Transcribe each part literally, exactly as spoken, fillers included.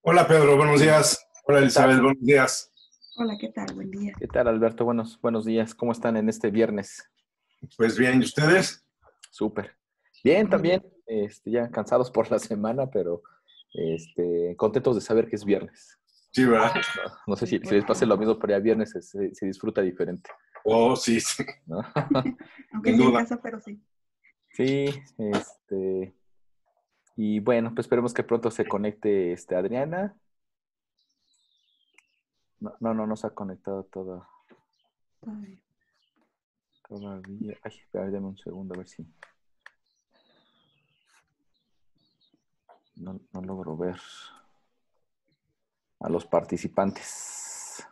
Hola Pedro, buenos días. Hola ¿Qué tal? Elizabeth, buenos días. Hola, ¿qué tal? Buen día. ¿Qué tal, Alberto? Buenos, buenos días. ¿Cómo están en este viernes? Pues bien, ¿y ustedes? Súper. Bien, Muy bien. también. Este, ya cansados por la semana, pero este, contentos de saber que es viernes. Sí, ¿verdad? No, no sé Sí, si, si por les pase fin. lo mismo, pero ya viernes se, se- se disfruta diferente, Oh, sí, sí, ¿no? Aunque sin sea en duda. casa, pero sí. Sí, este, y bueno, pues esperemos que pronto se conecte este, Adriana. No, no, no, no se ha conectado toda, Todavía. todavía. Ay, espera, dame un segundo a ver si no, no logro ver a los participantes.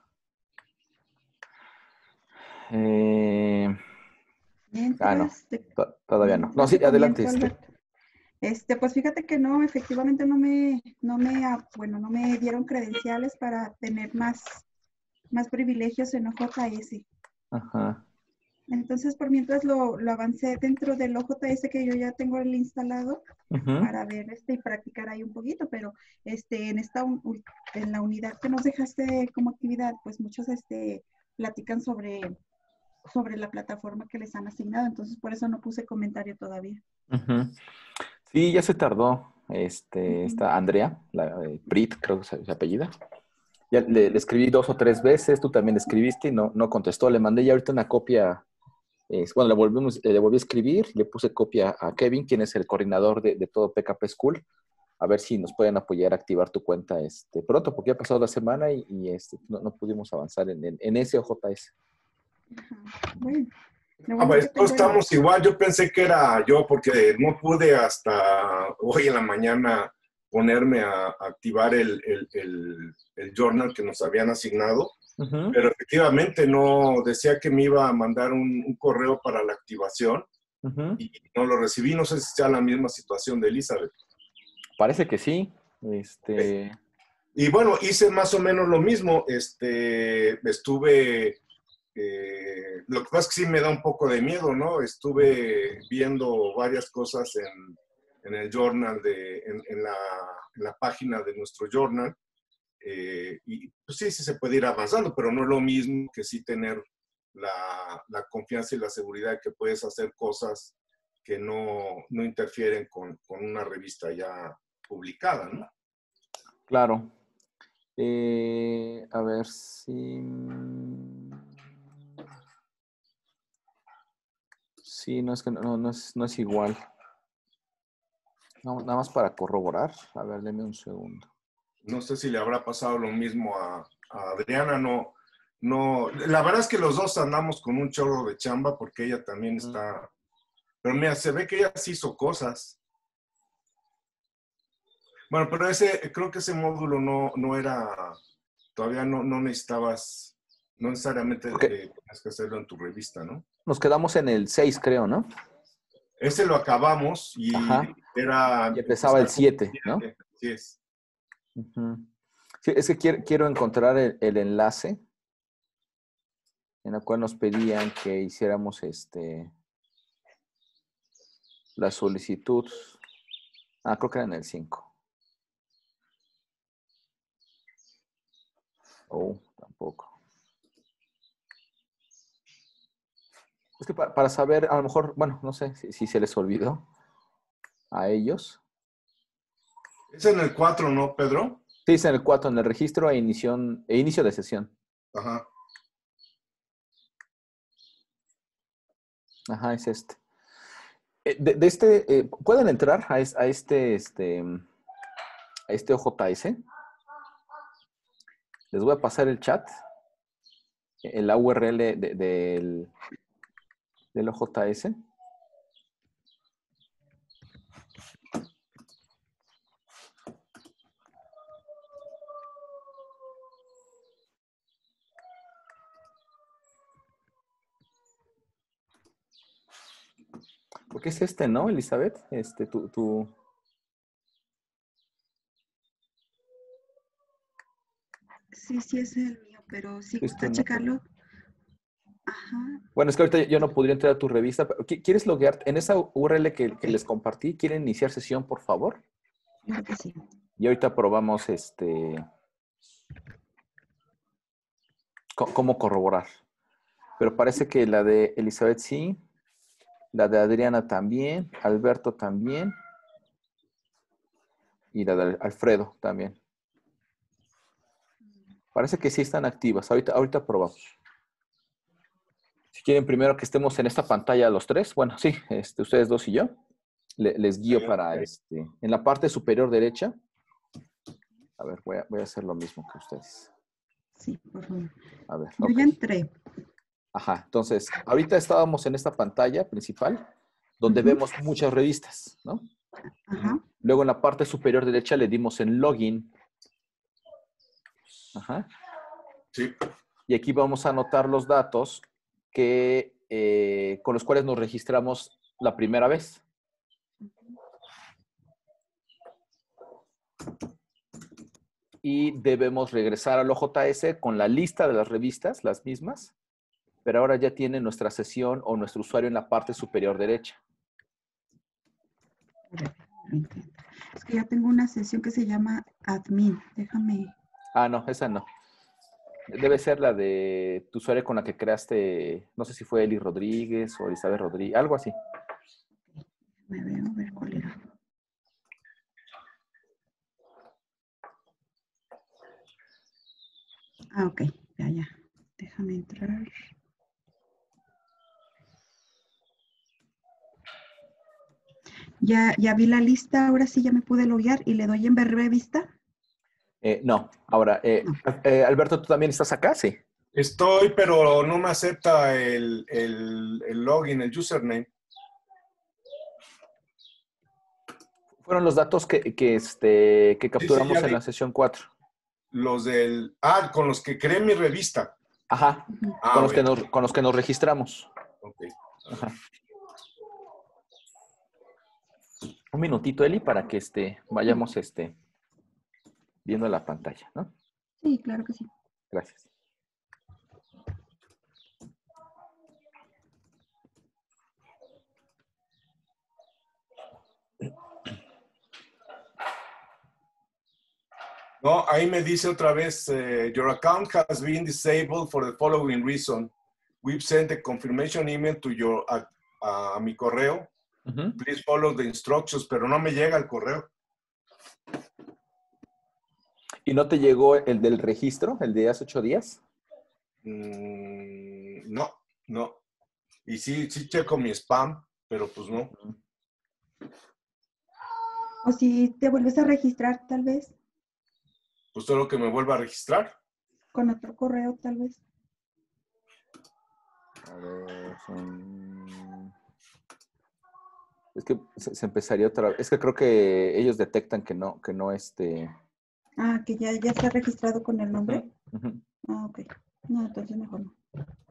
Eh, ah, no, Mientras, te- to- todavía no. No, mientras sí, te adelante. comento, Este. Alberto. Este, pues fíjate que no, efectivamente no me, no me, ah, bueno, no me dieron credenciales para tener más, más privilegios en O J S. Ajá. Entonces, por mientras lo, lo avancé dentro del O J S que yo ya tengo el instalado Ujú. para ver este y practicar ahí un poquito, pero este, en esta un- en la unidad que nos dejaste como actividad, pues muchos este, platican sobre, sobre la plataforma que les han asignado, entonces por eso no puse comentario todavía. Ujú. Sí, ya se tardó. Este, Ujú, esta Andrea, la eh, Brit, creo que se, se apellida. Ya le, le ujú. escribí dos o tres veces, tú también le escribiste y no, no contestó. Le mandé ya ahorita una copia. Eh, bueno, le, volvimos, le volví a escribir, le puse copia a Kevin, quien es el coordinador de, de todo P K P School, a ver si nos pueden apoyar a activar tu cuenta este, pronto, porque ya ha pasado la semana y, y, este, no, no pudimos avanzar en, en, en ese O J S. Ajá. Bueno, lo Ah, bueno es que pues todos tengo el... estamos igual. Yo pensé que era yo porque no pude hasta hoy en la mañana ponerme a, a activar el, el, el, el journal que nos habían asignado, Ujú. pero efectivamente no decía que me iba a mandar un, un correo para la activación Ujú. y no lo recibí. No sé si sea la misma situación de Elizabeth. Parece que sí. Este, Y bueno, hice más o menos lo mismo. Este, estuve, eh, lo que pasa es que sí me da un poco de miedo, ¿no? Estuve viendo varias cosas en, en el journal, de, en, en, la, en, la, página de nuestro journal. Eh, y pues sí, sí se puede ir avanzando, pero no es lo mismo que sí tener la, la confianza y la seguridad de que puedes hacer cosas que no, no interfieren con, con una revista ya publicada, ¿no? claro. Eh, a ver si... Sí, no es que no, no es, no es igual. No, nada más para corroborar. A ver, deme un segundo. No sé si le habrá pasado lo mismo a, a Adriana, no, no, la verdad es que los dos andamos con un chorro de chamba porque ella también Mm. está, pero mira, se ve que ella sí hizo cosas. Bueno, pero ese, creo que ese módulo no, no era, todavía no, no necesitabas, no necesariamente Porque eh, tenías que hacerlo en tu revista, ¿no? nos quedamos en el seis, creo, ¿no? Ese lo acabamos y Ajá. era Y empezaba el empezar con siete, ¿no? siete, así es. Ujú. Sí, es que quiero, quiero encontrar el, el enlace en el cual nos pedían que hiciéramos este, la solicitud. Ah, creo que era en el cinco. Oh, tampoco. Es que para, para saber, a lo mejor, bueno, no sé si, si se les olvidó a ellos. Es en el cuatro, ¿no, Pedro? Sí, es en el cuatro, en el registro e inicio, e inicio de sesión. Ajá. Ajá, es este. Eh, De, de este, eh, ¿pueden entrar a, es- a este, este, a este O J S? Les voy a pasar el chat, eh, la U R L de- del, del O J S. Porque es este, ¿no, Elizabeth? Este, tu, tu... Sí, sí es el mío, pero si es tu gusta nombre. checarlo. Ajá, Bueno, es que ahorita yo no podría entrar a tu revista. Pero ¿qui- ¿quieres loguear? En esa U R L que, que les compartí, ¿quieren iniciar sesión, por favor? claro que sí. Y ahorita probamos este, cómo corroborar. Pero parece que la de Elizabeth sí, la de Adriana también, Alberto también, y la de Alfredo también. Parece que sí están activas. Ahorita, ahorita probamos. Si quieren primero que estemos en esta pantalla los tres, bueno, sí, este, ustedes dos y yo, le, les guío para este, en la parte superior derecha. A ver, voy a, voy a hacer lo mismo que ustedes. Sí, por favor. A ver, Yo ok. ya entré. Ajá, entonces, ahorita estábamos en esta pantalla principal, donde Ujú. vemos muchas revistas, ¿no? Ajá. Luego en la parte superior derecha le dimos en login. Ajá. Sí. Y aquí vamos a anotar los datos que, eh, con los cuales nos registramos la primera vez. Y debemos regresar al O J S con la lista de las revistas, las mismas, pero ahora ya tiene nuestra sesión o nuestro usuario en la parte superior derecha. A ver, lo intento. Es que ya tengo una sesión que se llama admin. Déjame. Ah, no, esa no. Debe ser la de tu usuario con la que creaste, no sé si fue Eli Rodríguez o Elizabeth Rodríguez, algo así. Me veo, a ver cuál era. Ah, ok. Ya, ya. Déjame entrar. Ya, ya vi la lista, ahora sí ya me pude loguear y le doy en ver revista. Eh, no, ahora, eh, No. eh, Alberto, ¿tú también estás acá? Sí. Estoy, pero no me acepta el, el, el login, el username. Fueron los datos que, que, este, que Sí, sí, capturamos ya en vi. la sesión cuatro. Los del... Ah, con los que creé mi revista. Ajá, Ujú. Ah, con los, que bueno. nos, con los que nos registramos. Ok. Ajá. Un minutito, Eli, para que este, vayamos este, viendo la pantalla, ¿no? Sí, claro que sí. Gracias. No, ahí me dice otra vez, eh, your account has been disabled for the following reason. We've sent a confirmation email to your, a, a mi correo. Uh-huh. Please follow the instructions, pero no me llega el correo. ¿Y no te llegó el del registro, el de hace ocho días? Mm, no, no. Y sí, sí checo mi spam, pero pues no. Uh-huh. O si te vuelves a registrar, tal vez, Pues solo que me vuelva a registrar. con otro correo, tal vez. A ver, son... Es que se, se empezaría otra vez. Es que creo que ellos detectan que no, que no este... Ah, que ya, ya está registrado con el nombre. Uh-huh. Ah, ok. No, entonces mejor no.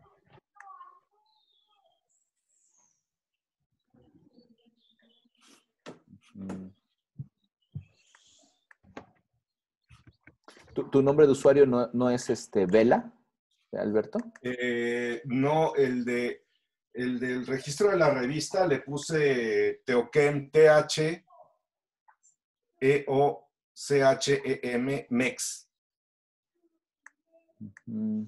Uh-huh. ¿Tu, tu nombre de usuario no, no es este Vela, Alberto? Eh, no, el de el del registro de la revista le puse Teochem, T H E O C H E M, Mex. Uh-huh.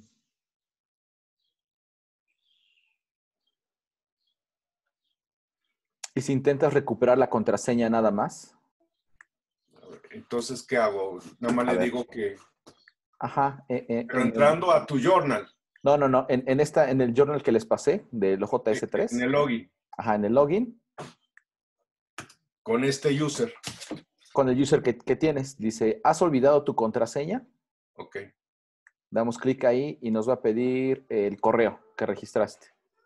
¿Y si intentas recuperar la contraseña nada más? Entonces, ¿qué hago? Nada más A le ver. digo que... Ajá. Eh, eh, Pero en el... entrando a tu journal. No, no, no. En, en, esta, en el journal que les pasé, del O J S En tres. el login. Ajá, en el login. Con este user. Con el user que, que tienes. Dice, ¿has olvidado tu contraseña? Ok. Damos clic ahí y nos va a pedir el correo que registraste.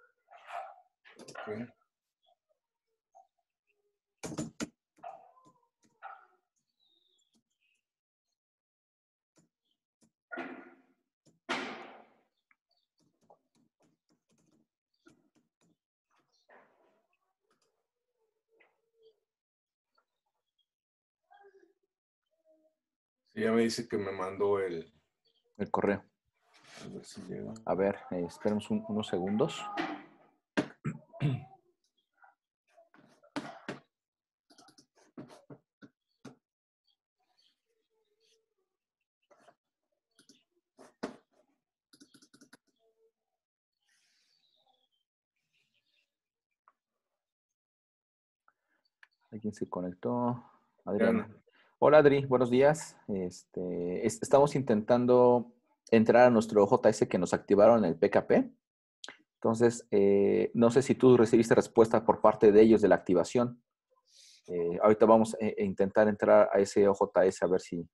Okay. Sí, ya me dice que me mandó el... El correo. A ver si llega. A ver, eh, esperemos un, unos segundos. ¿Alguien se conectó? Adriana. Hola, Adri. Buenos días. Este, es, estamos intentando entrar a nuestro J S que nos activaron en el P K P. Entonces, eh, no sé si tú recibiste respuesta por parte de ellos de la activación. Eh, ahorita vamos a, a intentar entrar a ese O J S a ver si,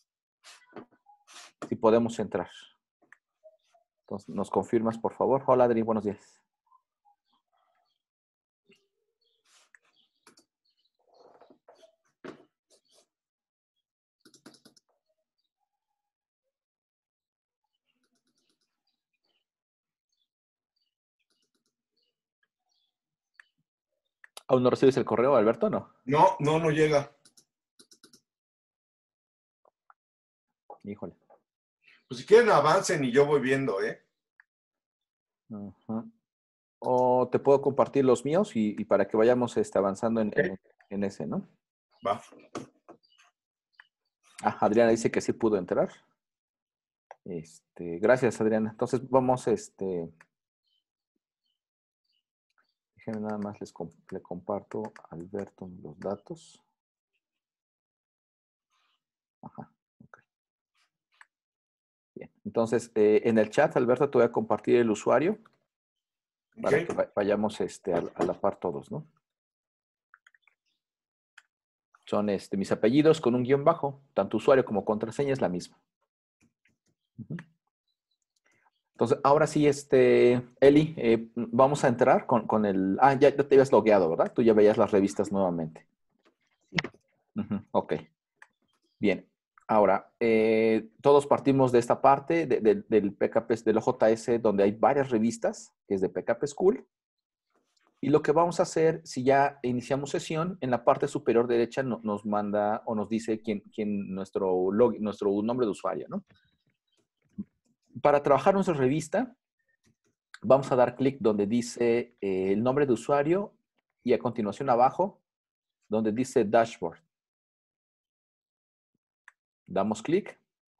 si podemos entrar. Entonces, ¿nos confirmas, por favor? Hola, Adri. Buenos días. ¿Aún no recibes el correo, Alberto? No. No, no, no llega. Híjole. Pues si quieren avancen y yo voy viendo, ¿eh? Uh-huh. O te puedo compartir los míos y, y para que vayamos este, avanzando en, Okay. en, en ese, ¿no? Va. Ah, Adriana dice que sí pudo entrar. Este, gracias, Adriana. Entonces vamos, este, déjenme nada más les comp le comparto a Alberto los datos. Ajá, ok. Bien, entonces eh, en el chat, Alberto, te voy a compartir el usuario para Okay. que vayamos este, a, a la par todos, ¿no? Son este, mis apellidos con un guión bajo, tanto usuario como contraseña es la misma. Uh-huh. Entonces, ahora sí, este, Eli, eh, vamos a entrar con, con el... Ah, ya, ya te habías logueado, ¿verdad? Tú ya veías las revistas nuevamente. Sí. Uh-huh. Ok. Bien. Ahora, eh, todos partimos de esta parte de, de, del P K P, del O J S, donde hay varias revistas, que es de P K P School. Y lo que vamos a hacer, si ya iniciamos sesión, en la parte superior derecha no, nos manda o nos dice quién, quién nuestro, log, nuestro nombre de usuario, ¿no? Para trabajar nuestra revista, vamos a dar clic donde dice eh, el nombre de usuario y a continuación abajo, donde dice Dashboard. Damos clic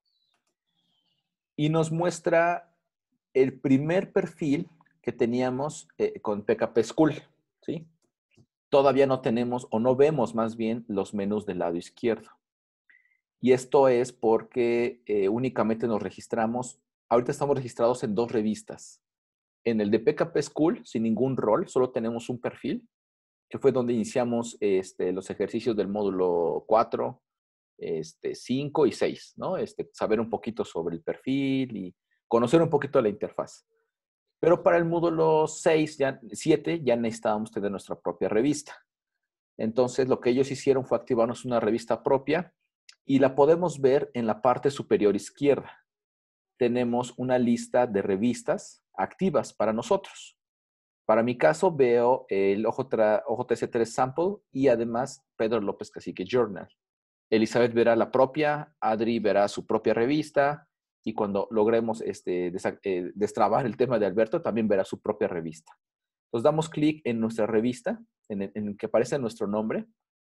y nos muestra el primer perfil que teníamos eh, con P K P School, ¿sí? Todavía no tenemos o no vemos más bien los menús del lado izquierdo. Y esto es porque eh, únicamente nos registramos, ahorita estamos registrados en dos revistas. En el de P K P School, sin ningún rol, solo tenemos un perfil, que fue donde iniciamos este, los ejercicios del módulo cuatro, este, cinco y seis, ¿no? Este, saber un poquito sobre el perfil y conocer un poquito la interfaz. Pero para el módulo seis, ya, siete, ya necesitábamos tener nuestra propia revista. Entonces, lo que ellos hicieron fue activarnos una revista propia y la podemos ver en la parte superior izquierda. Tenemos una lista de revistas activas para nosotros. Para mi caso, veo el O J S tres Sample y además Pedro López Cacique Journal. Elizabeth verá la propia, Adri verá su propia revista y cuando logremos este, eh, destrabar el tema de Alberto, también verá su propia revista. Entonces damos clic en nuestra revista, en el, en el que aparece nuestro nombre.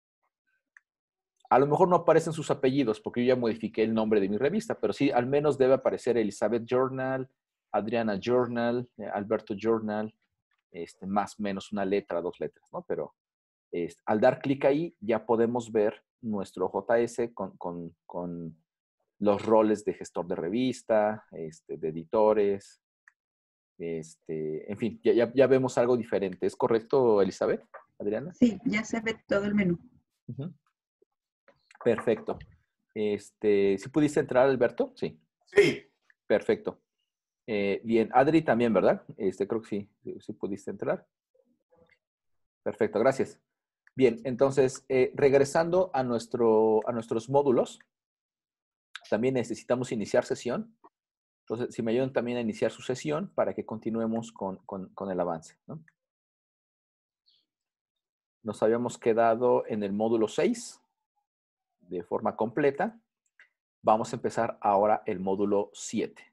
A lo mejor no aparecen sus apellidos porque yo ya modifiqué el nombre de mi revista, pero sí al menos debe aparecer Elizabeth Journal, Adriana Journal, eh, Alberto Journal, este, más o menos una letra, dos letras, ¿no? Pero este, al dar clic ahí ya podemos ver nuestro J S con, con, con los roles de gestor de revista, este, de editores, este, en fin, ya, ya, ya vemos algo diferente. ¿Es correcto, Elizabeth, Adriana? Sí, ya se ve todo el menú. Uh-huh. Perfecto. Este, ¿sí pudiste entrar, Alberto? Sí. Sí. Perfecto. Eh, bien, Adri también, ¿verdad? Este, creo que sí, sí pudiste entrar. Perfecto, gracias. Bien, entonces, eh, regresando a, nuestro, a nuestros módulos, también necesitamos iniciar sesión. Entonces, si me ayudan también a iniciar su sesión para que continuemos con, con, con el avance, ¿no? Nos habíamos quedado en el módulo seis de forma completa. Vamos a empezar ahora el módulo siete.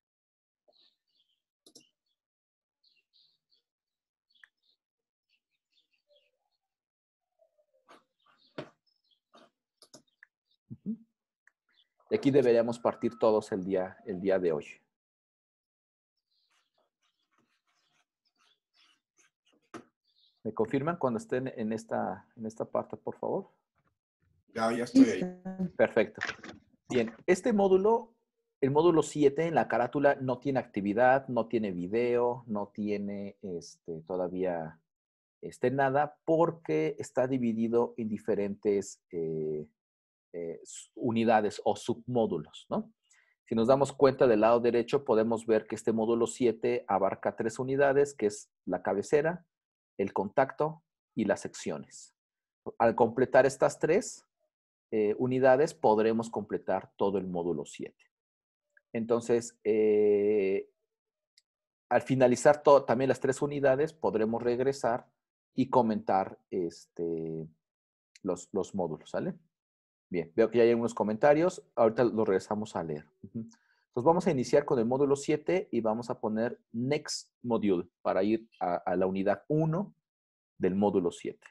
Y aquí deberíamos partir todos el día, el día de hoy. ¿Me ¿Me confirman cuando estén en esta, en esta parte, por favor? Ya, ya estoy ahí. Perfecto. Bien, este módulo, el módulo siete en la carátula no tiene actividad, no tiene video, no tiene este, todavía este, nada, porque está dividido en diferentes eh, eh, unidades o submódulos, ¿no? Si nos damos cuenta del lado derecho, podemos ver que este módulo siete abarca tres unidades, que es la cabecera, el contacto y las secciones. Al completar estas tres eh, unidades, podremos completar todo el módulo siete. Entonces, eh, al finalizar todo, también las tres unidades, podremos regresar y comentar este, los, los módulos, ¿sale? Bien, veo que ya hay algunos comentarios. Ahorita los regresamos a leer. Uh-huh. Entonces vamos a iniciar con el módulo siete y vamos a poner Next Module para ir a, a la unidad uno del módulo siete.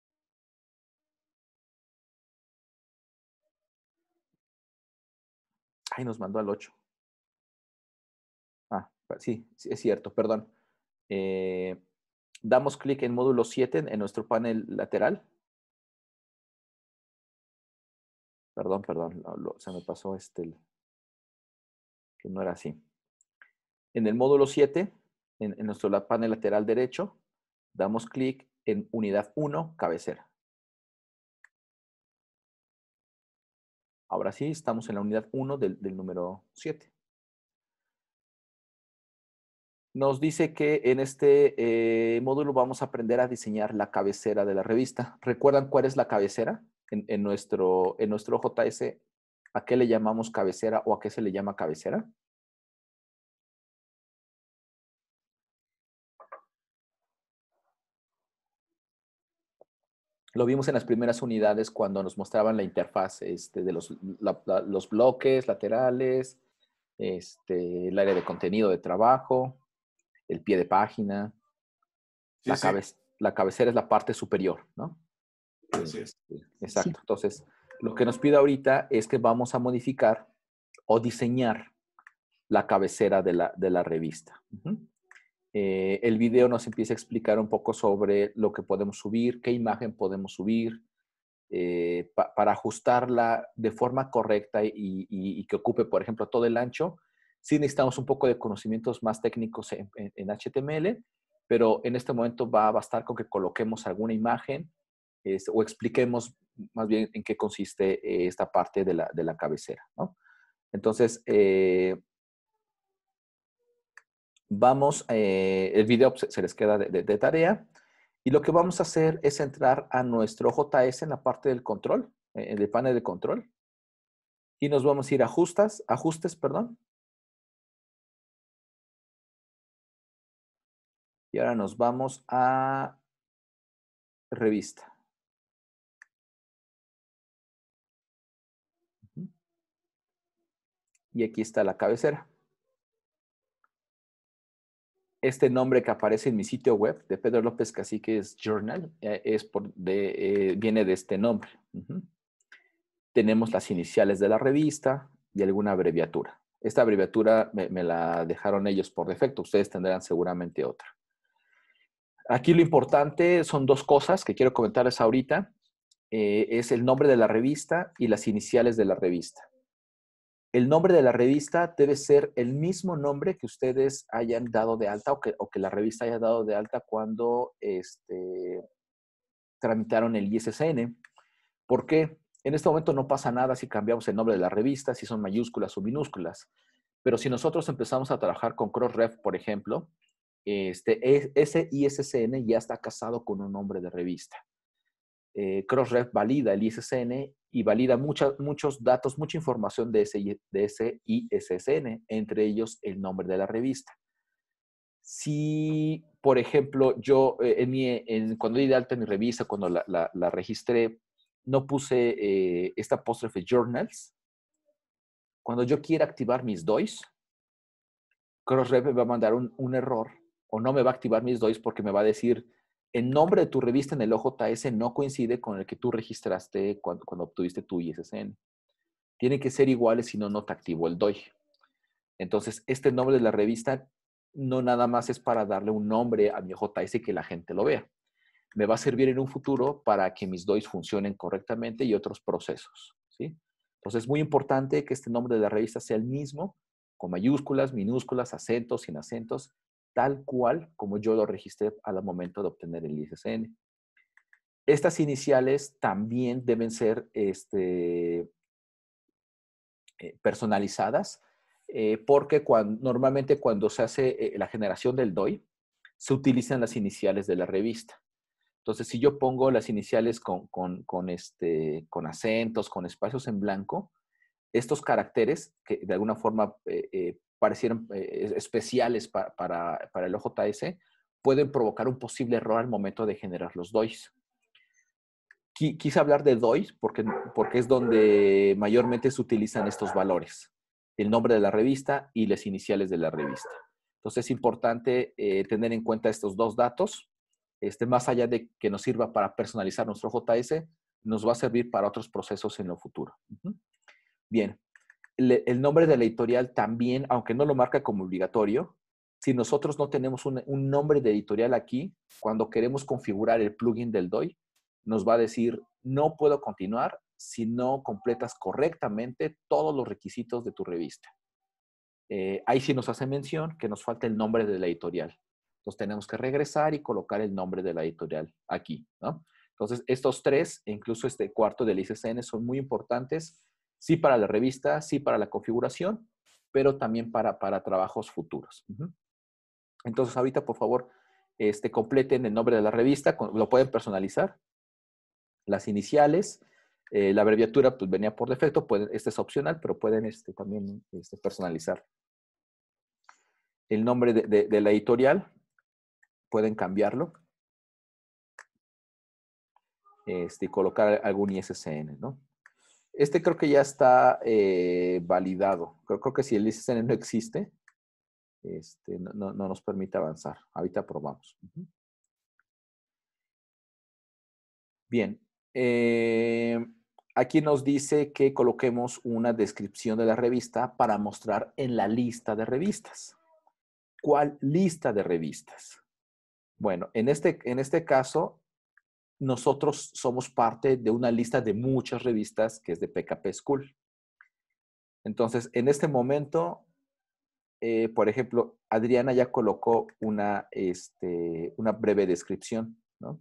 Ay, nos mandó al ocho. Ah, sí, sí es cierto, perdón. Eh, damos clic en módulo siete en, en nuestro panel lateral. Perdón, perdón, lo, lo, se me pasó este, que no era así. En el módulo siete, en, en nuestro panel lateral derecho, damos clic en unidad uno, cabecera. Ahora sí, estamos en la unidad uno del, del número siete. Nos dice que en este eh, módulo vamos a aprender a diseñar la cabecera de la revista. ¿Recuerdan cuál es la cabecera? En, en, nuestro, en nuestro J S, ¿a qué le llamamos cabecera o a qué se le llama cabecera? Lo vimos en las primeras unidades cuando nos mostraban la interfaz este, de los, la, la, los bloques laterales, este, el área de contenido de trabajo, el pie de página. Sí, la, sí. Cabe, la cabecera es la parte superior, ¿no? Así es. Exacto. Sí. Entonces, lo que nos pide ahorita es que vamos a modificar o diseñar la cabecera de la, de la revista. Uh-huh. Eh, el video nos empieza a explicar un poco sobre lo que podemos subir, qué imagen podemos subir, eh, pa, para ajustarla de forma correcta y, y, y que ocupe, por ejemplo, todo el ancho. Sí necesitamos un poco de conocimientos más técnicos en, en, en H T M L, pero en este momento va a bastar con que coloquemos alguna imagen eh, o expliquemos más bien en qué consiste eh, esta parte de la, de la cabecera, ¿no? Entonces, eh, vamos, eh, el video se, se les queda de, de, de tarea. Y lo que vamos a hacer es entrar a nuestro J S en la parte del control, en el panel de control. Y nos vamos a ir a ajustes, ajustes, perdón. Y ahora nos vamos a revista. Y aquí está la cabecera. Este nombre que aparece en mi sitio web de Pedro López Caciques Journal eh, es por de, eh, viene de este nombre. Uh-huh. Tenemos las iniciales de la revista y alguna abreviatura. Esta abreviatura me, me la dejaron ellos por defecto. Ustedes tendrán seguramente otra. Aquí lo importante son dos cosas que quiero comentarles ahorita. Eh, es el nombre de la revista y las iniciales de la revista. El nombre de la revista debe ser el mismo nombre que ustedes hayan dado de alta o que, o que la revista haya dado de alta cuando este, tramitaron el I S S N. ¿Por qué? En este momento no pasa nada si cambiamos el nombre de la revista, si son mayúsculas o minúsculas. Pero si nosotros empezamos a trabajar con Crossref, por ejemplo, este, ese I S S N ya está casado con un nombre de revista. Eh, Crossref valida el I S S N y valida mucha, muchos datos, mucha información de ese, de ese I S S N, entre ellos el nombre de la revista. Si, por ejemplo, yo eh, en mi, en, cuando di de alta mi revista, cuando la, la, la registré, no puse eh, esta apóstrofe Journals, cuando yo quiera activar mis D O I S, Crossref me va a mandar un, un error o no me va a activar mis D O I S porque me va a decir el nombre de tu revista en el O J S no coincide con el que tú registraste cuando, cuando obtuviste tu I S S N. Tienen que ser iguales, si no, no te activo el D O I. Entonces, este nombre de la revista no nada más es para darle un nombre a mi O J S y que la gente lo vea. me va a servir en un futuro para que mis D O Is funcionen correctamente y otros procesos, ¿sí? Entonces, es muy importante que este nombre de la revista sea el mismo, con mayúsculas, minúsculas, acentos, sin acentos, tal cual como yo lo registré al momento de obtener el I S S N. Estas iniciales también deben ser este, eh, personalizadas, eh, porque cuando, normalmente cuando se hace eh, la generación del D O I, se utilizan las iniciales de la revista. Entonces, si yo pongo las iniciales con, con, con, este, con acentos, con espacios en blanco, estos caracteres que de alguna forma eh, eh, parecieran eh, especiales pa, para, para el O J S, pueden provocar un posible error al momento de generar los D O Is. Quise hablar de D O Is porque, porque es donde mayormente se utilizan estos valores. El nombre de la revista y las iniciales de la revista. Entonces es importante eh, tener en cuenta estos dos datos. Este, más allá de que nos sirva para personalizar nuestro J S, nos va a servir para otros procesos en lo futuro. Uh-huh. Bien. El, el nombre de la editorial también, aunque no lo marca como obligatorio, si nosotros no tenemos un, un nombre de editorial aquí, cuando queremos configurar el plugin del D O I, nos va a decir, no puedo continuar si no completas correctamente todos los requisitos de tu revista. Eh, ahí sí nos hace mención que nos falta el nombre de la editorial. Entonces tenemos que regresar y colocar el nombre de la editorial aquí, ¿no? Entonces estos tres, e incluso este cuarto del I S S N, son muy importantes, sí para la revista, sí para la configuración, pero también para, para trabajos futuros. Uh-huh. Entonces ahorita, por favor, este, completen el nombre de la revista, lo pueden personalizar, las iniciales, eh, la abreviatura pues venía por defecto, pueden, este es opcional, pero pueden este, también este, personalizar. El nombre de, de, de la editorial, pueden cambiarlo este, y colocar algún I S S N, ¿no? Este creo que ya está eh, validado. Creo, creo que si el I S S N no existe, este, no, no, no nos permite avanzar. Ahorita probamos. Uh-huh. Bien. Eh, aquí nos dice que coloquemos una descripción de la revista para mostrar en la lista de revistas. ¿Cuál lista de revistas? Bueno, en este, en este caso, nosotros somos parte de una lista de muchas revistas que es de P K P School. Entonces, en este momento, eh, por ejemplo, Adriana ya colocó una, este, una breve descripción, ¿no?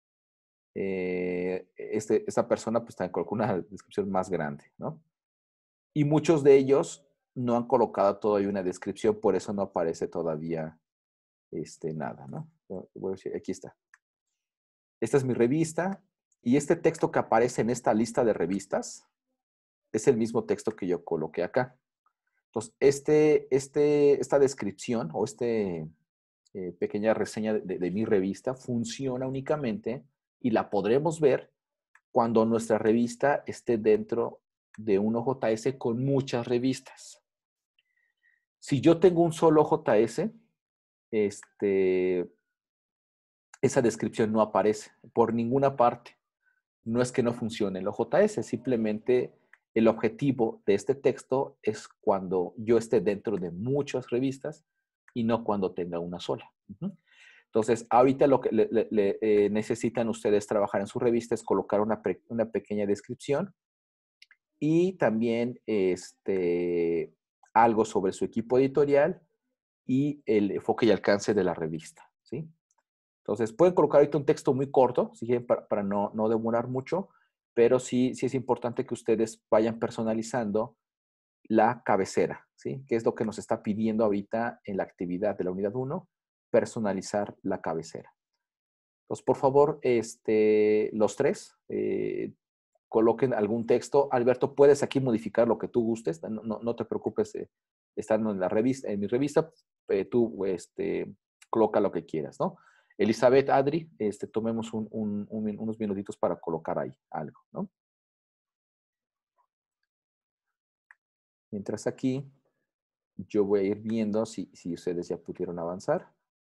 Eh, este, esta persona pues también colocó una descripción más grande, ¿no? Y muchos de ellos no han colocado todavía una descripción, por eso no aparece todavía este, nada, ¿no? Voy a decir, aquí está. Esta es mi revista y este texto que aparece en esta lista de revistas es el mismo texto que yo coloqué acá. Entonces, este, este, esta descripción o esta eh, pequeña reseña de, de mi revista funciona únicamente y la podremos ver cuando nuestra revista esté dentro de un O J S con muchas revistas. Si yo tengo un solo O J S, este, esa descripción no aparece por ninguna parte. No es que no funcione el O J S, simplemente el objetivo de este texto es cuando yo esté dentro de muchas revistas y no cuando tenga una sola. Uh-huh. Entonces, ahorita lo que le, le, le, eh, necesitan ustedes trabajar en su revista es colocar una, pre, una pequeña descripción y también este, algo sobre su equipo editorial y el enfoque y alcance de la revista, ¿sí? Entonces, pueden colocar ahorita un texto muy corto, si quieren, para, para no, no demorar mucho, pero sí, sí es importante que ustedes vayan personalizando la cabecera, ¿sí? Que es lo que nos está pidiendo ahorita en la actividad de la unidad uno, personalizar la cabecera. Entonces, por favor, este, los tres, eh, coloquen algún texto. Alberto, puedes aquí modificar lo que tú gustes, no, no, no te preocupes, eh, estando en la revista, en mi revista, eh, tú este, coloca lo que quieras, ¿no? Elizabeth, Adri, este, tomemos un, un, un, unos minutitos para colocar ahí algo, ¿no? Mientras aquí, yo voy a ir viendo si, si ustedes ya pudieron avanzar.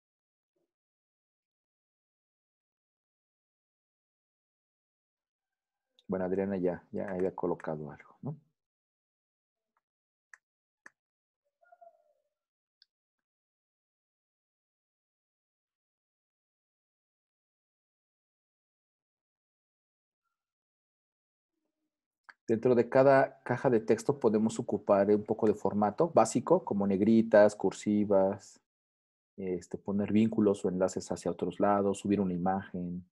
Bueno, Adriana ya, ya había colocado algo, ¿no? Dentro de cada caja de texto podemos ocupar un poco de formato básico, como negritas, cursivas, este, poner vínculos o enlaces hacia otros lados, subir una imagen.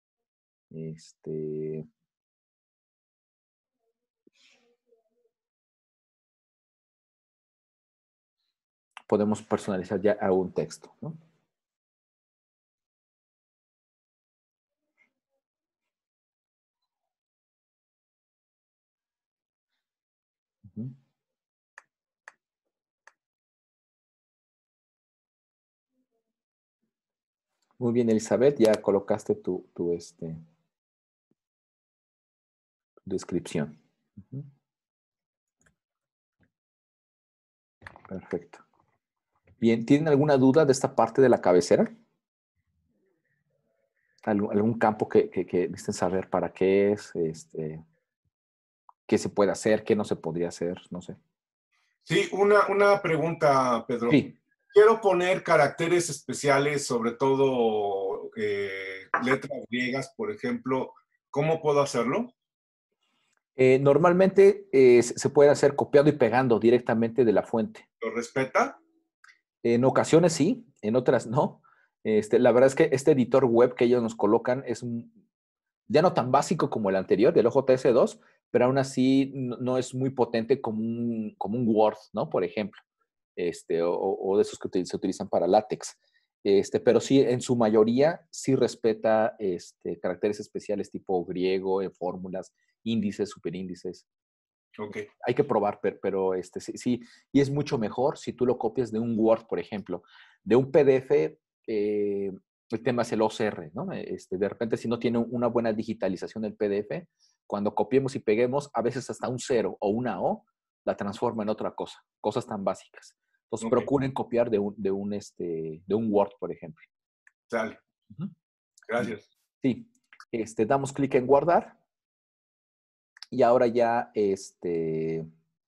Este, podemos personalizar ya algún texto, ¿no? Uh-huh. Muy bien, Elizabeth, ya colocaste tu, tu este, descripción. Uh-huh. Perfecto. Bien, ¿tienen alguna duda de esta parte de la cabecera? ¿Algún, algún campo que, que, que necesiten saber para qué es? Este, ¿qué se puede hacer? ¿Qué no se podría hacer? No sé. Sí, una, una pregunta, Pedro. Sí. Quiero poner caracteres especiales, sobre todo eh, letras griegas, por ejemplo. ¿Cómo puedo hacerlo? Eh, normalmente eh, se puede hacer copiando y pegando directamente de la fuente. ¿Lo respeta? En ocasiones sí, en otras no. Este, la verdad es que este editor web que ellos nos colocan es un, ya no tan básico como el anterior, del O J S dos, pero aún así no, no es muy potente como un, como un Word, ¿no? Por ejemplo, este, o, o de esos que se utilizan para látex. Este, pero sí, en su mayoría sí respeta este, caracteres especiales tipo griego, en fórmulas, índices, superíndices. Ok. Hay que probar, pero, pero este, sí, sí, y es mucho mejor si tú lo copias de un Word, por ejemplo. De un P D F, eh, el tema es el O C R, ¿no? Este, de repente, si no tiene una buena digitalización del P D F, cuando copiemos y peguemos, a veces hasta un cero o una O, la transforma en otra cosa, cosas tan básicas. Entonces, Ok. procuren copiar de un, de un, este, de un Word, por ejemplo. Sale. Uh-huh. Gracias. Sí. Este, damos clic en guardar y ahora ya, este...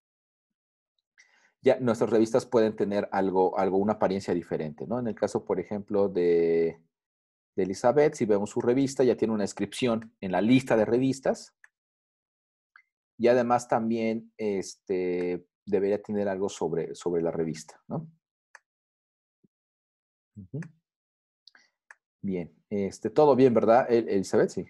ya nuestras revistas pueden tener algo, algo, una apariencia diferente, ¿no? En el caso, por ejemplo, de, de Elizabeth, si vemos su revista, ya tiene una inscripción en la lista de revistas y además también este, debería tener algo sobre, sobre la revista, ¿no? Uh-huh. Bien, este, todo bien, ¿verdad, Elizabeth? Sí.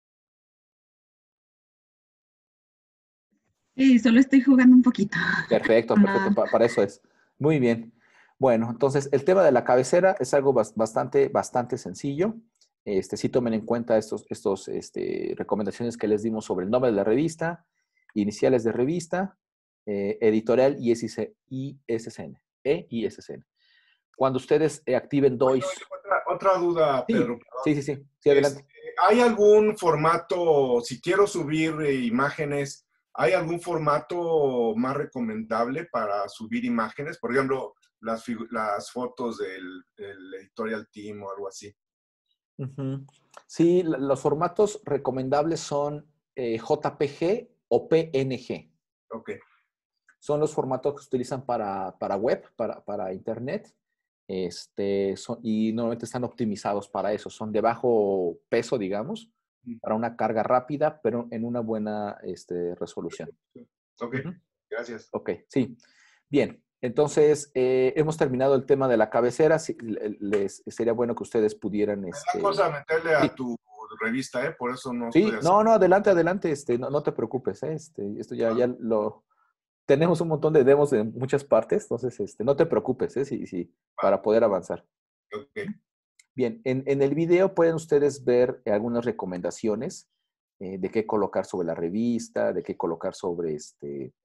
Sí, solo estoy jugando un poquito. Perfecto, perfecto, pa para eso es. Muy bien. Bueno, entonces el tema de la cabecera es algo bastante, bastante sencillo. Este, sí tomen en cuenta estos, estos este, recomendaciones que les dimos sobre el nombre de la revista, iniciales de revista, eh, editorial y I S S N, E y I S S N. Cuando ustedes eh, activen D O I S... Otra, otra duda, Pedro. Sí, sí, sí, sí, sí, Este, adelante. ¿hay algún formato, si quiero subir eh, imágenes, hay algún formato más recomendable para subir imágenes? Por ejemplo, las, las fotos del, del editorial team o algo así. Uh-huh. Sí, los formatos recomendables son eh, J P G o P N G. Ok. Son los formatos que se utilizan para, para web, para, para internet, este, son, y normalmente están optimizados para eso. Son de bajo peso, digamos, para una carga rápida, pero en una buena este, resolución. Ok, uh-huh. Gracias. Ok, sí. Bien, entonces eh, hemos terminado el tema de la cabecera. Si, les, sería bueno que ustedes pudieran... Me Este, da cosa meterle a sí. tu revista, ¿eh? Por eso no estoy Sí, haciendo. no, no, adelante, adelante, este, no, no te preocupes, ¿eh? Este, esto ya, ya lo, tenemos un montón de demos en muchas partes, entonces este, no te preocupes, ¿eh? Sí, sí, Va. para poder avanzar. Ok. Bien, en, en el video pueden ustedes ver algunas recomendaciones eh, de qué colocar sobre la revista, de qué colocar sobre este,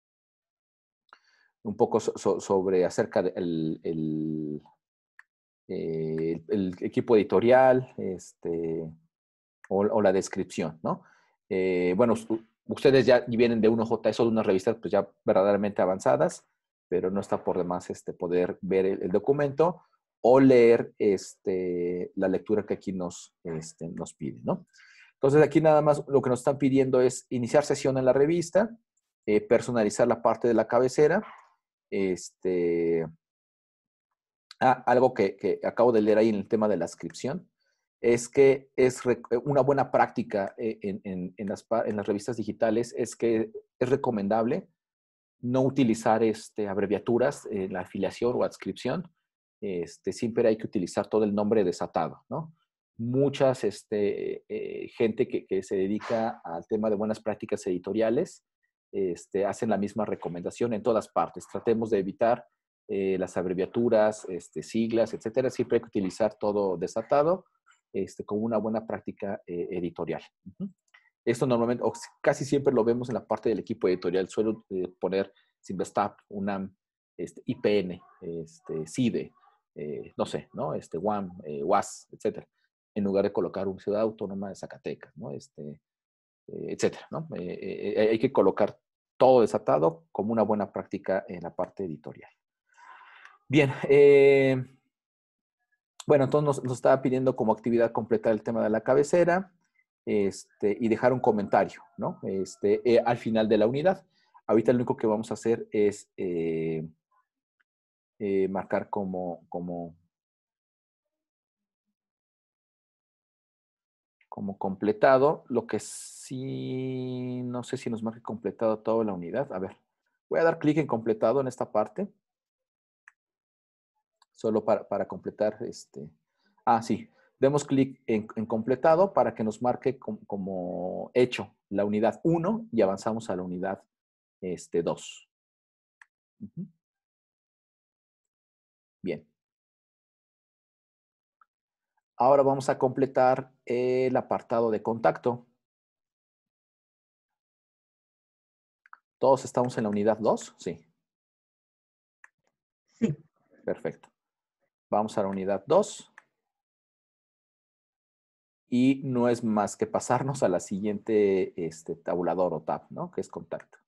un poco so, so, sobre acerca del el, eh, el, el equipo editorial, este, o, o la descripción, ¿no? Eh, bueno, ustedes ya vienen de un O J S o de unas revistas pues ya verdaderamente avanzadas, pero no está por demás este, poder ver el, el documento o leer este, la lectura que aquí nos, este, nos pide, ¿no? Entonces aquí nada más lo que nos están pidiendo es iniciar sesión en la revista, eh, personalizar la parte de la cabecera, este, ah, algo que, que acabo de leer ahí en el tema de la inscripción. es que es una buena práctica en, en, en, las, en las revistas digitales, es que es recomendable no utilizar este, abreviaturas en la afiliación o adscripción. Este, siempre hay que utilizar todo el nombre desatado, ¿no? Muchas este, eh, gente que, que se dedica al tema de buenas prácticas editoriales este, hacen la misma recomendación en todas partes. Tratemos de evitar eh, las abreviaturas, este, siglas, etcétera. Siempre hay que utilizar todo desatado este, como una buena práctica eh, editorial. Uh-huh. Esto normalmente, o casi siempre lo vemos en la parte del equipo editorial. Suelo eh, poner Simvestab, UNAM, este, I P N, este, CIDE, eh, no sé, ¿no? Este, U A M, eh, U A S, etcétera, en lugar de colocar una ciudad autónoma de Zacatecas, ¿no? Este, eh, etcétera, ¿no? Eh, eh, hay que colocar todo desatado como una buena práctica en la parte editorial. Bien, eh, bueno, entonces nos, nos estaba pidiendo como actividad completar el tema de la cabecera este, y dejar un comentario, ¿no? Este, eh, al final de la unidad. Ahorita lo único que vamos a hacer es eh, eh, marcar como, como, como completado. Lo que sí, no sé si nos marque completado toda la unidad. A ver, voy a dar clic en completado en esta parte. Solo para, para completar este. Ah, sí. Demos clic en, en completado para que nos marque com, como hecho la unidad uno y avanzamos a la unidad este, dos. Uh-huh. Bien. Ahora vamos a completar el apartado de contacto. ¿Todos estamos en la unidad dos? Sí. Sí. Perfecto. Vamos a la unidad dos. Y no es más que pasarnos a la siguiente este, tabulador o tab, ¿no? Que es contacto.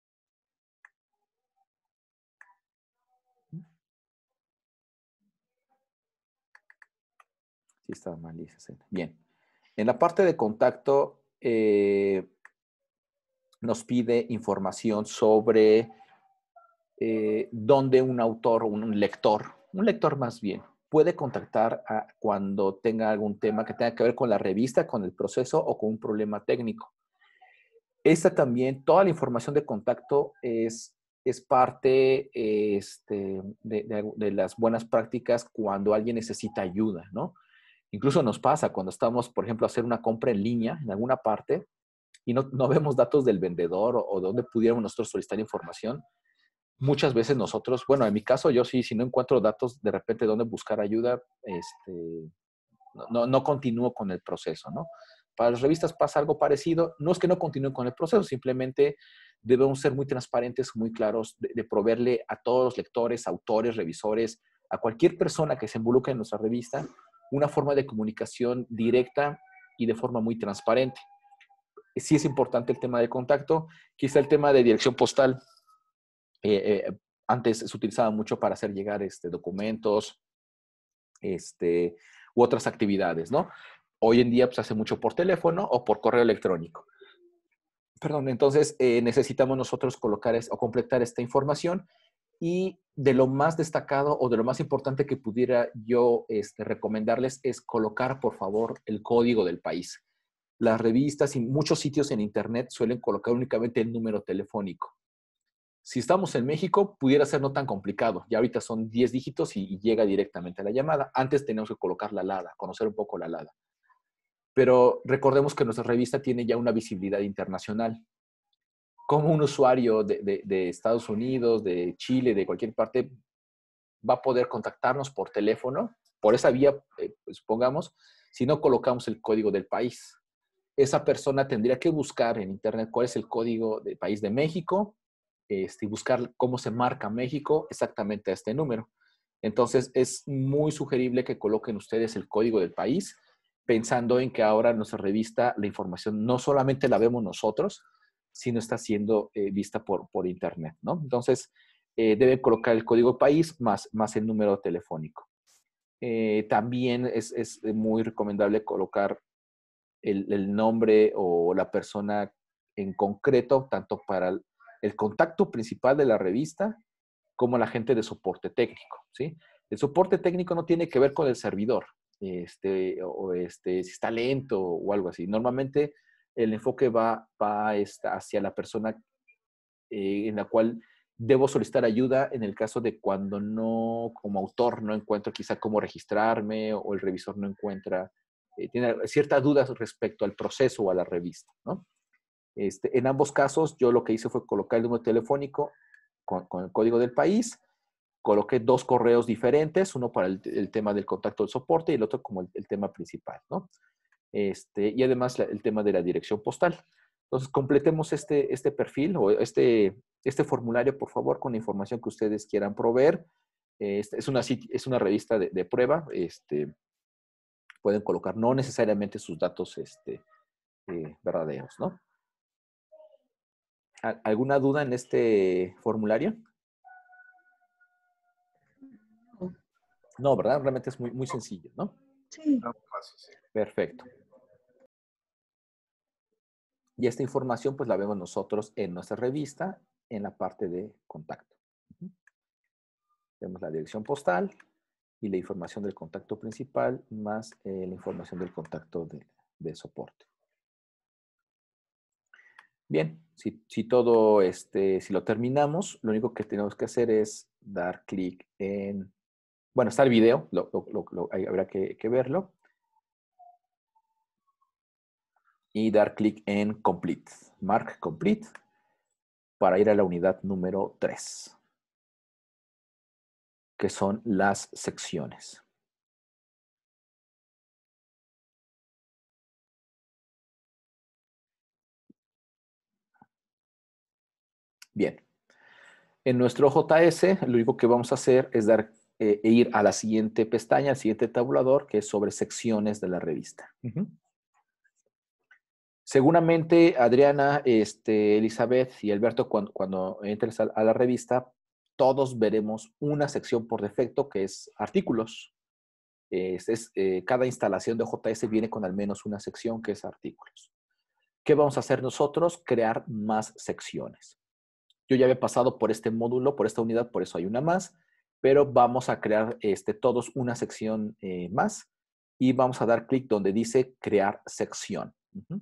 Sí, está mal, dice. Bien. En la parte de contacto eh, nos pide información sobre eh, dónde un autor o un lector, un lector más bien, puede contactar a cuando tenga algún tema que tenga que ver con la revista, con el proceso o con un problema técnico. Esta también, toda la información de contacto es, es parte este, de, de, de las buenas prácticas cuando alguien necesita ayuda, ¿no? Incluso nos pasa cuando estamos, por ejemplo, a hacer una compra en línea en alguna parte y no, no vemos datos del vendedor o, o dónde pudiéramos nosotros solicitar información. Muchas veces nosotros, bueno, en mi caso yo sí, si no encuentro datos de repente dónde buscar ayuda, este, no, no, no continúo con el proceso, ¿no? Para las revistas pasa algo parecido. No es que no continúen con el proceso, simplemente debemos ser muy transparentes, muy claros, de, de proveerle a todos los lectores, autores, revisores, a cualquier persona que se involucre en nuestra revista, una forma de comunicación directa y de forma muy transparente. Sí es importante el tema de contacto, quizá el tema de dirección postal. Eh, eh, antes se utilizaba mucho para hacer llegar este, documentos este, u otras actividades, ¿no? Hoy en día pues, se hace mucho por teléfono o por correo electrónico. Perdón, entonces eh, necesitamos nosotros colocar es, o completar esta información y de lo más destacado o de lo más importante que pudiera yo este, recomendarles es colocar, por favor, el código del país. Las revistas y muchos sitios en internet suelen colocar únicamente el número telefónico. Si estamos en México, pudiera ser no tan complicado. Ya ahorita son diez dígitos y, y llega directamente a la llamada. Antes teníamos que colocar la LADA, conocer un poco la LADA. Pero recordemos que nuestra revista tiene ya una visibilidad internacional. Como un usuario de, de, de Estados Unidos, de Chile, de cualquier parte, va a poder contactarnos por teléfono, por esa vía, eh, supongamos, si no colocamos el código del país. Esa persona tendría que buscar en internet cuál es el código del país de México, este, y buscar cómo se marca México exactamente a este número. Entonces, es muy sugerible que coloquen ustedes el código del país, pensando en que ahora en nuestra revista la información no solamente la vemos nosotros, sino está siendo eh, vista por, por internet, ¿no? Entonces, eh, deben colocar el código país más, más el número telefónico. Eh, también es, es muy recomendable colocar el, el nombre o la persona en concreto, tanto para el, el contacto principal de la revista como la gente de soporte técnico, ¿sí? El soporte técnico no tiene que ver con el servidor. este, o este, si está lento o algo así. Normalmente el enfoque va, va esta, hacia la persona eh, en la cual debo solicitar ayuda en el caso de cuando no, como autor, no encuentro quizá cómo registrarme o el revisor no encuentra, eh, tiene ciertas dudas respecto al proceso o a la revista, ¿no? Este, en ambos casos, yo lo que hice fue colocar el número telefónico con, con el código del país, coloqué dos correos diferentes, uno para el, el tema del contacto del soporte y el otro como el, el tema principal, ¿no? Este, y además la, el tema de la dirección postal. Entonces, completemos este, este perfil o este, este formulario, por favor, con la información que ustedes quieran proveer. Este, es, una, es una revista de, de prueba. Este, pueden colocar no necesariamente sus datos este, eh, verdaderos, ¿no? ¿Alguna duda en este formulario? No, ¿verdad? Realmente es muy, muy sencillo, ¿no? Sí. Perfecto. Y esta información pues la vemos nosotros en nuestra revista en la parte de contacto. Uh-huh. Vemos la dirección postal y la información del contacto principal más eh, la información del contacto de, de soporte. Bien, si, si todo, este, si lo terminamos, lo único que tenemos que hacer es dar clic en, bueno, está el video, lo, lo, lo, lo, habrá que, que verlo. Y dar clic en Complete, Mark Complete, para ir a la unidad número tres, que son las secciones. Bien. En nuestro J S, lo único que vamos a hacer es dar, eh, e ir a la siguiente pestaña, al siguiente tabulador, que es sobre secciones de la revista. Uh-huh. Seguramente Adriana, este, Elizabeth y Alberto, cuando, cuando entres a, a la revista, todos veremos una sección por defecto que es artículos. Es, es, eh, cada instalación de J S viene con al menos una sección que es artículos. ¿Qué vamos a hacer nosotros? Crear más secciones. Yo ya había pasado por este módulo, por esta unidad, por eso hay una más, pero vamos a crear este, todos una sección eh, más y vamos a dar clic donde dice crear sección. Uh-huh.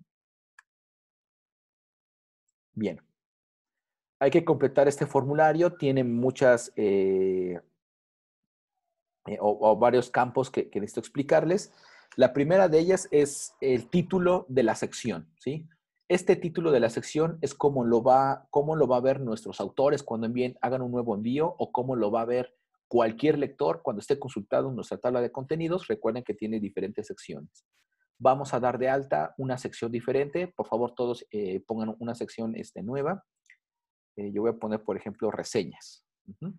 Bien. Hay que completar este formulario. Tiene muchas eh, eh, o, o varios campos que, que necesito explicarles. La primera de ellas es el título de la sección, ¿sí? Este título de la sección es cómo lo va, cómo lo va a ver nuestros autores cuando envíen, hagan un nuevo envío o cómo lo va a ver cualquier lector cuando esté consultado en nuestra tabla de contenidos. Recuerden que tiene diferentes secciones. Vamos a dar de alta una sección diferente. Por favor, todos eh, pongan una sección este, nueva. Eh, yo voy a poner, por ejemplo, reseñas. Uh-huh.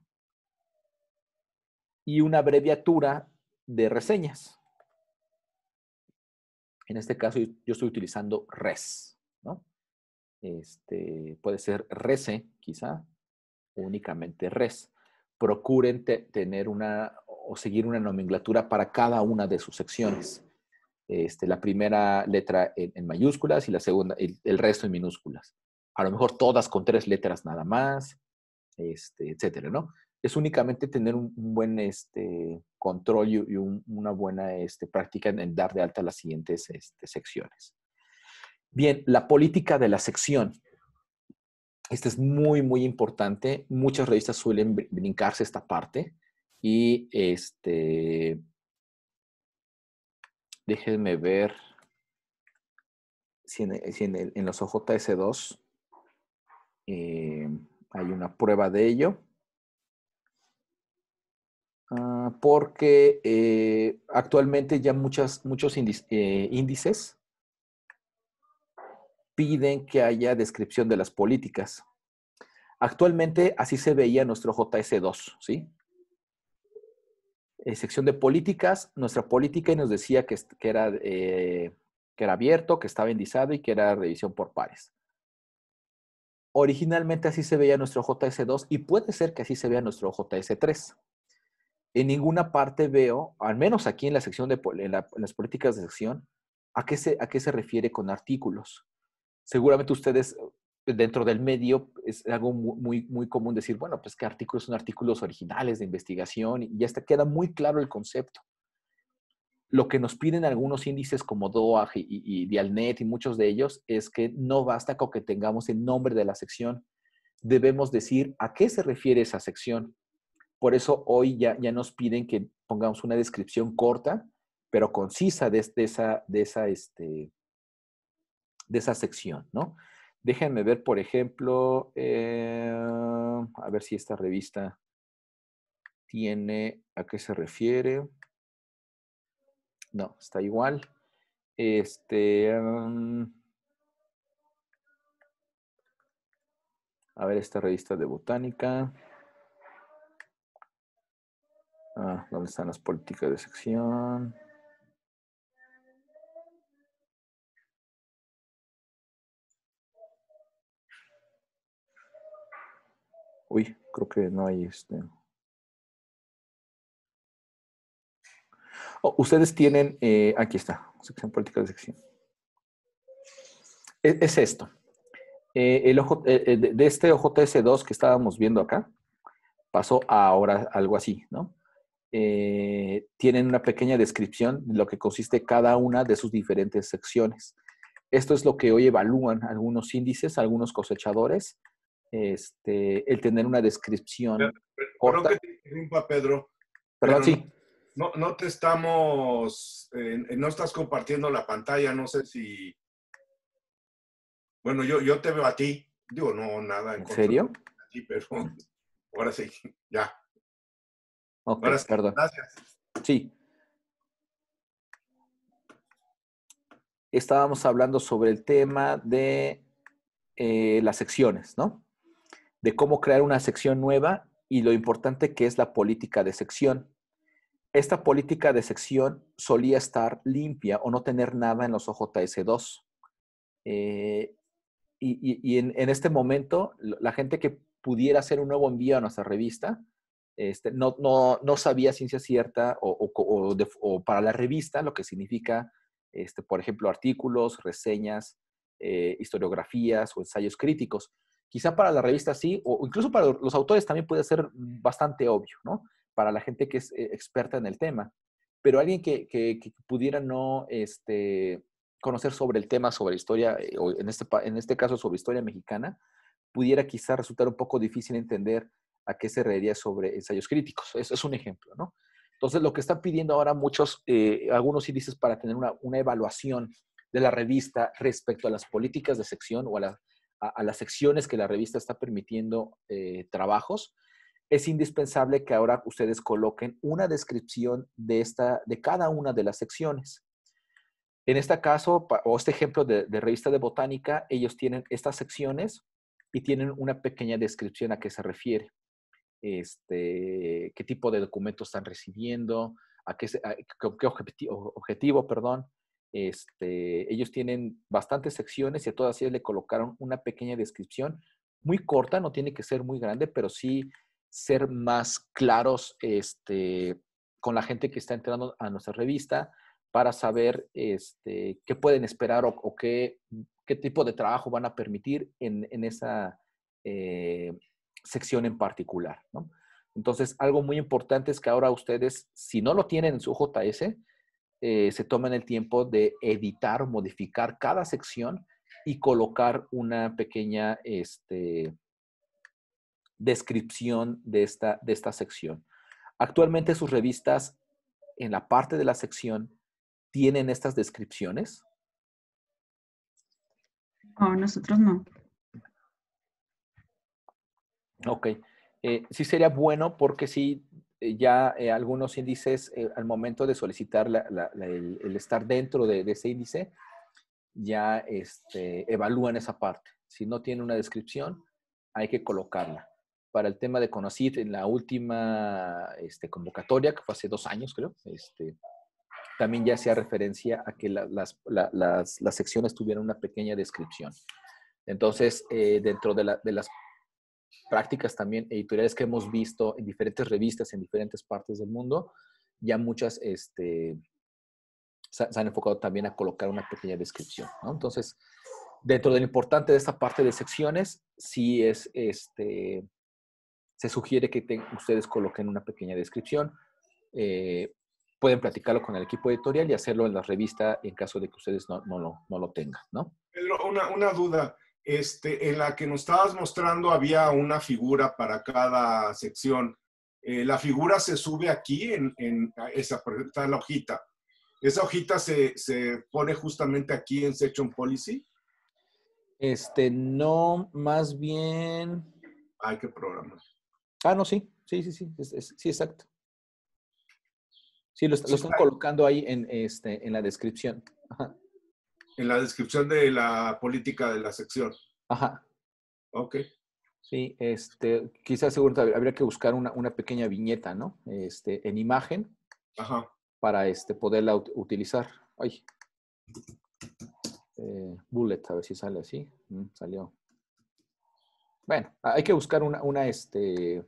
Y una abreviatura de reseñas. En este caso, yo estoy utilizando res, ¿no? Este, puede ser rese, quizá, o únicamente res. Procuren te, tener una o seguir una nomenclatura para cada una de sus secciones. Este, la primera letra en, en mayúsculas y la segunda, el, el resto en minúsculas. A lo mejor todas con tres letras nada más, este, etcétera, ¿no? Es únicamente tener un, un buen este, control y, y un, una buena este, práctica en, en dar de alta las siguientes este, secciones. Bien, la política de la sección. Esta es muy, muy importante. Muchas revistas suelen brincarse esta parte y este, déjenme ver si en, si en, el, en los O J S dos eh, hay una prueba de ello. Uh, porque eh, actualmente ya muchas, muchos índices, eh, índices piden que haya descripción de las políticas. Actualmente así se veía nuestro J S dos, ¿sí? Eh, sección de políticas, nuestra política y nos decía que, que, era, eh, que era abierto, que estaba indizado y que era revisión por pares. Originalmente así se veía nuestro J S dos y puede ser que así se vea nuestro J S tres. En ninguna parte veo, al menos aquí en la sección de en, la, en las políticas de sección, ¿a qué, se, a qué se refiere con artículos? Seguramente ustedes dentro del medio es algo muy, muy común decir, bueno, pues que artículos son artículos originales de investigación y ya está, queda muy claro el concepto. lo que nos piden algunos índices como D O A G y, y Dialnet y muchos de ellos es que no basta con que tengamos el nombre de la sección. Debemos decir a qué se refiere esa sección. Por eso hoy ya, ya nos piden que pongamos una descripción corta, pero concisa de, de, esa, de, esa, este, de esa sección, ¿no? Déjenme ver, por ejemplo, eh, a ver si esta revista tiene a qué se refiere. No, está igual. Este, um, a ver, esta revista de botánica. Ah, ¿dónde están las políticas de sección? Uy, creo que no hay este. Oh, ustedes tienen, eh, aquí está, sección política de sección. Es, es esto. Eh, el ojo, eh, de, de este O J S dos que estábamos viendo acá, pasó a ahora algo así, ¿no? Eh, tienen una pequeña descripción de lo que consiste cada una de sus diferentes secciones. Esto es lo que hoy evalúan algunos índices, algunos cosechadores, este, el tener una descripción corta. Perdón que te interrumpa, Pedro. Perdón, pero sí. No, no, no te estamos, eh, no estás compartiendo la pantalla, no sé si... Bueno, yo, yo te veo a ti. Digo, no, nada en, ¿En contra serio? de ti, pero ahora sí, ya. Ok, Ahora sí, perdón. gracias. Sí. Estábamos hablando sobre el tema de eh, las secciones, ¿no? De cómo crear una sección nueva y lo importante que es la política de sección. Esta política de sección solía estar limpia o no tener nada en los O J S dos. Eh, y y, y en, en este momento, la gente que pudiera hacer un nuevo envío a nuestra revista, este, no, no, no sabía ciencia cierta o, o, o, de, o para la revista lo que significa, este, por ejemplo, artículos, reseñas, eh, historiografías o ensayos críticos. Quizá para la revista sí, o incluso para los autores también puede ser bastante obvio, ¿no? Para la gente que es eh, experta en el tema. Pero alguien que, que, que pudiera no este, conocer sobre el tema, sobre historia, eh, o en este, en este caso sobre historia mexicana, pudiera quizá resultar un poco difícil entender a qué se reiría sobre ensayos críticos. Eso es un ejemplo, ¿no? Entonces, lo que están pidiendo ahora muchos, eh, algunos índices para tener una, una evaluación de la revista respecto a las políticas de sección o a, la, a, a las secciones que la revista está permitiendo eh, trabajos, es indispensable que ahora ustedes coloquen una descripción de, esta, de cada una de las secciones. En este caso, o este ejemplo de, de revista de botánica, ellos tienen estas secciones y tienen una pequeña descripción a qué se refiere. Este, qué tipo de documentos están recibiendo, a qué, a, qué objetivo, objetivo, perdón. Este, ellos tienen bastantes secciones y a todas ellas le colocaron una pequeña descripción, muy corta, no tiene que ser muy grande, pero sí ser más claros este, con la gente que está entrando a nuestra revista para saber este, qué pueden esperar o, o qué, qué tipo de trabajo van a permitir en, en esa eh, sección en particular, ¿no? Entonces, algo muy importante es que ahora ustedes, si no lo tienen en su J S, eh, se tomen el tiempo de editar, modificar cada sección y colocar una pequeña este, descripción de esta, de esta sección. Actualmente sus revistas, en la parte de la sección, ¿tienen estas descripciones? No, nosotros no. Ok. Eh, sí sería bueno porque sí, eh, ya eh, algunos índices, eh, al momento de solicitar la, la, la, el, el, estar dentro de, de ese índice, ya este, evalúan esa parte. Si no tiene una descripción, hay que colocarla. Para el tema de CONACYT, en la última este, convocatoria, que fue hace dos años, creo, este, también ya hacía referencia a que la, las, la, las, las secciones tuvieran una pequeña descripción. Entonces, eh, dentro de, la, de las prácticas también editoriales que hemos visto en diferentes revistas en diferentes partes del mundo, ya muchas este, se, se han enfocado también a colocar una pequeña descripción, ¿no? Entonces, dentro de lo importante de esta parte de secciones, sí es, este, se sugiere que te, ustedes coloquen una pequeña descripción. Eh, pueden platicarlo con el equipo editorial y hacerlo en la revista en caso de que ustedes no, no, lo, no lo tengan, ¿no? Pedro, una, una duda. Este, en la que nos estabas mostrando había una figura para cada sección. Eh, la figura se sube aquí, en, en esa, por ejemplo, está en la hojita. ¿Esa hojita se, se pone justamente aquí en Section Policy? Este, no, más bien... Hay que programar. Ah, no, sí, sí, sí, sí, es, es, sí, exacto. Sí, lo, Sí, lo están colocando ahí en, este, en la descripción. Ajá. En la descripción de la política de la sección. Ajá. Ok. Sí, este, quizás seguro habría que buscar una, una pequeña viñeta, ¿no? Este, en imagen. Ajá. Para este, poderla ut utilizar. Ay. Eh, bullet, a ver si sale así. Mm, salió. Bueno, hay que buscar una, una este...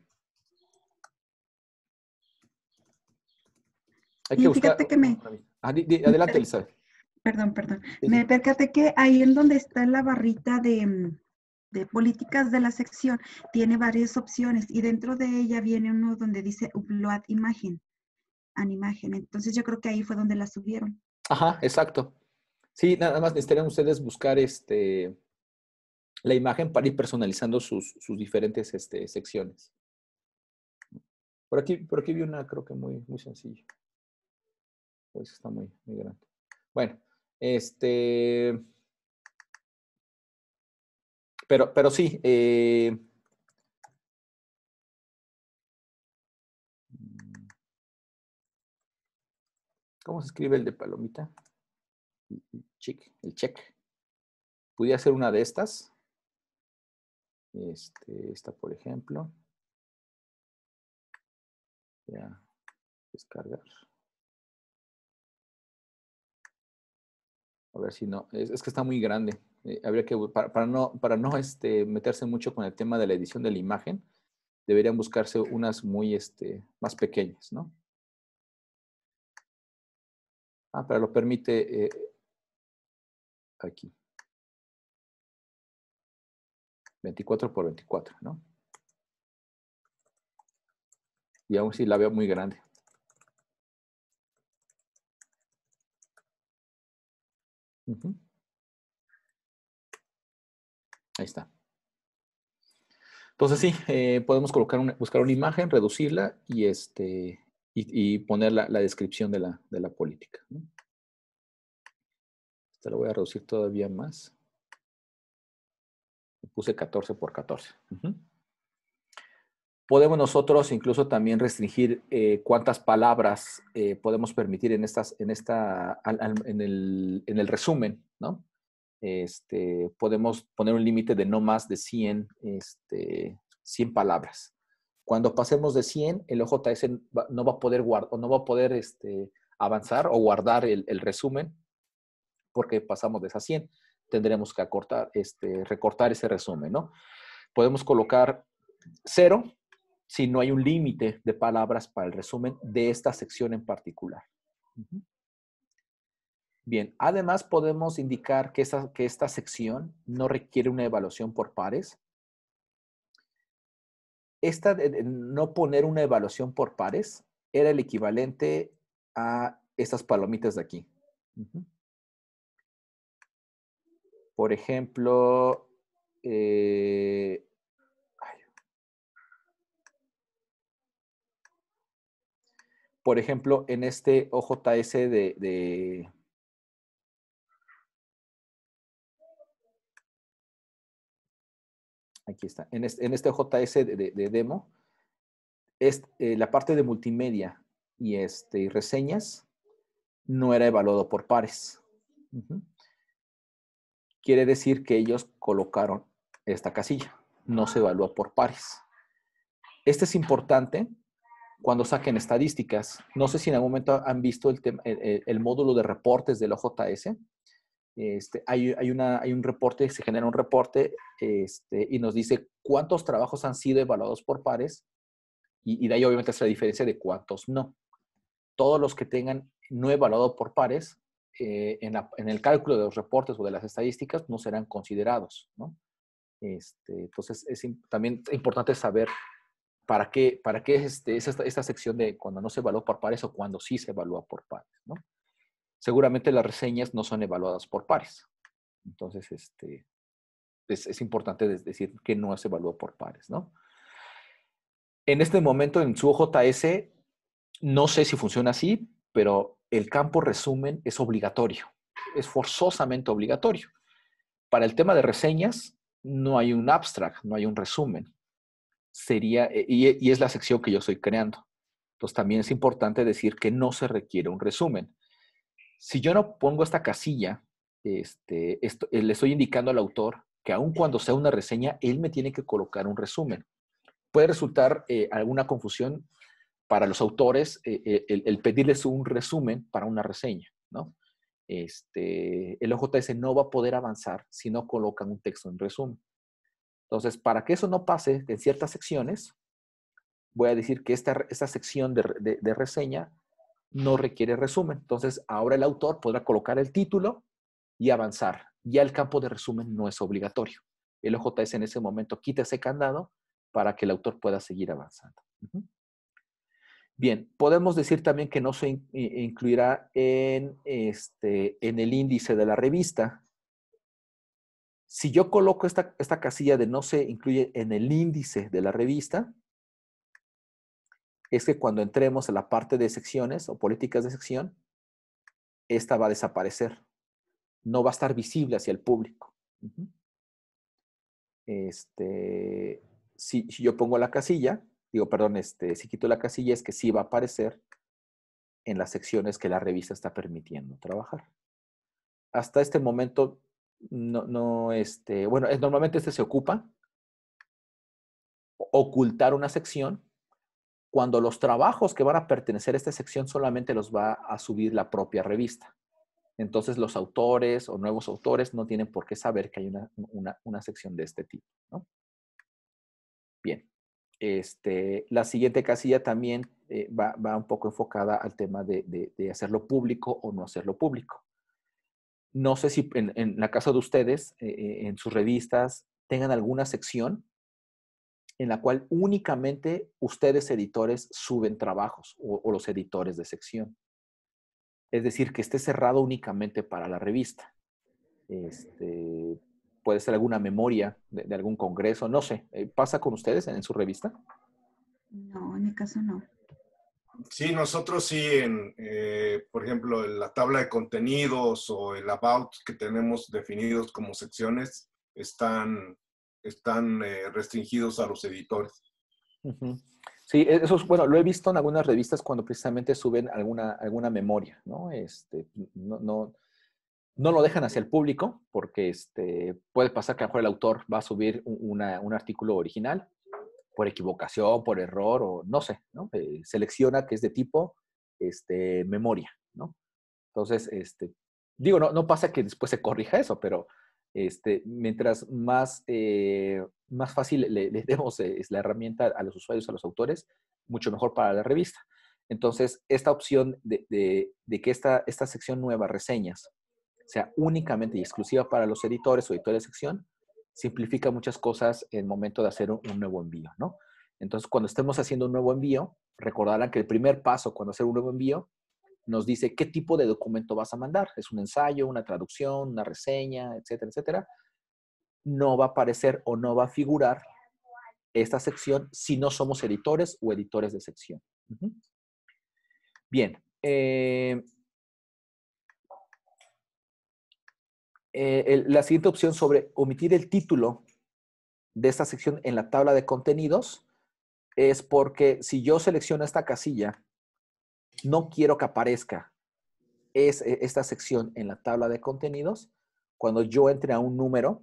Hay Y que buscar... fíjate que me... Ah, di, di, adelante, Elizabeth. Perdón, perdón. Sí, Me sí. percaté que ahí en donde está la barrita de, de políticas de la sección, tiene varias opciones y dentro de ella viene uno donde dice upload imagen, an imagen. Entonces yo creo que ahí fue donde la subieron. Ajá, exacto. Sí, nada más necesitarían ustedes buscar este, la imagen para ir personalizando sus, sus diferentes este, secciones. Por aquí, por aquí vi una, creo que muy, muy sencilla. Pues está muy, muy grande. Bueno, este... Pero, pero sí, eh, ¿cómo se escribe el de palomita? El check, el check. Pudiera ser una de estas. Este, esta, por ejemplo. Ya, descargar. A ver si no, es, es que está muy grande. Eh, habría que, para, para no, para no este, meterse mucho con el tema de la edición de la imagen, deberían buscarse unas muy este, más pequeñas, ¿no? Ah, pero lo permite eh, aquí. veinticuatro por veinticuatro, ¿no? Y aún sí la veo muy grande. Uh-huh. Ahí está. Entonces sí, eh, podemos colocar una, buscar una imagen, reducirla y, este, y, y poner la, la descripción de la, de la política, ¿no? Esta la voy a reducir todavía más. Puse catorce por catorce. Uh-huh. Podemos nosotros incluso también restringir eh, cuántas palabras eh, podemos permitir en, estas, en, esta, al, al, en, el, en el resumen, ¿no? Este, podemos poner un límite de no más de cien, este, cien palabras. Cuando pasemos de cien, el O J S no va a poder, guardar, no va a poder este, avanzar o guardar el, el resumen porque pasamos de esas cien. Tendremos que acortar, este, recortar ese resumen, ¿no? Podemos colocar cero si no hay un límite de palabras para el resumen de esta sección en particular. Uh-huh. Bien, además podemos indicar que esta, que esta sección no requiere una evaluación por pares. Esta de, de no poner una evaluación por pares era el equivalente a estas palomitas de aquí. Uh-huh. Por ejemplo, eh, por ejemplo, en este O J S de, de aquí está, en este, en este O J S de, de, de demo, es, eh, la parte de multimedia y, este, y reseñas no era evaluado por pares. Uh-huh. Quiere decir que ellos colocaron esta casilla, no se evalúa por pares. Este es importante cuando saquen estadísticas. No sé si en algún momento han visto el, tema, el, el módulo de reportes del O J S. Este, hay, hay, una, hay un reporte, se genera un reporte este, y nos dice cuántos trabajos han sido evaluados por pares y, y de ahí obviamente es la diferencia de cuántos no. Todos los que tengan no evaluado por pares, eh, en, la, en el cálculo de los reportes o de las estadísticas no serán considerados, ¿no? Este, entonces es también importante saber ¿para qué, para qué este, es esta, esta sección de cuando no se evalúa por pares o cuando sí se evalúa por pares, ¿no? Seguramente las reseñas no son evaluadas por pares. Entonces, este, es, es importante decir que no se evalúa por pares, ¿no? En este momento, en su O J S, no sé si funciona así, pero el campo resumen es obligatorio. Es forzosamente obligatorio. Para el tema de reseñas, no hay un abstract, no hay un resumen. Sería, y, y es la sección que yo estoy creando. Entonces, también es importante decir que no se requiere un resumen. Si yo no pongo esta casilla, este, esto, le estoy indicando al autor que aun cuando sea una reseña, él me tiene que colocar un resumen. Puede resultar eh, alguna confusión para los autores eh, el, el pedirles un resumen para una reseña, ¿no? Este, el O J S no va a poder avanzar si no colocan un texto en resumen. Entonces, para que eso no pase en ciertas secciones, voy a decir que esta, esta sección de, de, de reseña no requiere resumen. Entonces, ahora el autor podrá colocar el título y avanzar. Ya el campo de resumen no es obligatorio. El O J S en ese momento quita ese candado para que el autor pueda seguir avanzando. Uh-huh. Bien, podemos decir también que no se in incluirá en, este, en el índice de la revista. Si yo coloco esta, esta casilla de no se incluye en el índice de la revista, es que cuando entremos a la parte de secciones o políticas de sección, esta va a desaparecer. No va a estar visible hacia el público. Uh-huh. Este, si, si yo pongo la casilla, digo, perdón, este, si quito la casilla es que sí va a aparecer en las secciones que la revista está permitiendo trabajar. Hasta este momento, no, no este, bueno, es, normalmente este se ocupa, ocultar una sección, cuando los trabajos que van a pertenecer a esta sección solamente los va a subir la propia revista. Entonces los autores o nuevos autores no tienen por qué saber que hay una, una, una sección de este tipo, ¿no? Bien. Este, la siguiente casilla también eh, va, va un poco enfocada al tema de, de, de hacerlo público o no hacerlo público. No sé si en, en la casa de ustedes, eh, en sus revistas, tengan alguna sección en la cual únicamente ustedes editores suben trabajos o, o los editores de sección. Es decir, que esté cerrado únicamente para la revista. Este, puede ser alguna memoria de, de algún congreso, no sé. ¿Pasa con ustedes en, en su revista? No, en mi caso no. Sí, nosotros sí, en, eh, por ejemplo, en la tabla de contenidos o el about que tenemos definidos como secciones están, están eh, restringidos a los editores. Uh-huh. Sí, eso es, bueno, lo he visto en algunas revistas cuando precisamente suben alguna, alguna memoria, ¿no? Este, no, no, no lo dejan hacia el público porque este, puede pasar que a lo mejor el autor va a subir una, un artículo original por equivocación, por error o no sé, ¿no? Eh, selecciona que es de tipo este, memoria, ¿no? Entonces, este, digo, no, no pasa que después se corrija eso, pero este, mientras más, eh, más fácil le, le demos eh, la herramienta a los usuarios, a los autores, mucho mejor para la revista. Entonces, esta opción de, de, de que esta, esta sección nueva, reseñas, sea únicamente y exclusiva para los editores o editores de sección, simplifica muchas cosas en el momento de hacer un, un nuevo envío, ¿no? Entonces, cuando estemos haciendo un nuevo envío, recordarán que el primer paso cuando hacer un nuevo envío nos dice qué tipo de documento vas a mandar. ¿Es un ensayo, una traducción, una reseña, etcétera, etcétera? No va a aparecer o no va a figurar esta sección si no somos editores o editores de sección. Uh-huh. Bien. Eh, eh, el, la siguiente opción sobre omitir el título de esta sección en la tabla de contenidos es porque si yo selecciono esta casilla, no quiero que aparezca es esta sección en la tabla de contenidos. Cuando yo entre a un número,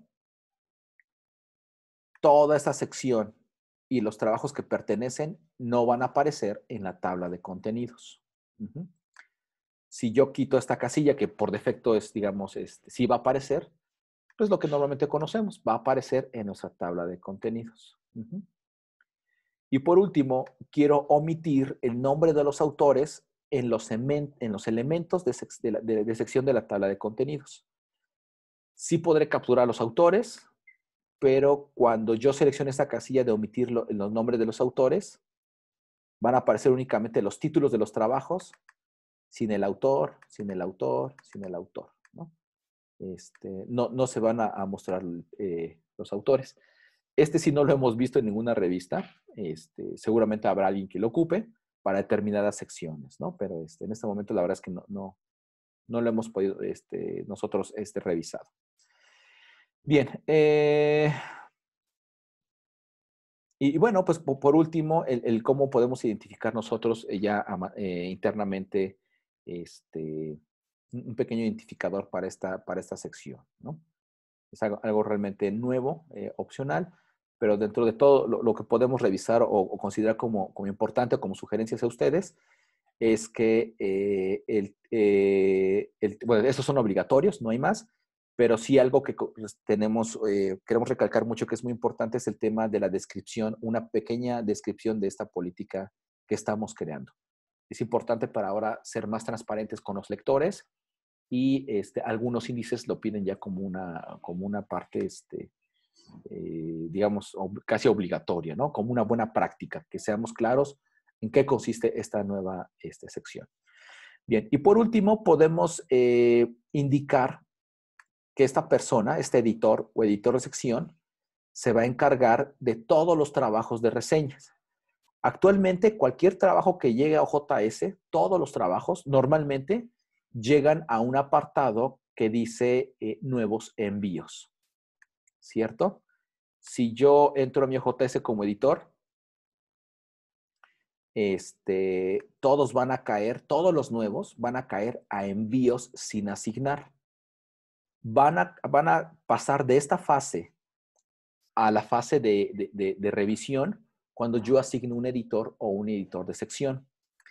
toda esta sección y los trabajos que pertenecen no van a aparecer en la tabla de contenidos. Uh-huh. Si yo quito esta casilla, que por defecto es, digamos, este, sí va a aparecer, pues lo que normalmente conocemos, va a aparecer en nuestra tabla de contenidos. Uh-huh. Y por último, quiero omitir el nombre de los autores en los, en los elementos de, sec de, la, de, de sección de la tabla de contenidos. Sí podré capturar los autores, pero cuando yo seleccione esta casilla de omitir lo, los nombres de los autores, van a aparecer únicamente los títulos de los trabajos, sin el autor, sin el autor, sin el autor, ¿no? Este, no, no se van a, a mostrar eh, los autores. Este sí no lo hemos visto en ninguna revista. Este, seguramente habrá alguien que lo ocupe para determinadas secciones, ¿no? Pero este, en este momento la verdad es que no, no, no lo hemos podido este, nosotros este, revisado. Bien. Eh, y bueno, pues por último, el, el cómo podemos identificar nosotros ya eh, internamente este, un pequeño identificador para esta, para esta sección, ¿no? Es algo, algo realmente nuevo, eh, opcional, pero dentro de todo lo, lo que podemos revisar o, o considerar como, como importante o como sugerencias a ustedes es que eh, el, eh, el, bueno, estos son obligatorios, no hay más, pero sí algo que pues, tenemos, eh, queremos recalcar mucho que es muy importante es el tema de la descripción, una pequeña descripción de esta política que estamos creando. Es importante para ahora ser más transparentes con los lectores y este, algunos índices lo piden ya como una, como una parte, este, eh, digamos, ob casi obligatoria, ¿no? Como una buena práctica, que seamos claros en qué consiste esta nueva este, sección. Bien, y por último podemos eh, indicar que esta persona, este editor o editor de sección, se va a encargar de todos los trabajos de reseñas. Actualmente, cualquier trabajo que llegue a O J S, todos los trabajos, normalmente llegan a un apartado que dice eh, nuevos envíos, ¿cierto? Si yo entro a mi O J S como editor, este, todos van a caer, todos los nuevos van a caer a envíos sin asignar. Van a, van a pasar de esta fase a la fase de, de, de, de revisión cuando yo asigno un editor o un editor de sección.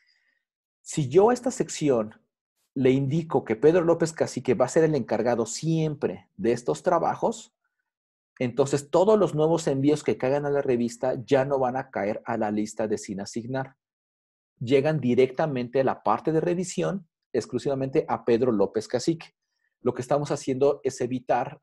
Si yo a esta sección le indico que Pedro López Cacique va a ser el encargado siempre de estos trabajos, entonces todos los nuevos envíos que caigan a la revista ya no van a caer a la lista de sin asignar. Llegan directamente a la parte de revisión, exclusivamente a Pedro López Cacique. Lo que estamos haciendo es evitar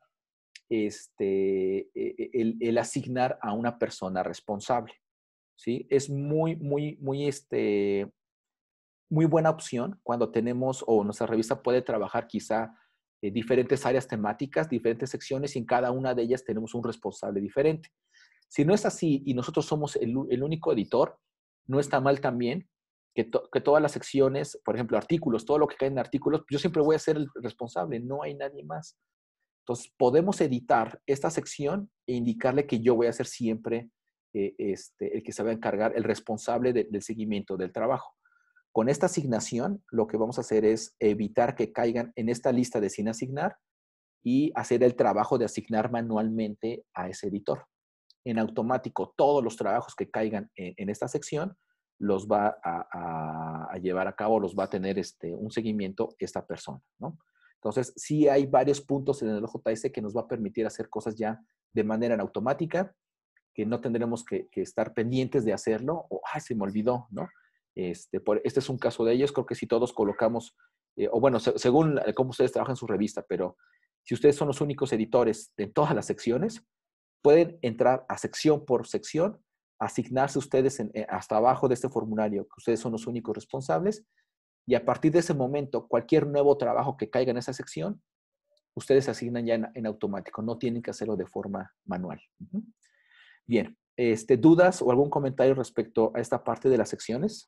este, el, el asignar a una persona responsable, ¿sí? Es muy, muy, muy, este, muy buena opción cuando tenemos o nuestra revista puede trabajar quizá eh, diferentes áreas temáticas, diferentes secciones y en cada una de ellas tenemos un responsable diferente. Si no es así y nosotros somos el, el único editor, no está mal también que, to, que todas las secciones, por ejemplo, artículos, todo lo que cae en artículos, yo siempre voy a ser el responsable, no hay nadie más. Entonces, podemos editar esta sección e indicarle que yo voy a ser siempre eh, este, el que se va a encargar, el responsable de, del seguimiento del trabajo. Con esta asignación, lo que vamos a hacer es evitar que caigan en esta lista de sin asignar y hacer el trabajo de asignar manualmente a ese editor. En automático, todos los trabajos que caigan en, en esta sección los va a, a, a llevar a cabo, los va a tener este, un seguimiento esta persona, ¿no? Entonces, sí hay varios puntos en el O J S que nos va a permitir hacer cosas ya de manera en automática, que no tendremos que, que estar pendientes de hacerlo, o, ay, se me olvidó, ¿no? Este, por, este es un caso de ellos, creo que si todos colocamos, eh, o bueno, se, según cómo ustedes trabajan en su revista, pero si ustedes son los únicos editores de todas las secciones, pueden entrar a sección por sección, asignarse ustedes en, hasta abajo de este formulario, que ustedes son los únicos responsables, y a partir de ese momento, cualquier nuevo trabajo que caiga en esa sección, ustedes se asignan ya en, en automático, no tienen que hacerlo de forma manual. Uh-huh. Bien, este, ¿dudas o algún comentario respecto a esta parte de las secciones?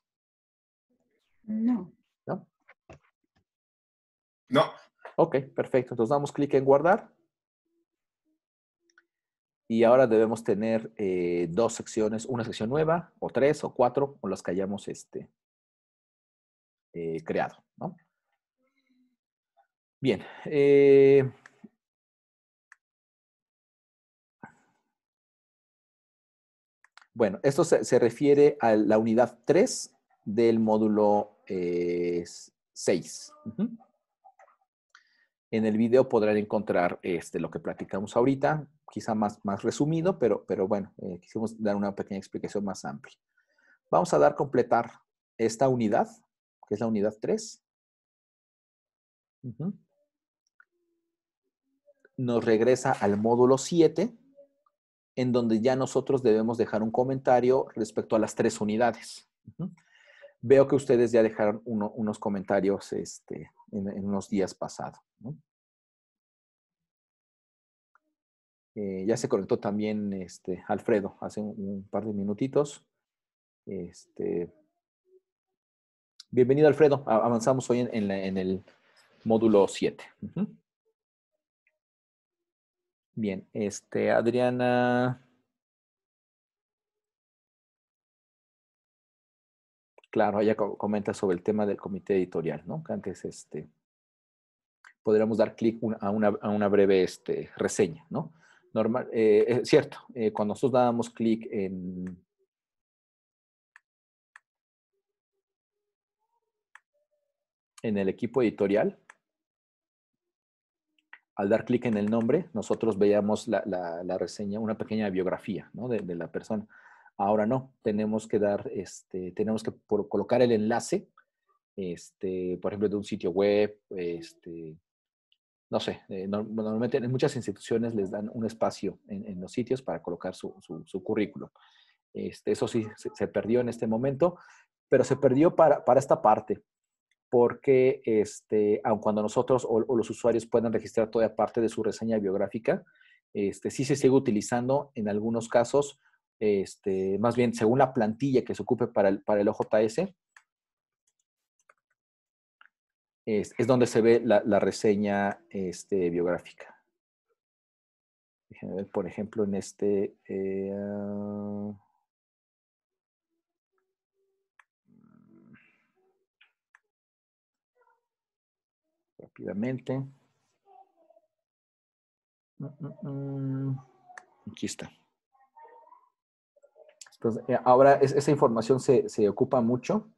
No. ¿No? No. Ok, perfecto. Entonces damos clic en guardar. Y ahora debemos tener eh, dos secciones, una sección nueva, o tres, o cuatro, o las que hayamos este, eh, creado, ¿no? Bien. Eh, bueno, esto se, se refiere a la unidad tres del módulo eh, seis. Uh-huh. En el video podrán encontrar este, lo que platicamos ahorita, quizá más, más resumido, pero, pero bueno, eh, quisimos dar una pequeña explicación más amplia. Vamos a dar completar esta unidad, que es la unidad tres. Uh-huh. Nos regresa al módulo siete en donde ya nosotros debemos dejar un comentario respecto a las tres unidades. Uh-huh. Veo que ustedes ya dejaron uno, unos comentarios este, en, en unos días pasados, ¿no? Eh, ya se conectó también este, Alfredo hace un, un par de minutitos. Este, bienvenido, Alfredo. Avanzamos hoy en, en, la, en el módulo siete. Uh-huh. Bien, este, Adriana. Claro, ella comenta sobre el tema del comité editorial, ¿no? Que antes este, podríamos dar clic a una, a una breve este, reseña, ¿no? Normal, eh, es cierto, eh, cuando nosotros dábamos clic en, en el equipo editorial, al dar clic en el nombre, nosotros veíamos la, la, la reseña, una pequeña biografía, ¿no? de, de la persona. Ahora no, tenemos que dar, este, tenemos que por, colocar el enlace, este, por ejemplo, de un sitio web, este, no sé, eh, no, normalmente en muchas instituciones les dan un espacio en, en los sitios para colocar su, su, su currículum. Este, eso sí, se, se perdió en este momento, pero se perdió para, para esta parte, porque este, aun cuando nosotros o, o los usuarios puedan registrar toda parte de su reseña biográfica, este, sí se sigue utilizando en algunos casos, este, más bien según la plantilla que se ocupe para el, para el O J S, es, es donde se ve la, la reseña este, biográfica. Déjenme ver, por ejemplo, en este... Eh, uh, rápidamente. Aquí está. Entonces, ahora es, esa información se, se ocupa mucho.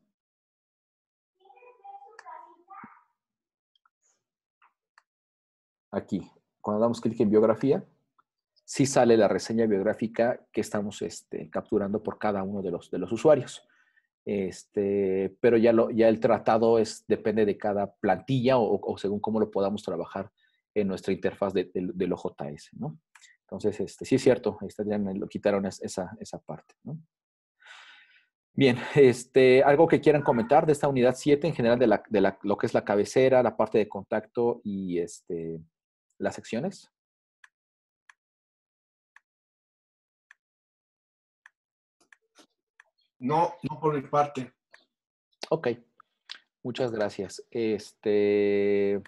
Aquí, cuando damos clic en biografía, sí sale la reseña biográfica que estamos este, capturando por cada uno de los, de los usuarios. Este, pero ya, lo, ya el tratado es, depende de cada plantilla o, o según cómo lo podamos trabajar en nuestra interfaz de, de, del O J S, ¿no? Entonces, este, sí es cierto, está, ya me lo quitaron esa, esa parte, ¿no? Bien, este, algo que quieran comentar de esta unidad siete en general de, la, de la, lo que es la cabecera, la parte de contacto y este, las secciones. No, no por mi parte. Ok, muchas gracias. Este...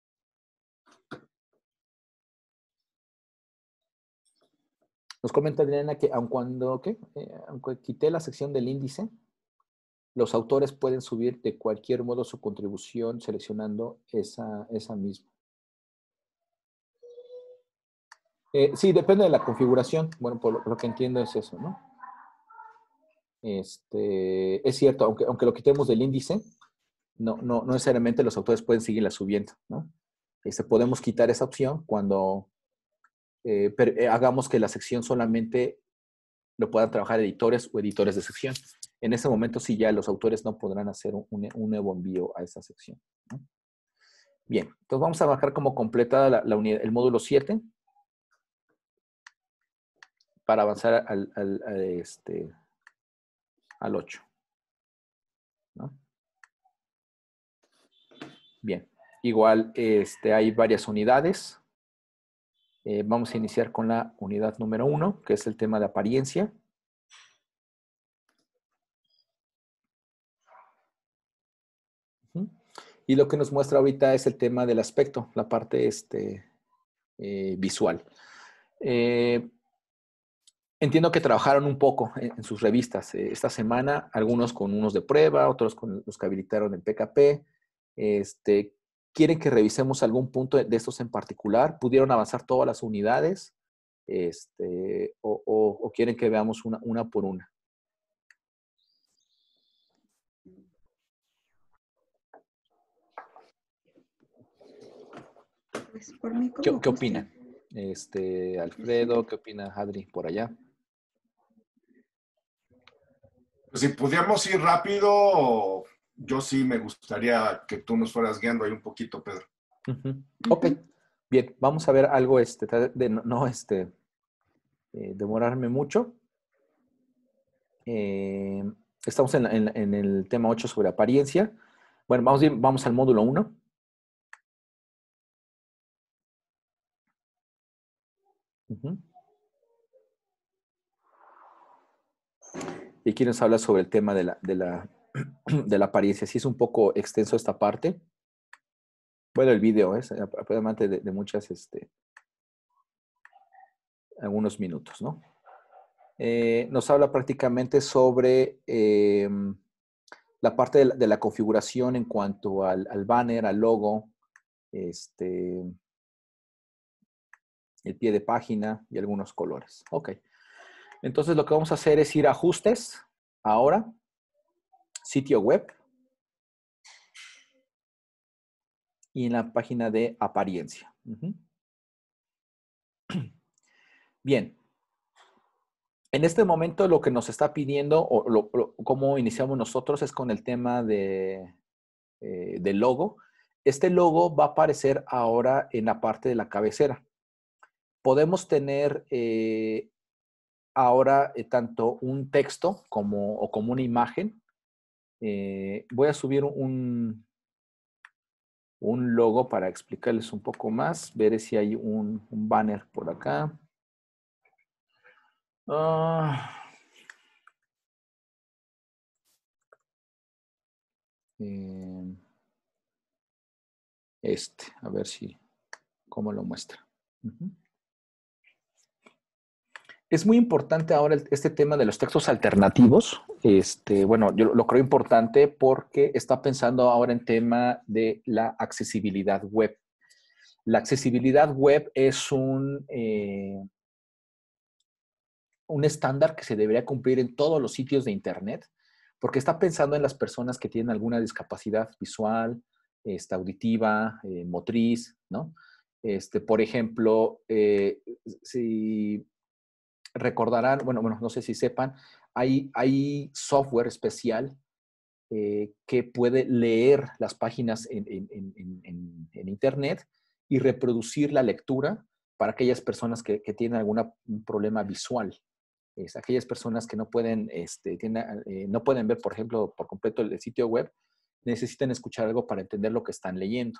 Nos comenta Adriana que aun cuando, ¿qué? Eh, aunque quité la sección del índice, los autores pueden subir de cualquier modo su contribución seleccionando esa, esa misma. Eh, sí, depende de la configuración. Bueno, por lo, por lo que entiendo es eso, ¿no? Este, es cierto, aunque, aunque lo quitemos del índice, no, no, no necesariamente los autores pueden seguirla subiendo, ¿no? Este, podemos quitar esa opción cuando eh, per, eh, hagamos que la sección solamente lo puedan trabajar editores o editores de sección. En ese momento sí ya los autores no podrán hacer un, un nuevo envío a esa sección, ¿no? Bien, entonces vamos a bajar como completada la, la unidad, el módulo siete para avanzar al, al, al, este, al ocho, ¿no? Bien, igual este, hay varias unidades. Eh, vamos a iniciar con la unidad número uno, que es el tema de apariencia. Uh-huh. Y lo que nos muestra ahorita es el tema del aspecto, la parte este, eh, visual. Eh, entiendo que trabajaron un poco en, en sus revistas eh, esta semana, algunos con unos de prueba, otros con los que habilitaron el P K P. Este, ¿quieren que revisemos algún punto de estos en particular? ¿Pudieron avanzar todas las unidades? Este, o, o, o quieren que veamos una, una por una? Pues por mí, ¿Qué, como qué guste. opinan? Este, Alfredo, ¿qué opina Adri por allá? Pues si pudiéramos ir rápido, yo sí me gustaría que tú nos fueras guiando ahí un poquito, Pedro. Uh-huh. Ok, bien, vamos a ver algo este, de no, este, eh, demorarme mucho. Eh, estamos en, en, en el tema ocho sobre apariencia. Bueno, vamos, vamos al módulo uno. Uh-huh. Y aquí nos habla sobre el tema de la, de la, de la apariencia. Sí es un poco extenso esta parte. Bueno, el video es aproximadamente de, de muchas, este, algunos minutos, ¿no? Eh, nos habla prácticamente sobre eh, la parte de la, de la configuración en cuanto al, al banner, al logo, este, el pie de página y algunos colores. Ok. Entonces lo que vamos a hacer es ir a ajustes, ahora, sitio web, y en la página de apariencia. Uh-huh. Bien. En este momento lo que nos está pidiendo, o lo, lo, cómo iniciamos nosotros, es con el tema de, eh, del logo. Este logo va a aparecer ahora en la parte de la cabecera. Podemos tener eh, ahora eh, tanto un texto como, o como una imagen. Eh, voy a subir un, un logo para explicarles un poco más. Veré si hay un, un banner por acá. Ah... Eh, este, a ver si, cómo lo muestra. Uh-huh. Es muy importante ahora el, este tema de los textos alternativos. Este, bueno, yo lo creo importante porque está pensando ahora en tema de la accesibilidad web. La accesibilidad web es un, eh, un estándar que se debería cumplir en todos los sitios de Internet, porque está pensando en las personas que tienen alguna discapacidad visual, esta, auditiva, eh, motriz, ¿no? Este, por ejemplo, eh, si recordarán, bueno, bueno, no sé si sepan, hay, hay software especial eh, que puede leer las páginas en, en, en, en, en Internet y reproducir la lectura para aquellas personas que, que tienen algún problema visual. Es aquellas personas que no pueden, este, tienen, eh, no pueden ver, por ejemplo, por completo el sitio web, necesitan escuchar algo para entender lo que están leyendo.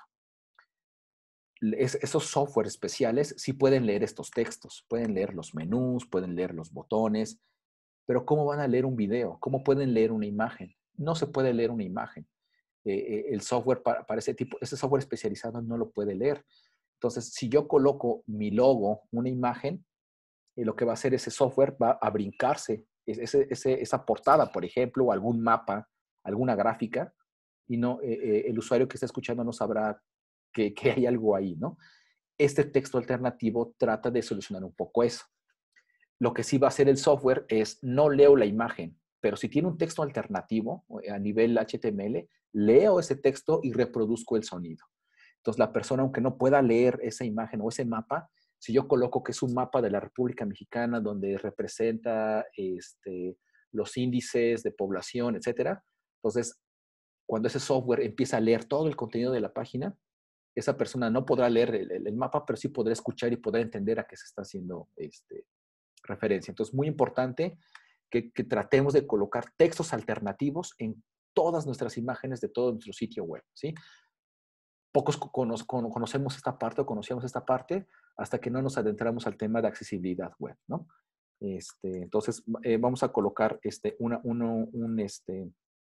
Es, esos software especiales sí pueden leer estos textos, pueden leer los menús, pueden leer los botones, pero ¿cómo van a leer un video? ¿Cómo pueden leer una imagen? No se puede leer una imagen. Eh, eh, el software para, para ese tipo, ese software especializado no lo puede leer. Entonces, si yo coloco mi logo, una imagen, y lo que va a hacer ese software va a brincarse ese, ese, esa portada, por ejemplo, o algún mapa, alguna gráfica, y no, eh, eh, el usuario que está escuchando no sabrá que, que hay algo ahí, ¿no? Este texto alternativo trata de solucionar un poco eso. Lo que sí va a hacer el software es, no leo la imagen, pero si tiene un texto alternativo a nivel H T M L, leo ese texto y reproduzco el sonido. Entonces, la persona, aunque no pueda leer esa imagen o ese mapa, si yo coloco que es un mapa de la República Mexicana donde representa este, los índices de población, etcétera, entonces, cuando ese software empieza a leer todo el contenido de la página, esa persona no podrá leer el, el, el mapa, pero sí podrá escuchar y podrá entender a qué se está haciendo este, referencia. Entonces, muy importante que, que tratemos de colocar textos alternativos en todas nuestras imágenes de todo nuestro sitio web, ¿sí? Pocos cono cono conocemos esta parte o conocíamos esta parte hasta que no nos adentramos al tema de accesibilidad web, ¿no? Este, entonces, eh, vamos a colocar este, una, uno, un este,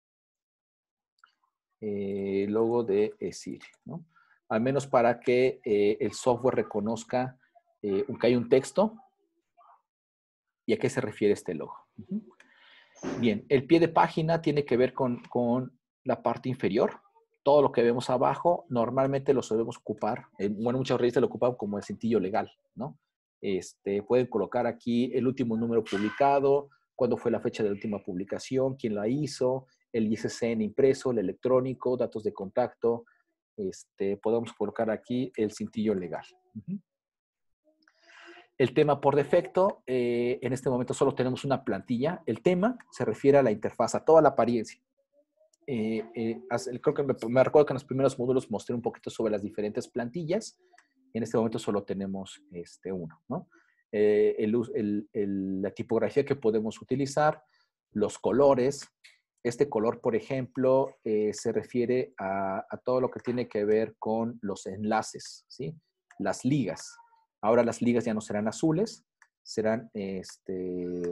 eh, logo de eh, Siri, ¿no? Al menos para que eh, el software reconozca eh, que hay un texto y a qué se refiere este logo. Uh-huh. Bien, el pie de página tiene que ver con, con la parte inferior. Todo lo que vemos abajo, normalmente lo solemos ocupar, eh, bueno, muchas revistas lo ocupan como el cintillo legal, ¿no? Este, pueden colocar aquí el último número publicado, cuándo fue la fecha de la última publicación, quién la hizo, el I S C N impreso, el electrónico, datos de contacto. Este, podemos colocar aquí el cintillo legal. Uh-huh. El tema por defecto, eh, en este momento solo tenemos una plantilla. El tema se refiere a la interfaz, a toda la apariencia. Eh, eh, creo que me, me recuerdo que en los primeros módulos mostré un poquito sobre las diferentes plantillas. En este momento solo tenemos este uno, ¿no? eh, el, el, el, la tipografía que podemos utilizar, los colores. Este color, por ejemplo, eh, se refiere a, a todo lo que tiene que ver con los enlaces, ¿sí? Las ligas. Ahora las ligas ya no serán azules, serán este,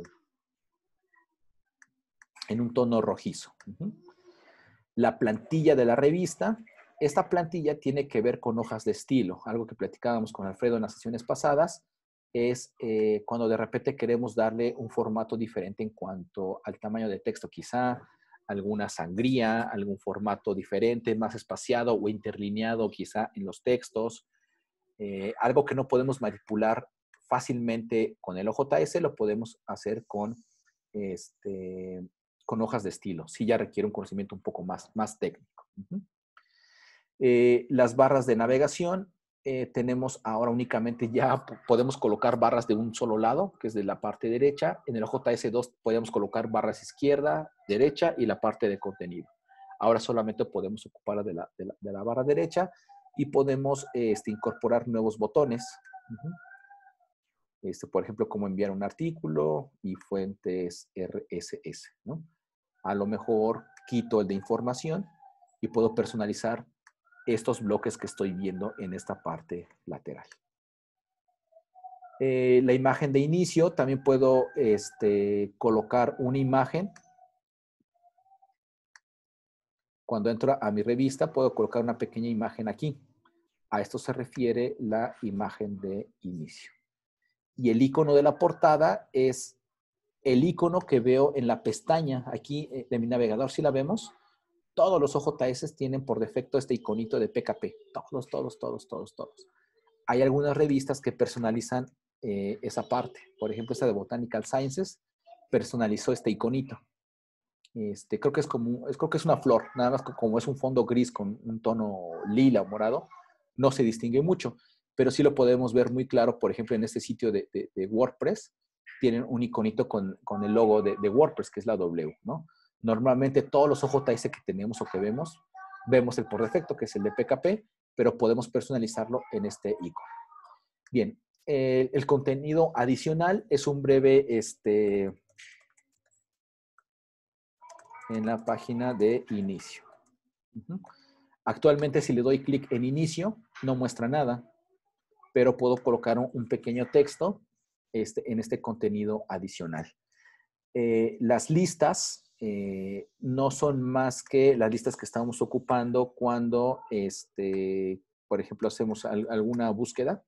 en un tono rojizo. Uh-huh. La plantilla de la revista. Esta plantilla tiene que ver con hojas de estilo. Algo que platicábamos con Alfredo en las sesiones pasadas es eh, cuando de repente queremos darle un formato diferente en cuanto al tamaño de texto. Quizá alguna sangría, algún formato diferente, más espaciado o interlineado quizá en los textos. Eh, algo que no podemos manipular fácilmente con el O J S, lo podemos hacer con, este, con hojas de estilo. Sí, ya requiere un conocimiento un poco más, más técnico. Uh-huh. Eh, las barras de navegación, eh, tenemos ahora únicamente ya podemos colocar barras de un solo lado, que es de la parte derecha. En el O J S dos podemos colocar barras izquierda, derecha y la parte de contenido. Ahora solamente podemos ocupar de la, de la, de la barra derecha y podemos este, incorporar nuevos botones. Uh-huh. Este, por ejemplo, como enviar un artículo y fuentes R S S, ¿no? A lo mejor quito el de información y puedo personalizar estos bloques que estoy viendo en esta parte lateral. Eh, la imagen de inicio, también puedo este, colocar una imagen. Cuando entro a mi revista, puedo colocar una pequeña imagen aquí. A esto se refiere la imagen de inicio. Y el icono de la portada es el icono que veo en la pestaña aquí de mi navegador. ¿Sí la vemos? Todos los O J S tienen por defecto este iconito de P K P. Todos, todos, todos, todos, todos. Hay algunas revistas que personalizan eh, esa parte. Por ejemplo, esta de Botanical Sciences personalizó este iconito. Este, creo que es como, es, creo que es una flor, nada más que como es un fondo gris con un tono lila o morado, no se distingue mucho, pero sí lo podemos ver muy claro, por ejemplo, en este sitio de, de, de WordPress, tienen un iconito con, con el logo de, de WordPress, que es la W, ¿no? Normalmente todos los O J S que tenemos o que vemos, vemos el por defecto, que es el de P K P, pero podemos personalizarlo en este icono. Bien, el, el contenido adicional es un breve, este, en la página de inicio. Uh-huh. Actualmente, si le doy clic en inicio, no muestra nada, pero puedo colocar un, un pequeño texto este, en este contenido adicional. Eh, las listas eh, no son más que las listas que estamos ocupando cuando, este, por ejemplo, hacemos al, alguna búsqueda.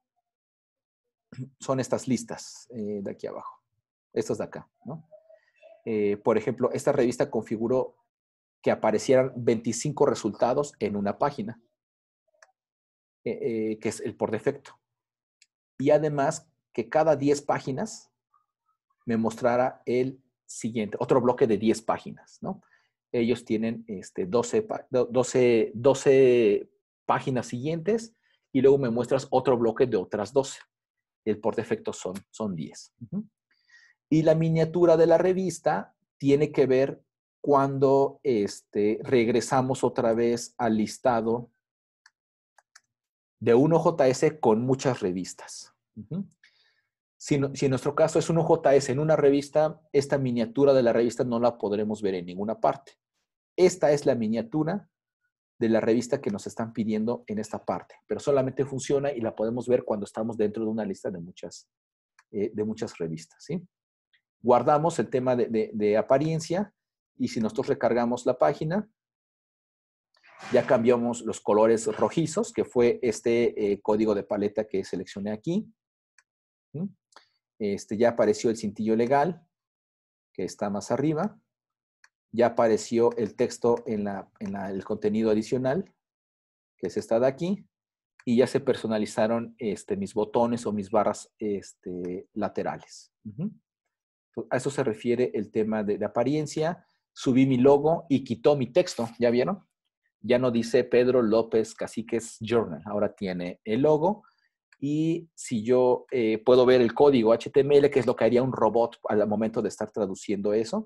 Son estas listas eh, de aquí abajo, estas de acá, ¿no? Eh, por ejemplo, esta revista configuró que aparecieran veinticinco resultados en una página, eh, eh, que es el por defecto. Y además que cada diez páginas me mostrara el siguiente, otro bloque de diez páginas, ¿no? Ellos tienen este, doce, doce, doce páginas siguientes y luego me muestras otro bloque de otras doce. El por defecto son, son diez. Uh-huh. Y la miniatura de la revista tiene que ver cuando este, regresamos otra vez al listado de un O J S con muchas revistas. Uh-huh. Si, no, si en nuestro caso es un O J S en una revista, esta miniatura de la revista no la podremos ver en ninguna parte. Esta es la miniatura de la revista que nos están pidiendo en esta parte, pero solamente funciona y la podemos ver cuando estamos dentro de una lista de muchas, eh, de muchas revistas, ¿sí? Guardamos el tema de, de, de apariencia y si nosotros recargamos la página, ya cambiamos los colores rojizos, que fue este eh, código de paleta que seleccioné aquí. ¿Sí? Este, ya apareció el cintillo legal, que está más arriba. Ya apareció el texto en, la, en la, el contenido adicional, que es esta de aquí. Y ya se personalizaron este, mis botones o mis barras este, laterales. Uh-huh. A eso se refiere el tema de, de apariencia. Subí mi logo y quitó mi texto. ¿Ya vieron? Ya no dice Pedro López Caciques Journal. Ahora tiene el logo. Y si yo eh, puedo ver el código H T M L, que es lo que haría un robot al momento de estar traduciendo eso.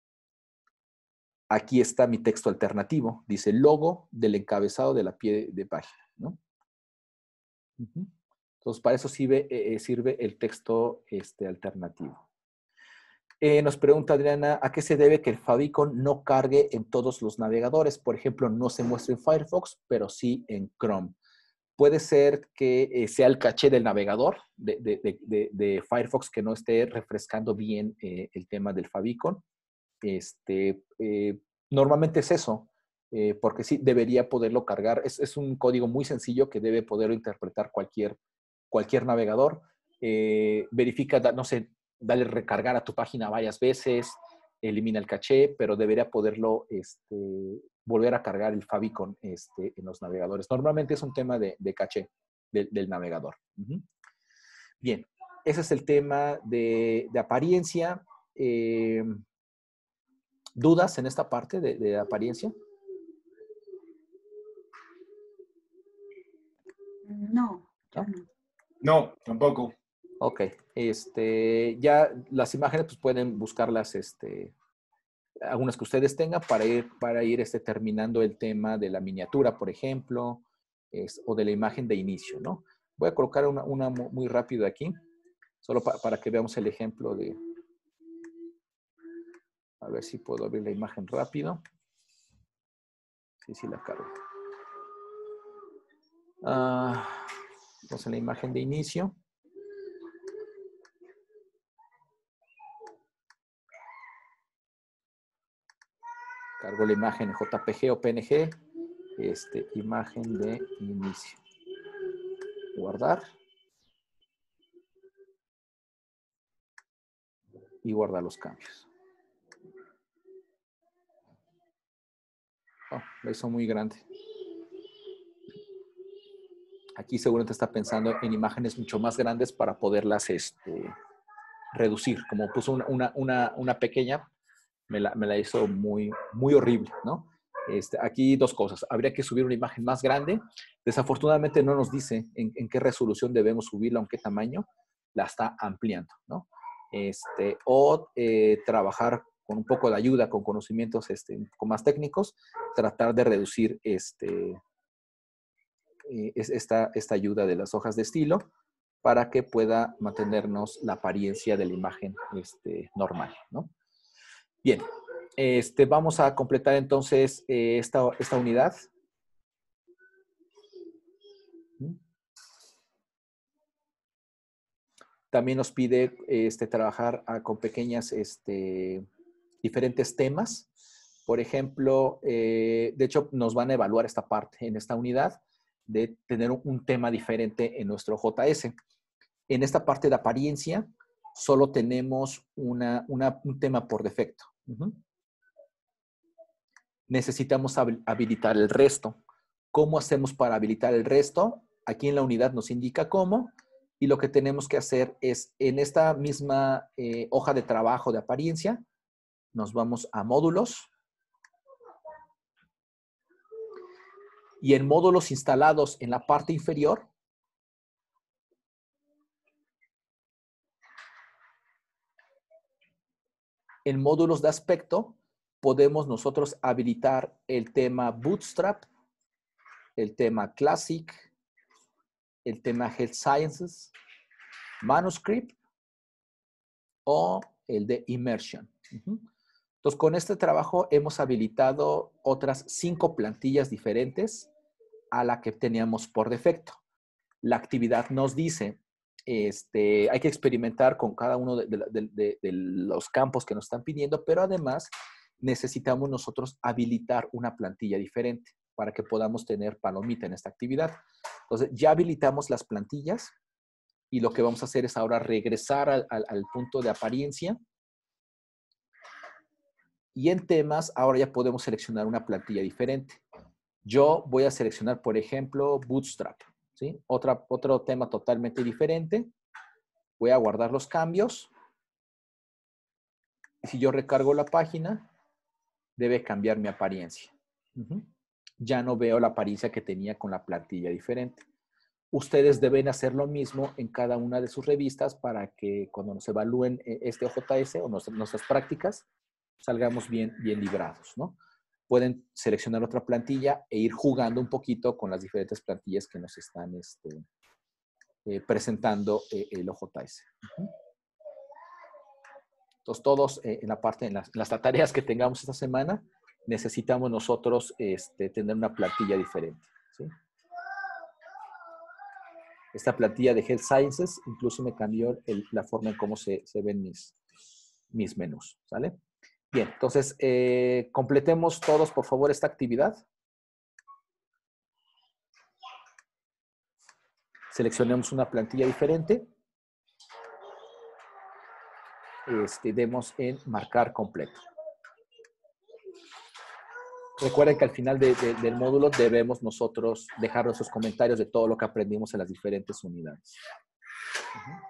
Aquí está mi texto alternativo. Dice logo del encabezado de la pie de página, ¿no? Uh-huh. Entonces, para eso sirve, eh, sirve el texto este, alternativo. Eh, nos pregunta Adriana, ¿a qué se debe que el favicon no cargue en todos los navegadores? Por ejemplo, no se muestra en Firefox, pero sí en Chrome. Puede ser que eh, sea el caché del navegador de, de, de, de, de Firefox que no esté refrescando bien eh, el tema del favicon. Este, eh, normalmente es eso, eh, porque sí debería poderlo cargar. Es, es un código muy sencillo que debe poderlo interpretar cualquier, cualquier navegador. Eh, verifica, no sé, dale recargar a tu página varias veces, elimina el caché, pero debería poderlo este, volver a cargar el favicon este, en los navegadores. Normalmente es un tema de, de caché de, del navegador. Uh-huh. Bien, ese es el tema de, de apariencia. Eh, ¿Dudas en esta parte de, de apariencia? No, yo no. No, tampoco. Ok, este, ya las imágenes pues pueden buscarlas, este, algunas que ustedes tengan para ir, para ir este, terminando el tema de la miniatura, por ejemplo, es, o de la imagen de inicio, ¿no? Voy a colocar una, una muy rápido aquí, solo pa, para que veamos el ejemplo de... A ver si puedo abrir la imagen rápido. Sí, sí la cargo. Ah, vamos a la imagen de inicio. Cargo la imagen J P G o P N G. Este, imagen de inicio. Guardar. Y guardar los cambios. Oh, la hizo muy grande. Aquí seguramente está pensando en imágenes mucho más grandes para poderlas este, reducir. Como puso una, una, una, una pequeña, me la, me la hizo muy, muy horrible, ¿no? Este, aquí dos cosas. Habría que subir una imagen más grande. Desafortunadamente no nos dice en, en qué resolución debemos subirla, en qué tamaño. La está ampliando, ¿no? Este, o eh, trabajar con un poco de ayuda, con conocimientos este, un poco más técnicos, tratar de reducir este, eh, esta, esta ayuda de las hojas de estilo para que pueda mantenernos la apariencia de la imagen este, normal, ¿no? Bien, este, vamos a completar entonces eh, esta, esta unidad. También nos pide este, trabajar a, con pequeñas, este, diferentes temas. Por ejemplo, eh, de hecho, nos van a evaluar esta parte en esta unidad de tener un, un tema diferente en nuestro J S. En esta parte de apariencia, solo tenemos una, una, un tema por defecto. Uh-huh. Necesitamos habilitar el resto. ¿Cómo hacemos para habilitar el resto? Aquí en la unidad nos indica cómo. Y lo que tenemos que hacer es, en esta misma eh, hoja de trabajo de apariencia, nos vamos a módulos. Y en módulos instalados en la parte inferior, en módulos de aspecto, podemos nosotros habilitar el tema Bootstrap, el tema Classic, el tema Health Sciences, Manuscript o el de Immersion. Uh-huh. Entonces, con este trabajo hemos habilitado otras cinco plantillas diferentes a la que teníamos por defecto. La actividad nos dice, este, hay que experimentar con cada uno de, de, de, de los campos que nos están pidiendo, pero además necesitamos nosotros habilitar una plantilla diferente para que podamos tener palomita en esta actividad. Entonces, ya habilitamos las plantillas y lo que vamos a hacer es ahora regresar al, al, al punto de apariencia. Y en temas, ahora ya podemos seleccionar una plantilla diferente. Yo voy a seleccionar, por ejemplo, Bootstrap, ¿sí? Otra, otro tema totalmente diferente. Voy a guardar los cambios. Y si yo recargo la página, debe cambiar mi apariencia. Uh-huh. Ya no veo la apariencia que tenía con la plantilla diferente. Ustedes deben hacer lo mismo en cada una de sus revistas para que cuando nos evalúen este O J S o nuestras prácticas, salgamos bien, bien librados, ¿no? Pueden seleccionar otra plantilla e ir jugando un poquito con las diferentes plantillas que nos están este, eh, presentando eh, el O J S. Uh-huh. Entonces, todos eh, en la parte, en las, en las tareas que tengamos esta semana, necesitamos nosotros este, tener una plantilla diferente, ¿sí? Esta plantilla de Health Sciences incluso me cambió el, la forma en cómo se, se ven mis, mis menús, ¿sale? Bien, entonces, eh, completemos todos, por favor, esta actividad. Seleccionemos una plantilla diferente. Este, demos en marcar completo. Recuerden que al final de, de, del módulo debemos nosotros dejar nuestros comentarios de todo lo que aprendimos en las diferentes unidades. Uh-huh.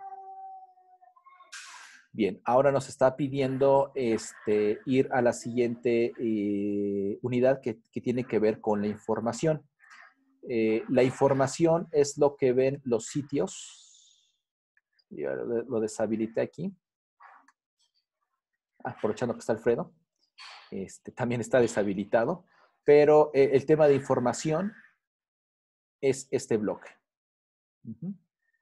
Bien, ahora nos está pidiendo este, ir a la siguiente eh, unidad que, que tiene que ver con la información. Eh, la información es lo que ven los sitios. Yo lo, lo deshabilité aquí. Aprovechando que está Alfredo. Este, también está deshabilitado. Pero eh, el tema de información es este bloque. Uh-huh.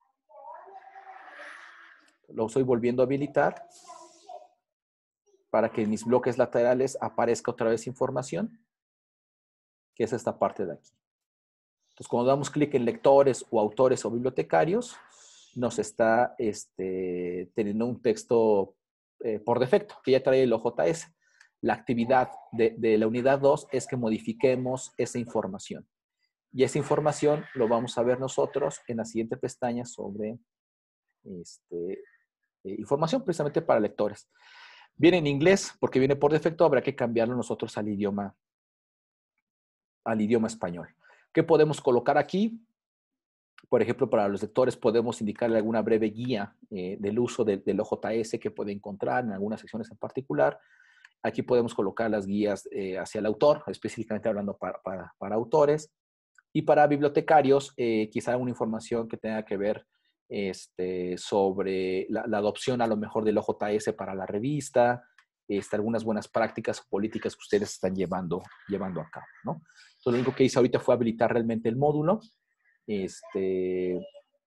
Lo estoy volviendo a habilitar para que en mis bloques laterales aparezca otra vez información, que es esta parte de aquí. Entonces, cuando damos clic en lectores o autores o bibliotecarios, nos está este, teniendo un texto eh, por defecto, que ya trae el O J S. La actividad de, de la unidad dos es que modifiquemos esa información. Y esa información lo vamos a ver nosotros en la siguiente pestaña sobre este, eh, información precisamente para lectores. Viene en inglés porque viene por defecto, habrá que cambiarlo nosotros al idioma, al idioma español. ¿Qué podemos colocar aquí? Por ejemplo, para los lectores podemos indicarle alguna breve guía eh, del uso de, del O J S que puede encontrar en algunas secciones en particular. Aquí podemos colocar las guías eh, hacia el autor, específicamente hablando para, para, para autores. Y para bibliotecarios, eh, quizá alguna información que tenga que ver este, sobre la, la adopción a lo mejor del O J S para la revista, este, algunas buenas prácticas o políticas que ustedes están llevando, llevando a cabo, ¿no? Entonces, lo único que hice ahorita fue habilitar realmente el módulo. Este,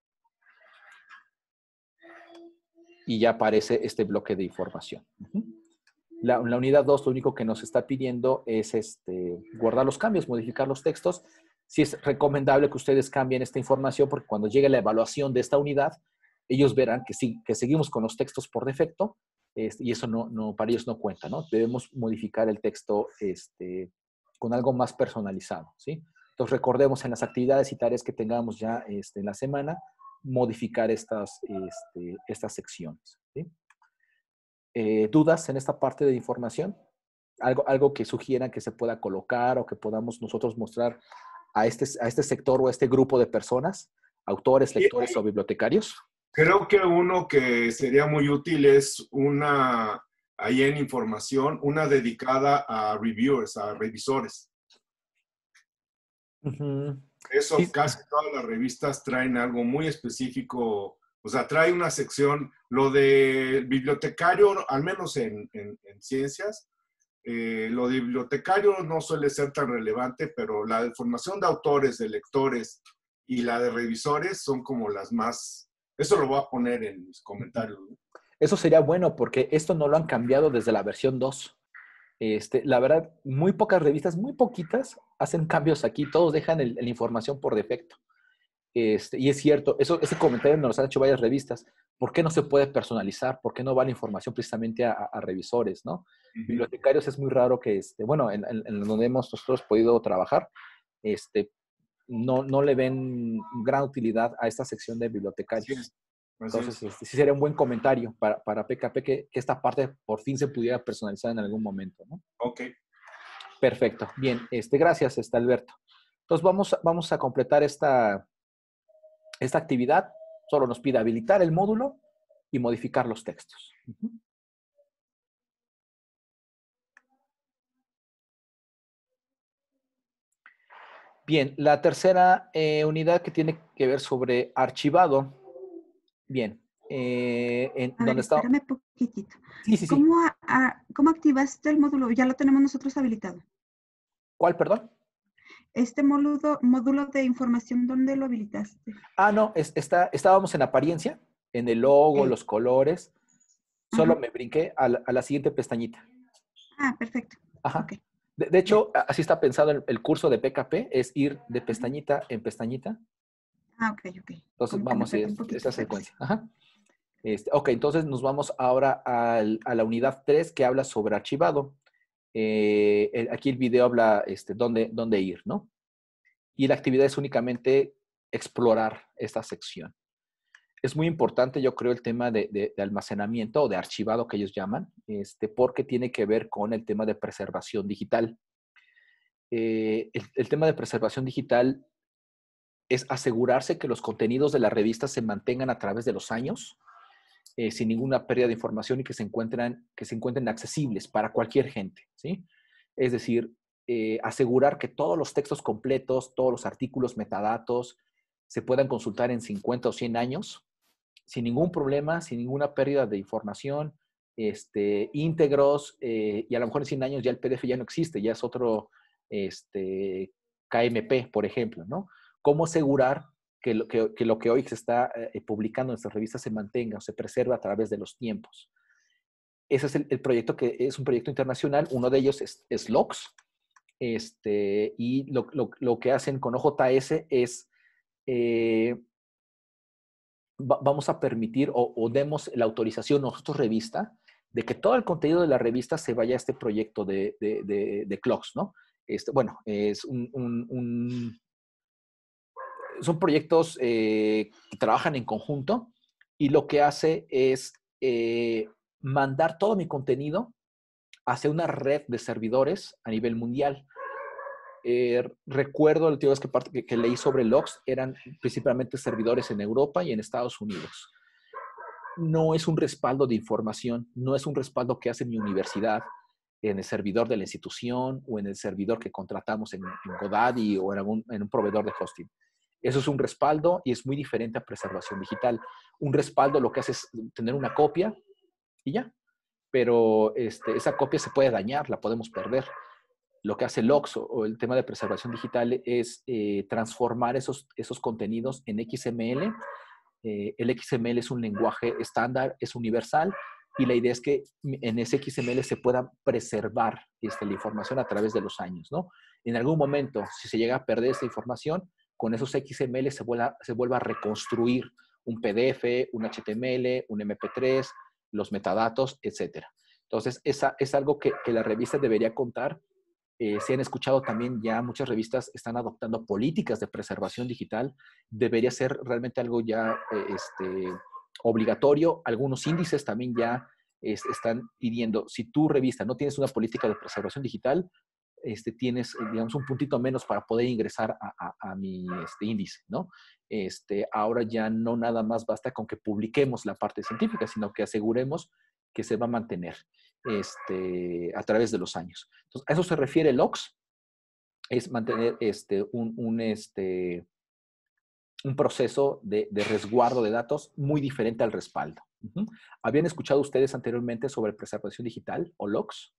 y ya aparece este bloque de información. Uh-huh. La, la unidad dos, lo único que nos está pidiendo es este, guardar los cambios, modificar los textos. Sí es recomendable que ustedes cambien esta información porque cuando llegue la evaluación de esta unidad, ellos verán que, sí, que seguimos con los textos por defecto este, y eso no, no, para ellos no cuenta, ¿no? Debemos modificar el texto este, con algo más personalizado, ¿sí? Entonces recordemos en las actividades y tareas que tengamos ya este, en la semana, modificar estas, este, estas secciones, ¿sí? Eh, ¿Dudas en esta parte de información? ¿Algo, algo que sugieran que se pueda colocar o que podamos nosotros mostrar a este, a este sector o a este grupo de personas, autores, lectores sí, o bibliotecarios? Creo que uno que sería muy útil es una, ahí en información, una dedicada a reviewers, a revisores. Uh-huh. Eso sí. Casi todas las revistas traen algo muy específico. O sea, trae una sección, lo de bibliotecario, al menos en, en, en ciencias, eh, lo de bibliotecario no suele ser tan relevante, pero la de formación de autores, de lectores y la de revisores son como las más... Eso lo voy a poner en mis comentarios. Eso sería bueno porque esto no lo han cambiado desde la versión dos. Este, la verdad, muy pocas revistas, muy poquitas, hacen cambios aquí. Todos dejan el, la información por defecto. Este, y es cierto, eso, ese comentario nos lo han hecho varias revistas. ¿Por qué no se puede personalizar? ¿Por qué no va la información precisamente a, a revisores, ¿no? Uh-huh. Bibliotecarios es muy raro que, este, bueno, en, en, en donde hemos nosotros podido trabajar, este, no, no le ven gran utilidad a esta sección de bibliotecarios. Sí. Entonces, este, sí sería un buen comentario para, para P K P que, que esta parte por fin se pudiera personalizar en algún momento, ¿no? Ok. Perfecto. Bien, este, gracias, este, Alberto. Entonces, vamos, vamos a completar esta... Esta actividad solo nos pide habilitar el módulo y modificar los textos. Uh-huh. Bien, la tercera eh, unidad que tiene que ver sobre archivado. Bien, eh, en a donde ver, está... espérame poquitito. Sí, sí, sí. ¿Cómo, a, a, ¿Cómo activaste el módulo? Ya lo tenemos nosotros habilitado. ¿Cuál, perdón? Este módulo, módulo de información, ¿dónde lo habilitaste? Ah, no, es, está, estábamos en apariencia, en el logo, Ok. los colores. Solo Ajá. me brinqué a la, a la siguiente pestañita. Ah, perfecto. Ajá. Ok, De, de ya. hecho, a- así está pensado el, el curso de P K P, es ir de pestañita en pestañita. Ah, ok, ok. Entonces Como que me vamos a perdí ir un poquito, esa pero sí. secuencia. Ajá. Este, ok, entonces nos vamos ahora al- a la unidad tres que habla sobre archivado. Eh, el- aquí el video habla este, dónde, dónde ir, ¿no? Y la actividad es únicamente explorar esta sección. Es muy importante, yo creo, el tema de, de- de almacenamiento o de archivado que ellos llaman, este, porque tiene que ver con el tema de preservación digital. Eh, el, el tema de preservación digital es asegurarse que los contenidos de la revista se mantengan a través de los años, eh, sin ninguna pérdida de información y que se encuentren, que se encuentren accesibles para cualquier gente, ¿sí? Es decir, eh, asegurar que todos los textos completos, todos los artículos, metadatos, se puedan consultar en cincuenta o cien años, sin ningún problema, sin ninguna pérdida de información, este, íntegros, eh, y a lo mejor en cien años ya el P D F ya no existe, ya es otro este, K M P, por ejemplo, ¿no? ¿Cómo asegurar que lo que, que, lo que hoy se está eh, publicando en nuestras revistas se mantenga o se preserve a través de los tiempos? Ese es el, el, proyecto que es un proyecto internacional, uno de ellos es, es LOCKSS, este, y lo, lo, lo, que hacen con O J S es eh, vamos a permitir o, o demos la autorización nosotros revista de que todo el contenido de la revista se vaya a este proyecto de, de, de, de CLOCKSS, ¿no? Este, bueno, es un, un, un, son proyectos eh, que trabajan en conjunto y lo que hace es eh, mandar todo mi contenido hacia una red de servidores a nivel mundial. Eh, recuerdo la última vez que, que, que leí sobre LOCKSS eran principalmente servidores en Europa y en Estados Unidos. No es un respaldo de información, no es un respaldo que hace mi universidad en el servidor de la institución o en el servidor que contratamos en, en Godaddy o en, algún, en un proveedor de hosting. Eso es un respaldo y es muy diferente a preservación digital. Un respaldo lo que hace es tener una copia y ya, pero este, esa copia se puede dañar, la podemos perder. Lo que hace LOCKSS o, o el tema de preservación digital es eh, transformar esos, esos contenidos en X M L. Eh, el X M L es un lenguaje estándar, es universal, y la idea es que en ese X M L se pueda preservar este, la información a través de los años, ¿no? En algún momento, si se llega a perder esta información, con esos X M L se vuelva, se vuelva a reconstruir un P D F, un H T M L, un M P tres, los metadatos, etcétera. Entonces, esa es algo que, que la revista debería contar. Eh, se han escuchado también ya muchas revistas están adoptando políticas de preservación digital. Debería ser realmente algo ya eh, este, obligatorio. Algunos índices también ya este, están pidiendo, si tu revista no tienes una política de preservación digital, este, tienes, digamos, un puntito menos para poder ingresar a, a, a mi este, índice, ¿no? Este, ahora ya no nada más basta con que publiquemos la parte científica, sino que aseguremos que se va a mantener este, a través de los años. Entonces, a eso se refiere LOCKSS, es mantener este, un, un, este, un proceso de, de resguardo de datos muy diferente al respaldo. Uh-huh. ¿Habían escuchado ustedes anteriormente sobre preservación digital o LOCKSS?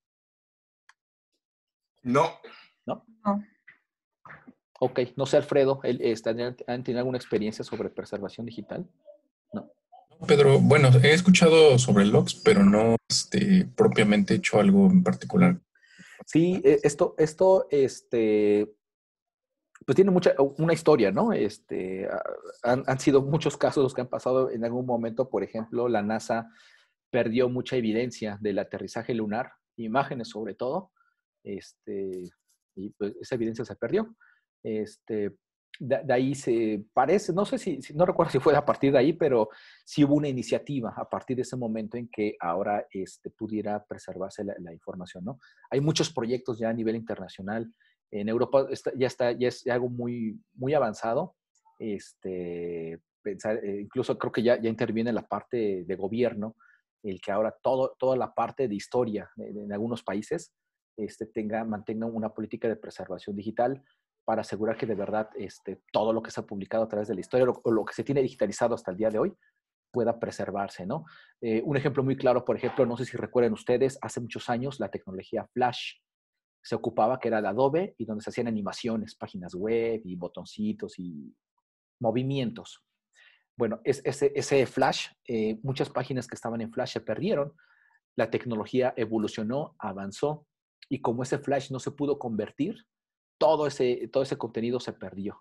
No. ¿No? No. Ok, no sé, Alfredo, ¿han tenido alguna experiencia sobre preservación digital? No. Pedro, bueno, he escuchado sobre LOCKSS, pero no este, propiamente hecho algo en particular. Sí, esto, esto, este, pues tiene mucha, una historia, ¿no? Este, han, han sido muchos casos los que han pasado en algún momento. Por ejemplo, la NASA perdió mucha evidencia del aterrizaje lunar, imágenes sobre todo, este, y pues esa evidencia se perdió. Este, de, de ahí se parece, no sé si, si, no recuerdo si fue a partir de ahí, pero sí hubo una iniciativa a partir de ese momento en que ahora este, pudiera preservarse la, la información, ¿no? Hay muchos proyectos ya a nivel internacional. En Europa está, ya está, ya es algo muy, muy avanzado. Este, pensar, eh, incluso creo que ya, ya interviene la parte de gobierno, el que ahora todo, toda la parte de historia en, en algunos países este, tenga, mantenga una política de preservación digital para asegurar que de verdad este, todo lo que se ha publicado a través de la historia o lo, lo que se tiene digitalizado hasta el día de hoy pueda preservarse, ¿no? Eh, un ejemplo muy claro, por ejemplo, no sé si recuerdan ustedes, hace muchos años la tecnología Flash se ocupaba, que era el Adobe, y donde se hacían animaciones, páginas web y botoncitos y movimientos. Bueno, es, ese, ese Flash, eh, muchas páginas que estaban en Flash se perdieron. La tecnología evolucionó, avanzó, y como ese Flash no se pudo convertir, todo ese, todo ese contenido se perdió.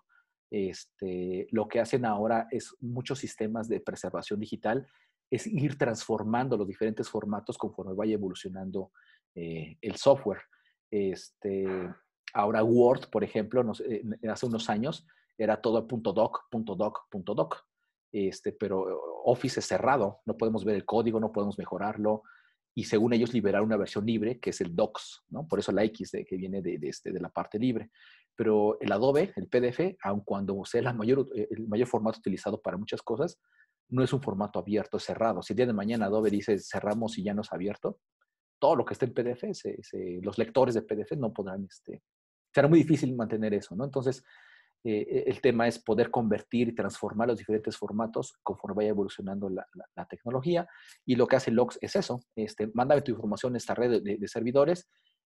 Este, lo que hacen ahora es muchos sistemas de preservación digital, es ir transformando los diferentes formatos conforme vaya evolucionando eh, el software. Este, ahora Word, por ejemplo, nos, eh, hace unos años era todo .doc, .doc, .doc. Este, pero Office es cerrado, no podemos ver el código, no podemos mejorarlo, y según ellos liberaron una versión libre que es el Docs, ¿no? Por eso la X de, que viene de, de, este, de la parte libre. Pero el Adobe, el P D F, aun cuando sea la mayor, el mayor formato utilizado para muchas cosas, no es un formato abierto, es cerrado. Si el día de mañana Adobe dice cerramos y ya no es abierto, todo lo que esté en P D F, se, se, los lectores de P D F no podrán, este, será muy difícil mantener eso, ¿no? Entonces, eh, el tema es poder convertir y transformar los diferentes formatos conforme vaya evolucionando la, la, la tecnología. Y lo que hace Logs es eso, este, mándame tu información a esta red de, de, de servidores.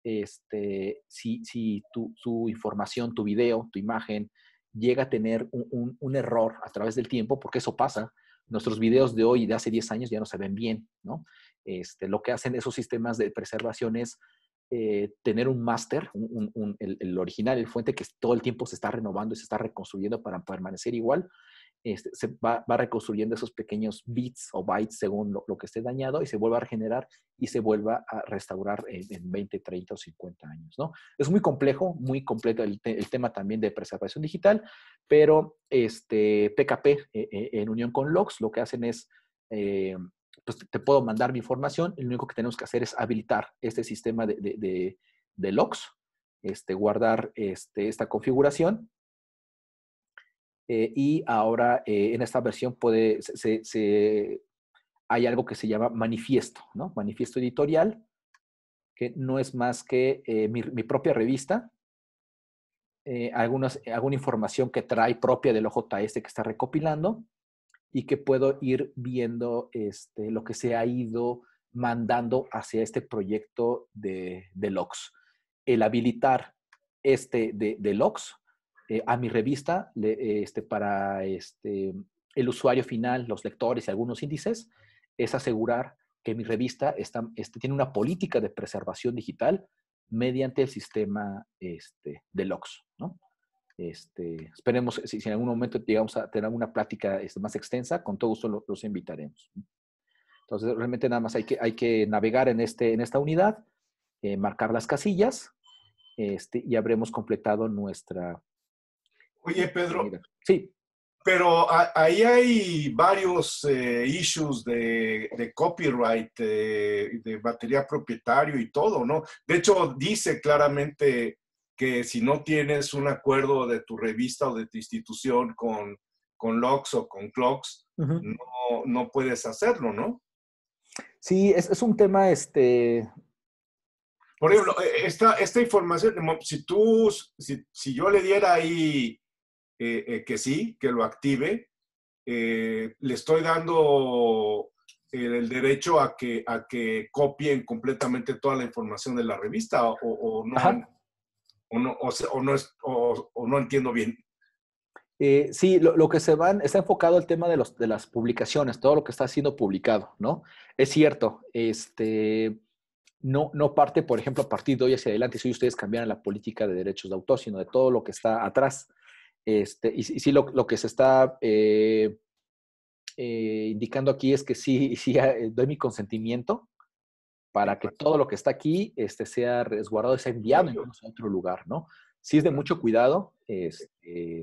Este, si si tu, tu información, tu video, tu imagen llega a tener un, un, un error a través del tiempo, porque eso pasa, nuestros videos de hoy y de hace diez años ya no se ven bien, ¿no? Este, lo que hacen esos sistemas de preservación es eh, tener un máster, un, un, un, el, el original, el fuente, que todo el tiempo se está renovando y se está reconstruyendo para permanecer igual. Este, se va, va reconstruyendo esos pequeños bits o bytes según lo, lo que esté dañado, y se vuelve a regenerar y se vuelva a restaurar en, en veinte, treinta o cincuenta años, ¿no? Es muy complejo, muy completo el, te, el tema también de preservación digital, pero este, P K P eh, eh, en unión con Logs lo que hacen es, eh, pues te puedo mandar mi información, y lo único que tenemos que hacer es habilitar este sistema de, de, de, de Logs, este, guardar este, esta configuración. Eh, y ahora eh, en esta versión puede, se, se, hay algo que se llama manifiesto, ¿no? Manifiesto editorial, que no es más que eh, mi, mi propia revista, eh, algunas, alguna información que trae propia del O J S que está recopilando, y que puedo ir viendo este, lo que se ha ido mandando hacia este proyecto de, de Logs. El habilitar este de, de Logs eh, a mi revista le, este, para este, el usuario final, los lectores y algunos índices, es asegurar que mi revista está, este, tiene una política de preservación digital mediante el sistema este, de Logs, ¿no? Este, esperemos, si, si en algún momento llegamos a tener una plática este, más extensa, con todo gusto lo, los invitaremos. Entonces, realmente nada más hay que, hay que navegar en, este, en esta unidad, eh, marcar las casillas, este, y habremos completado nuestra... Oye, Pedro, unidad. Sí. Pero a, ahí hay varios eh, issues de, de copyright, eh, de material propietario y todo, ¿no? De hecho, dice claramente que si no tienes un acuerdo de tu revista o de tu institución con, con Logs o con Clocks, uh-huh. no, no puedes hacerlo, ¿no? Sí, es, es un tema, este... Por ejemplo, esta, esta información, si tú, si, si yo le diera ahí eh, eh, que sí, que lo active, eh, le estoy dando el, el derecho a que, a que copien completamente toda la información de la revista, o, o no... O no, o, o, no es, o, o no entiendo bien. Eh, sí, lo, lo que se van, está enfocado el tema de, los, de las publicaciones, todo lo que está siendo publicado, ¿no? Es cierto, este, no, no parte, por ejemplo, a partir de hoy hacia adelante, si ustedes cambiaran la política de derechos de autor, sino de todo lo que está atrás. Este, y, y sí, lo, lo que se está eh, eh, indicando aquí es que sí, sí doy mi consentimiento para que todo lo que está aquí este, sea resguardado y sea enviado incluso a otro lugar, ¿no? Sí es de mucho cuidado. Este,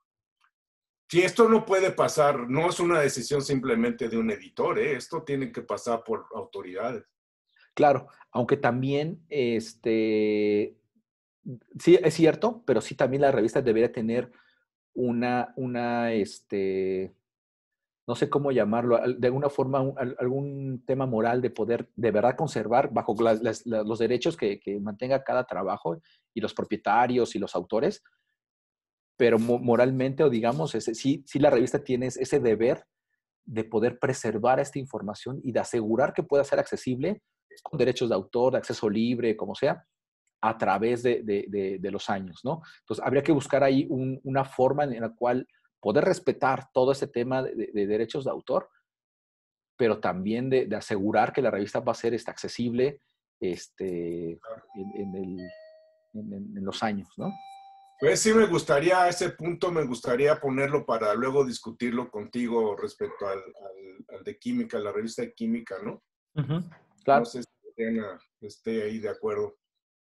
sí, esto no puede pasar, no es una decisión simplemente de un editor, ¿eh? Esto tiene que pasar por autoridades. Claro, aunque también, este, sí es cierto, pero sí también la revista debería tener una, una, este, no sé cómo llamarlo, de alguna forma un, algún tema moral de poder de verdad conservar bajo las, las, los derechos que, que mantenga cada trabajo y los propietarios y los autores, pero moralmente, o digamos, ese, sí, sí la revista tiene ese deber de poder preservar esta información y de asegurar que pueda ser accesible con derechos de autor, de acceso libre, como sea, a través de, de, de, de los años, ¿no? Entonces, habría que buscar ahí un, una forma en la cual poder respetar todo ese tema de, de, de derechos de autor, pero también de, de asegurar que la revista va a ser este, accesible este, en, en, el, en, en los años, ¿no? Pues sí, me gustaría, a ese punto me gustaría ponerlo para luego discutirlo contigo respecto al, al, al de química, la revista de química, ¿no? Uh-huh, claro. No sé si Adriana esté ahí de acuerdo.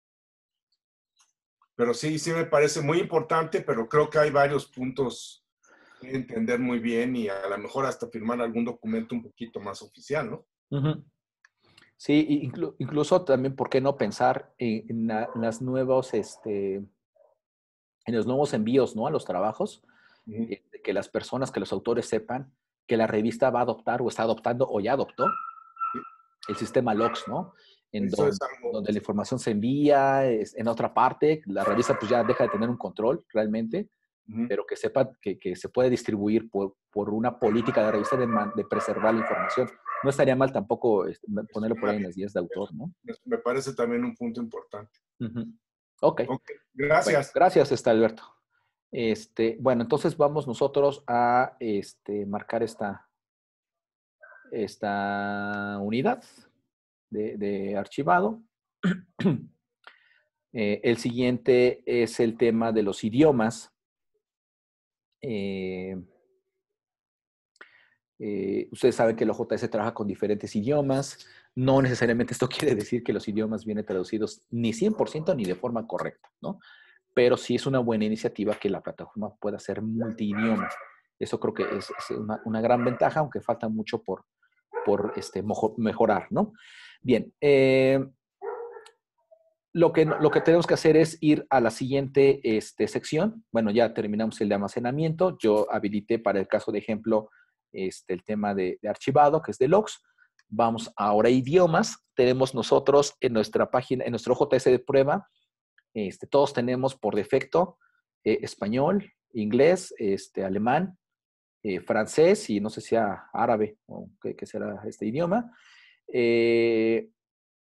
Pero sí, sí me parece muy importante, pero creo que hay varios puntos que entender muy bien y a lo mejor hasta firmar algún documento un poquito más oficial, ¿no? Uh-huh. Sí, inclu incluso también, ¿por qué no pensar en, en, la, en las nuevos, este, en los nuevos envíos, ¿no? A los trabajos, Uh-huh. eh, que las personas, que los autores sepan que la revista va a adoptar o está adoptando o ya adoptó Sí. el sistema LOGS, ¿no? En Eso donde, es algo... donde la información se envía, es, en otra parte, la revista pues ya deja de tener un control realmente, uh-huh. pero que sepa que, que se puede distribuir por, por una política de revista de, de preservar la información. No estaría mal tampoco este, ponerlo por ahí en las guías de autor, ¿no? Me parece también un punto importante. Uh-huh. Ok. Ok, gracias. Bueno, gracias, este, Alberto. Este, bueno, entonces vamos nosotros a este, marcar esta, esta unidad de, de archivado. Eh, el siguiente es el tema de los idiomas. Eh, eh, ustedes saben que el O J S trabaja con diferentes idiomas. No necesariamente esto quiere decir que los idiomas vienen traducidos ni cien por ciento ni de forma correcta, ¿no? Pero sí es una buena iniciativa que la plataforma pueda ser multidioma. Eso creo que es, es una, una, gran ventaja, aunque falta mucho por, por este, mejorar, ¿no? Bien, eh, lo, que, lo que tenemos que hacer es ir a la siguiente este, sección. Bueno, ya terminamos el de almacenamiento. Yo habilité para el caso de ejemplo este, el tema de, de archivado, que es de logs. Vamos ahora a idiomas. Tenemos nosotros en nuestra página, en nuestro O J S de prueba, Este, todos tenemos por defecto eh, español, inglés, este, alemán, eh, francés y no sé si sea árabe o qué, qué será este idioma. Eh,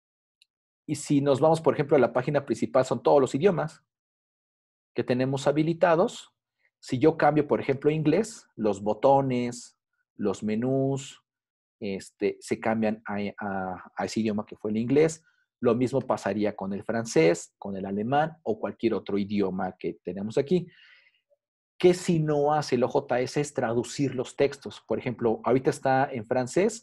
y si nos vamos, por ejemplo, a la página principal, son todos los idiomas que tenemos habilitados. Si yo cambio, por ejemplo, inglés, los botones, los menús, este, se cambian a, a, a ese idioma que fue el inglés. Lo mismo pasaría con el francés, con el alemán o cualquier otro idioma que tenemos aquí. ¿Qué si no hace el O J S es traducir los textos? Por ejemplo, ahorita está en francés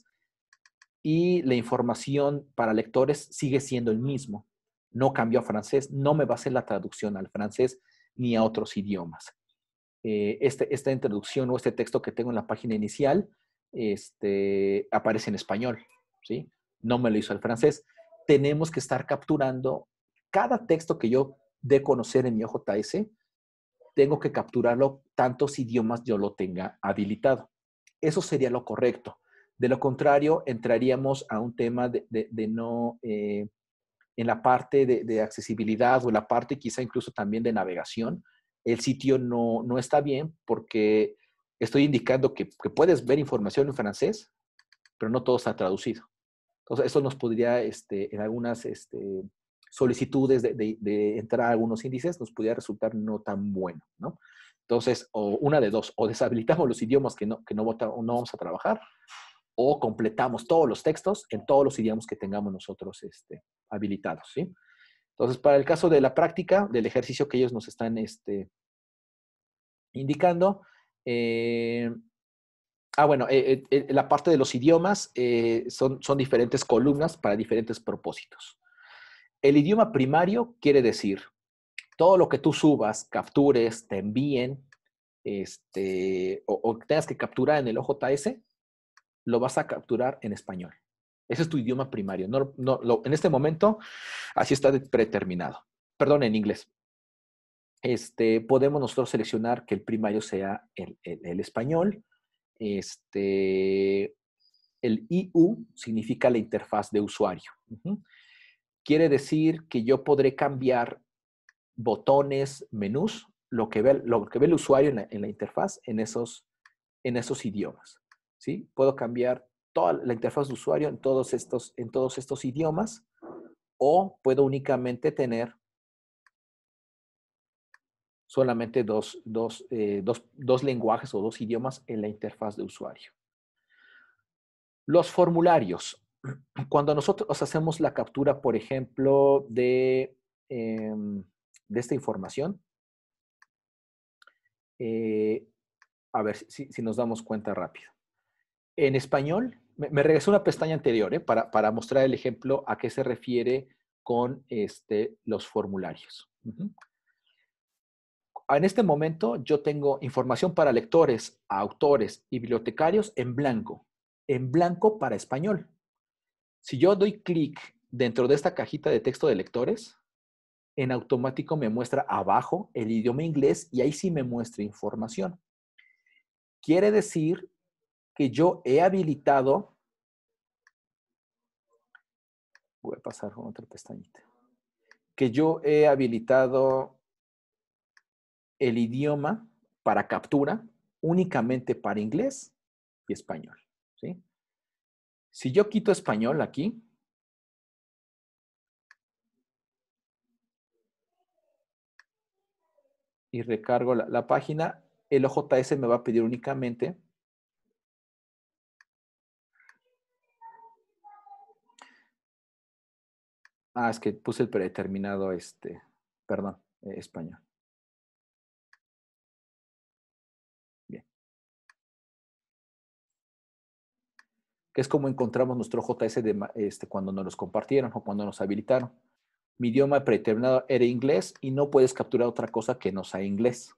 y la información para lectores sigue siendo el mismo. No cambió a francés, no me va a hacer la traducción al francés ni a otros idiomas. Eh, este, esta introducción o este texto que tengo en la página inicial este, aparece en español, ¿sí? No me lo hizo el francés. Tenemos que estar capturando cada texto que yo dé conocer en mi O J S, tengo que capturarlo tantos idiomas yo lo tenga habilitado. Eso sería lo correcto. De lo contrario, entraríamos a un tema de, de, de no, eh, en la parte de, de accesibilidad o la parte quizá incluso también de navegación, el sitio no, no está bien porque estoy indicando que, que puedes ver información en francés, pero no todo está traducido. Entonces, eso nos podría, este, en algunas este, solicitudes de, de, de entrar a algunos índices, nos podría resultar no tan bueno, ¿no? Entonces, o una de dos, o deshabilitamos los idiomas que no, que no, vota, no vamos a trabajar, o completamos todos los textos en todos los idiomas que tengamos nosotros este, habilitados, ¿sí? Entonces, para el caso de la práctica, del ejercicio que ellos nos están este, indicando, eh, ah, bueno, eh, eh, la parte de los idiomas eh, son, son diferentes columnas para diferentes propósitos. El idioma primario quiere decir todo lo que tú subas, captures, te envíen, este, o, o tengas que capturar en el O J S, lo vas a capturar en español. Ese es tu idioma primario. No, no, lo, en este momento, así está predeterminado. Perdón, en inglés. Este, podemos nosotros seleccionar que el primario sea el, el, el español. Este, el I U significa la interfaz de usuario. Uh-huh. Quiere decir que yo podré cambiar botones, menús, lo que ve, lo que ve el usuario en la, en la interfaz en esos, en esos idiomas. ¿Sí? Puedo cambiar toda la interfaz de usuario en todos estos, en todos estos idiomas o puedo únicamente tener solamente dos, dos, eh, dos, dos lenguajes o dos idiomas en la interfaz de usuario. Los formularios. Cuando nosotros hacemos la captura, por ejemplo, de, eh, de esta información, eh, a ver si, si nos damos cuenta rápido. En español, me, me regresé a una pestaña anterior ¿eh? para, para mostrar el ejemplo a qué se refiere con este, los formularios. Uh-huh. En este momento yo tengo información para lectores, autores y bibliotecarios en blanco. En blanco para español. Si yo doy clic dentro de esta cajita de texto de lectores, en automático me muestra abajo el idioma inglés y ahí sí me muestra información. Quiere decir que yo he habilitado, voy a pasar con otra pestañita, que yo he habilitado el idioma para captura únicamente para inglés y español, ¿sí? Si yo quito español aquí, y recargo la, la página, el O J S me va a pedir únicamente Ah, es que puse el predeterminado, este, perdón, eh, español. Bien. Que es como encontramos nuestro J S de, este, cuando nos los compartieron o cuando nos habilitaron. Mi idioma predeterminado era inglés y no puedes capturar otra cosa que no sea inglés.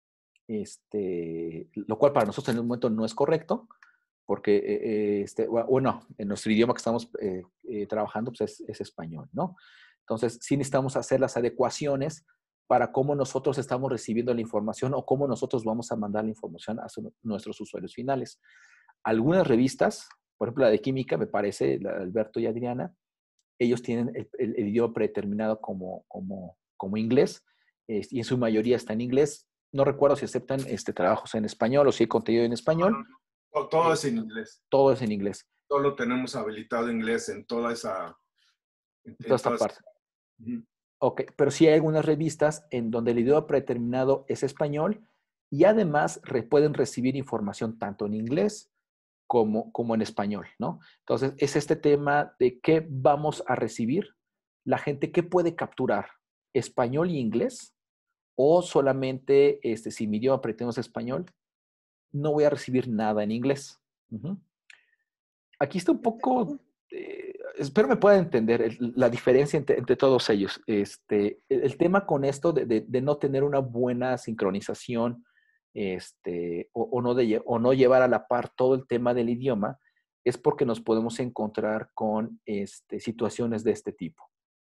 Este, lo cual para nosotros en el momento no es correcto, porque, eh, este, bueno, en nuestro idioma que estamos eh, eh, trabajando pues es, es español, ¿no? Entonces, sí necesitamos hacer las adecuaciones para cómo nosotros estamos recibiendo la información o cómo nosotros vamos a mandar la información a su, nuestros usuarios finales. Algunas revistas, por ejemplo, la de química, me parece, la de Alberto y Adriana, ellos tienen el, el, el idioma predeterminado como, como, como inglés, eh, y en su mayoría está en inglés. No recuerdo si aceptan este, trabajos en español o si hay contenido en español. Todo, todo es en inglés. Todo es en inglés. Solo tenemos habilitado inglés en toda esa... En toda esta parte. Uh-huh. Ok, pero sí hay algunas revistas en donde el idioma predeterminado es español y además re, pueden recibir información tanto en inglés como, como en español, ¿no? Entonces, es este tema de qué vamos a recibir, la gente qué puede capturar, español y inglés, o solamente, este, si mi idioma predeterminado es español, no voy a recibir nada en inglés. Uh-huh. Aquí está un poco... Eh, espero me puedan entender el, la diferencia entre, entre todos ellos. Este, el, el tema con esto de, de, de no tener una buena sincronización este, o, o, no de, o no llevar a la par todo el tema del idioma es porque nos podemos encontrar con este, situaciones de este tipo.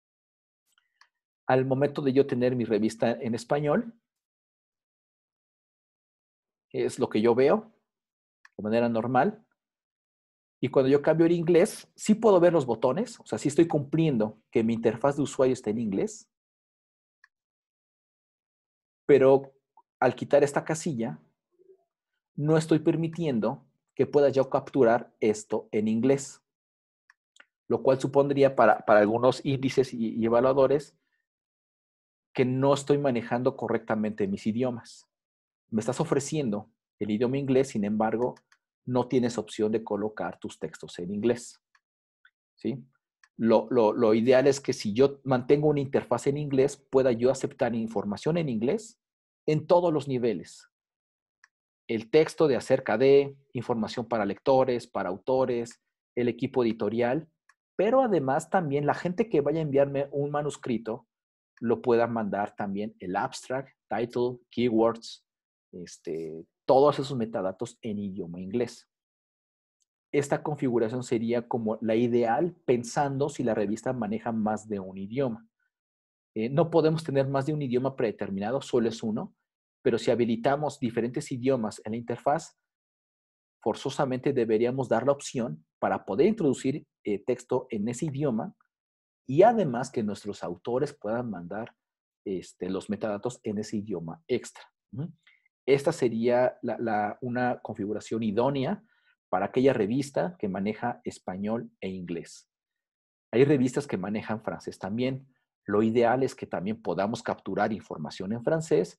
Al momento de yo tener mi revista en español, es lo que yo veo de manera normal. Y cuando yo cambio el inglés, sí puedo ver los botones, o sea, sí estoy cumpliendo que mi interfaz de usuario esté en inglés, pero al quitar esta casilla, no estoy permitiendo que pueda yo capturar esto en inglés, lo cual supondría para, para algunos índices y, y evaluadores que no estoy manejando correctamente mis idiomas. Me estás ofreciendo el idioma inglés, sin embargo, no tienes opción de colocar tus textos en inglés, ¿sí? Lo, lo, lo ideal es que si yo mantengo una interfaz en inglés, pueda yo aceptar información en inglés en todos los niveles. El texto de acerca de, información para lectores, para autores, el equipo editorial, pero además también la gente que vaya a enviarme un manuscrito lo pueda mandar también el abstract, title, keywords, este, todos esos metadatos en idioma inglés. Esta configuración sería como la ideal pensando si la revista maneja más de un idioma. Eh, no podemos tener más de un idioma predeterminado, solo es uno, pero si habilitamos diferentes idiomas en la interfaz, forzosamente deberíamos dar la opción para poder introducir eh, texto en ese idioma y además que nuestros autores puedan mandar este, los metadatos en ese idioma extra. ¿Mm? Esta sería la, la, una configuración idónea para aquella revista que maneja español e inglés. Hay revistas que manejan francés también. Lo ideal es que también podamos capturar información en francés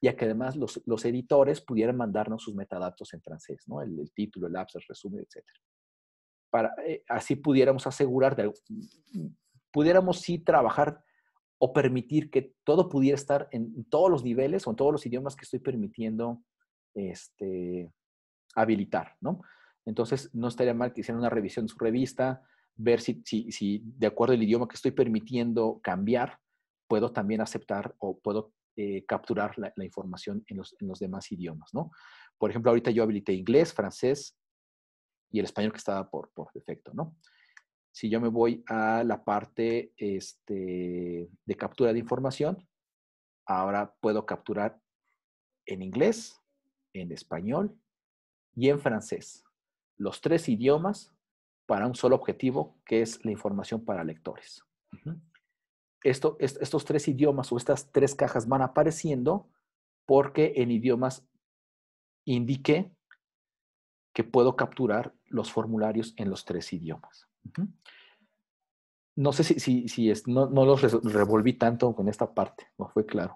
y a que además los, los editores pudieran mandarnos sus metadatos en francés, ¿no? El, el título, el abstract, el resumen, etcétera. Para, eh, así pudiéramos asegurar, de, pudiéramos sí trabajar o permitir que todo pudiera estar en todos los niveles o en todos los idiomas que estoy permitiendo este, habilitar, ¿no? Entonces, no estaría mal que hicieran una revisión de su revista, ver si, si, si de acuerdo al idioma que estoy permitiendo cambiar, puedo también aceptar o puedo eh, capturar la, la información en los, en los demás idiomas, ¿no? Por ejemplo, ahorita yo habilité inglés, francés y el español que estaba por, por defecto, ¿no? Si yo me voy a la parte este, de captura de información, ahora puedo capturar en inglés, en español y en francés. Los tres idiomas para un solo objetivo, que es la información para lectores. Uh-huh. Esto, est estos tres idiomas o estas tres cajas van apareciendo porque en idiomas indiqué que puedo capturar los formularios en los tres idiomas. Uh-huh. No sé si, si, si es, no, no los revolví tanto con esta parte, no fue claro.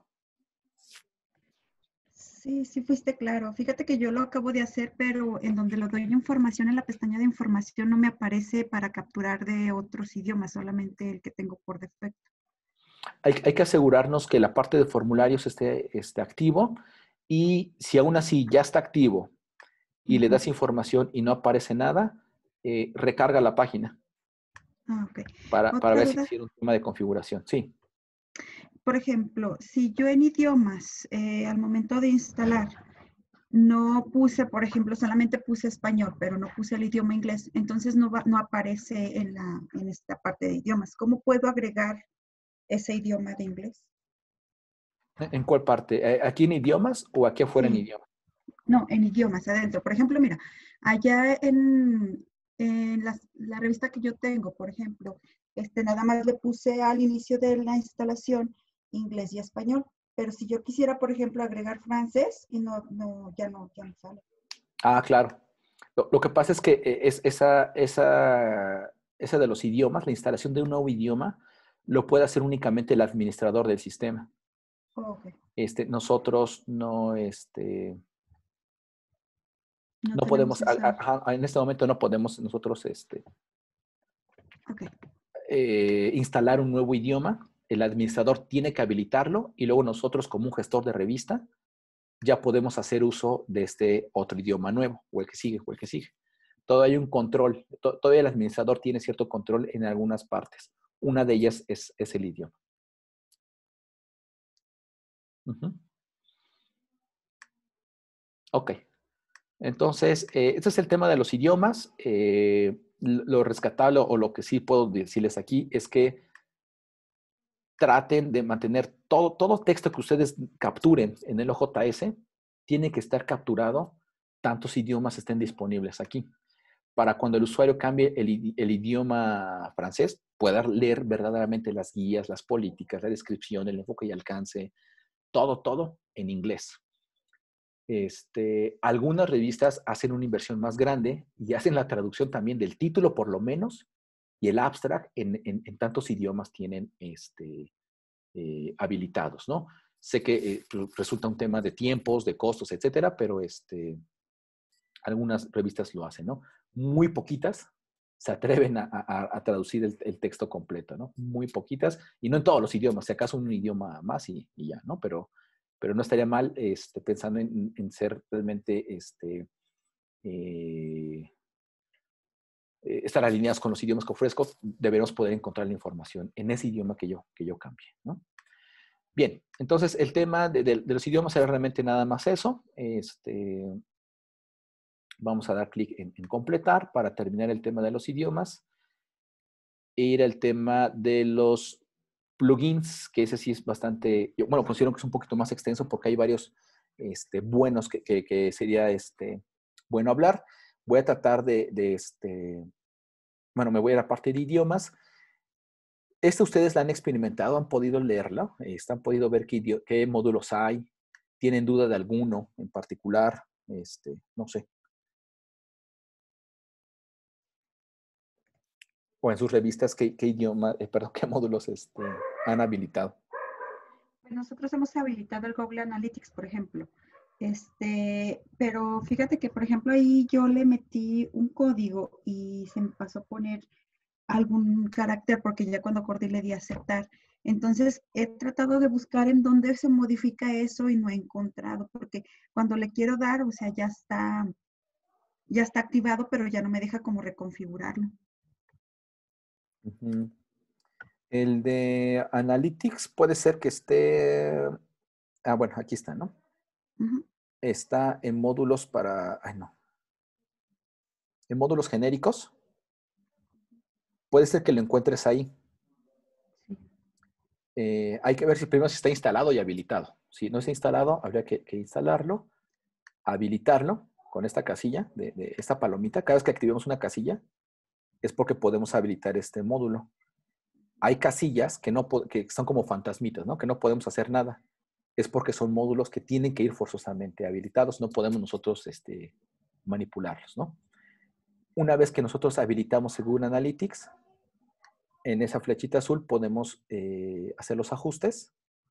Sí, sí fuiste claro. Fíjate que yo lo acabo de hacer, pero en donde lo doy información en la pestaña de información no me aparece para capturar de otros idiomas, solamente el que tengo por defecto. Hay, hay que asegurarnos que la parte de formularios esté, esté activo y si aún así ya está activo y uh-huh. le das información y no aparece nada, eh, recarga la página. Ah, okay. Para, para ver duda? si hicieron un tema de configuración. Sí. Por ejemplo, si yo en idiomas, eh, al momento de instalar, no puse, por ejemplo, solamente puse español, pero no puse el idioma inglés, entonces no, va, no aparece en, la, en esta parte de idiomas. ¿Cómo puedo agregar ese idioma de inglés? ¿En cuál parte? ¿Aquí en idiomas o aquí afuera sí. en idiomas? No, en idiomas, adentro. Por ejemplo, mira, allá en, en la, la revista que yo tengo, por ejemplo, este, nada más le puse al inicio de la instalación inglés y español. Pero si yo quisiera, por ejemplo, agregar francés, y no, no, ya no, ya no sale. Ah, claro. Lo, lo que pasa es que es, esa, esa, esa de los idiomas, la instalación de un nuevo idioma, lo puede hacer únicamente el administrador del sistema. Oh, okay. Este, nosotros no, este, no, no podemos, a, a, en este momento no podemos nosotros este, okay. eh, instalar un nuevo idioma. El administrador tiene que habilitarlo y luego nosotros como un gestor de revista ya podemos hacer uso de este otro idioma nuevo o el que sigue o el que sigue. Todavía hay un control, todavía el administrador tiene cierto control en algunas partes. Una de ellas es, es el idioma. Uh-huh. Ok. Entonces, eh, este es el tema de los idiomas. Eh, lo rescatable o lo que sí puedo decirles aquí es que traten de mantener todo, todo texto que ustedes capturen en el O J S tiene que estar capturado tantos idiomas estén disponibles aquí. Para cuando el usuario cambie el, el idioma francés, pueda leer verdaderamente las guías, las políticas, la descripción, el enfoque y alcance, todo, todo en inglés. Este, algunas revistas hacen una inversión más grande y hacen la traducción también del título, por lo menos, y el abstract en, en, en tantos idiomas tienen este, eh, habilitados, ¿no? Sé que eh, resulta un tema de tiempos, de costos, etcétera, pero este, algunas revistas lo hacen, ¿no? Muy poquitas se atreven a, a, a traducir el, el texto completo, ¿no? Muy poquitas, y no en todos los idiomas, si acaso un idioma más y, y ya, ¿no? Pero, pero no estaría mal este, pensando en, en ser realmente, este, eh, estar alineados con los idiomas que ofrezco, debemos poder encontrar la información en ese idioma que yo, que yo cambie, ¿no? Bien, entonces el tema de, de, de los idiomas era realmente nada más eso. Este, vamos a dar clic en, en completar para terminar el tema de los idiomas. E ir al tema de los plugins, que ese sí es bastante, yo, bueno, considero que es un poquito más extenso porque hay varios este, buenos que, que, que sería este, bueno hablar. Voy a tratar de, de este, bueno, me voy a la parte de idiomas. Esta ustedes la han experimentado, han podido leerla, este, han podido ver qué, qué módulos hay, tienen duda de alguno en particular, este, no sé. O en sus revistas, qué, qué idioma, eh, perdón, qué módulos este, han habilitado. Pues nosotros hemos habilitado el Google Analytics, por ejemplo. Este, pero fíjate que, por ejemplo, ahí yo le metí un código y se me pasó a poner algún carácter porque ya cuando acordé le di a aceptar. Entonces, he tratado de buscar en dónde se modifica eso y no he encontrado, porque cuando le quiero dar, o sea, ya está, ya está activado, pero ya no me deja como reconfigurarlo. Uh-huh. El de Analytics puede ser que esté... Ah, bueno, aquí está, ¿no? Uh-huh. Está en módulos para... Ay, no. En módulos genéricos. Puede ser que lo encuentres ahí. Sí. Eh, hay que ver si primero si está instalado y habilitado. Si no está instalado, habría que, que instalarlo, habilitarlo con esta casilla, de, de esta palomita. Cada vez que activemos una casilla, es porque podemos habilitar este módulo. Hay casillas que, no, que son como fantasmitas, ¿no? Que no podemos hacer nada. Es porque son módulos que tienen que ir forzosamente habilitados. No podemos nosotros este, manipularlos, ¿no? Una vez que nosotros habilitamos según Analytics, en esa flechita azul podemos eh, hacer los ajustes.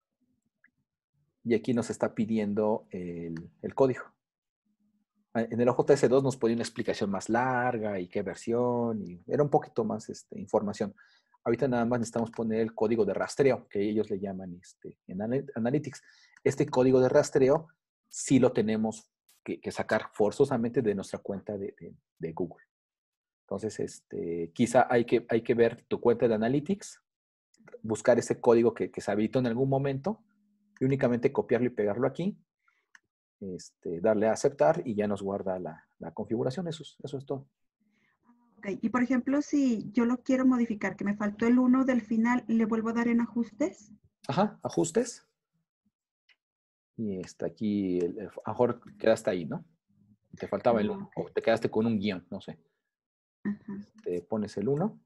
Y aquí nos está pidiendo el, el código. En el O J S dos nos ponía una explicación más larga y qué versión. Y era un poquito más este, información. Ahorita nada más necesitamos poner el código de rastreo, que ellos le llaman este, en Analytics. Este código de rastreo sí lo tenemos que, que sacar forzosamente de nuestra cuenta de, de, de Google. Entonces, este, quizá hay que, hay que ver tu cuenta de Analytics, buscar ese código que, que se habilitó en algún momento y únicamente copiarlo y pegarlo aquí, este, darle a aceptar y ya nos guarda la, la configuración. Eso es, eso es todo. Ok, y por ejemplo, si yo lo quiero modificar, que me faltó el uno del final, ¿le vuelvo a dar en ajustes? Ajá, ajustes. Y está aquí, el, el, a lo mejor quedaste ahí, ¿no? Te faltaba el uno, okay. O te quedaste con un guión, no sé. Ajá. Te pones el uno,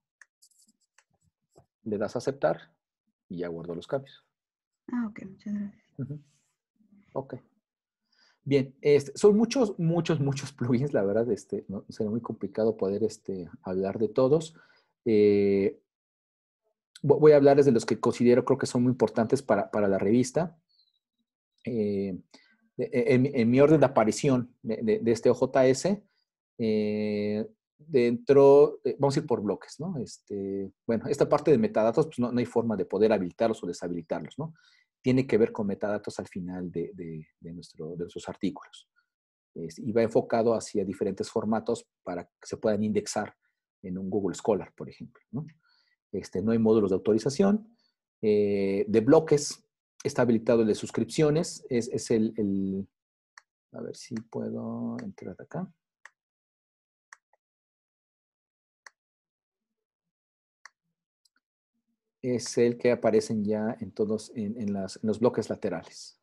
le das a aceptar y ya guardo los cambios. Ah, ok, muchas gracias. Uh-huh. Ok. Bien, este, son muchos, muchos, muchos plugins, la verdad, este, ¿no? Sería muy complicado poder este, hablar de todos. Eh, voy a hablarles de los que considero, creo que son muy importantes para, para la revista. Eh, en, en mi orden de aparición de, de, de este O J S, eh, dentro, de, vamos a ir por bloques, ¿no? Este, bueno, esta parte de metadatos, pues no, no hay forma de poder habilitarlos o deshabilitarlos, ¿no? Tiene que ver con metadatos al final de, de, de, nuestro, de nuestros artículos. Es, y va enfocado hacia diferentes formatos para que se puedan indexar en un Google Scholar, por ejemplo, ¿no? Este, no hay módulos de autorización. Eh, de bloques, está habilitado el de suscripciones. Es, es el, el, a ver si puedo entrar acá. Es el que aparecen ya en todos, en, en, las, en los bloques laterales.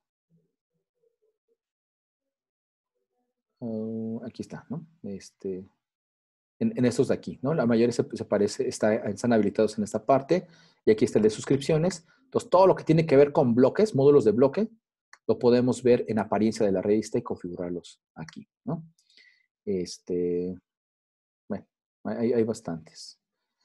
Uh, aquí está, ¿no? Este, en, en estos de aquí, ¿no? La mayoría se, se parece, está, están habilitados en esta parte. Y aquí está el de suscripciones. Entonces, todo lo que tiene que ver con bloques, módulos de bloque, lo podemos ver en apariencia de la revista y configurarlos aquí, ¿no? Este, bueno, hay, hay bastantes.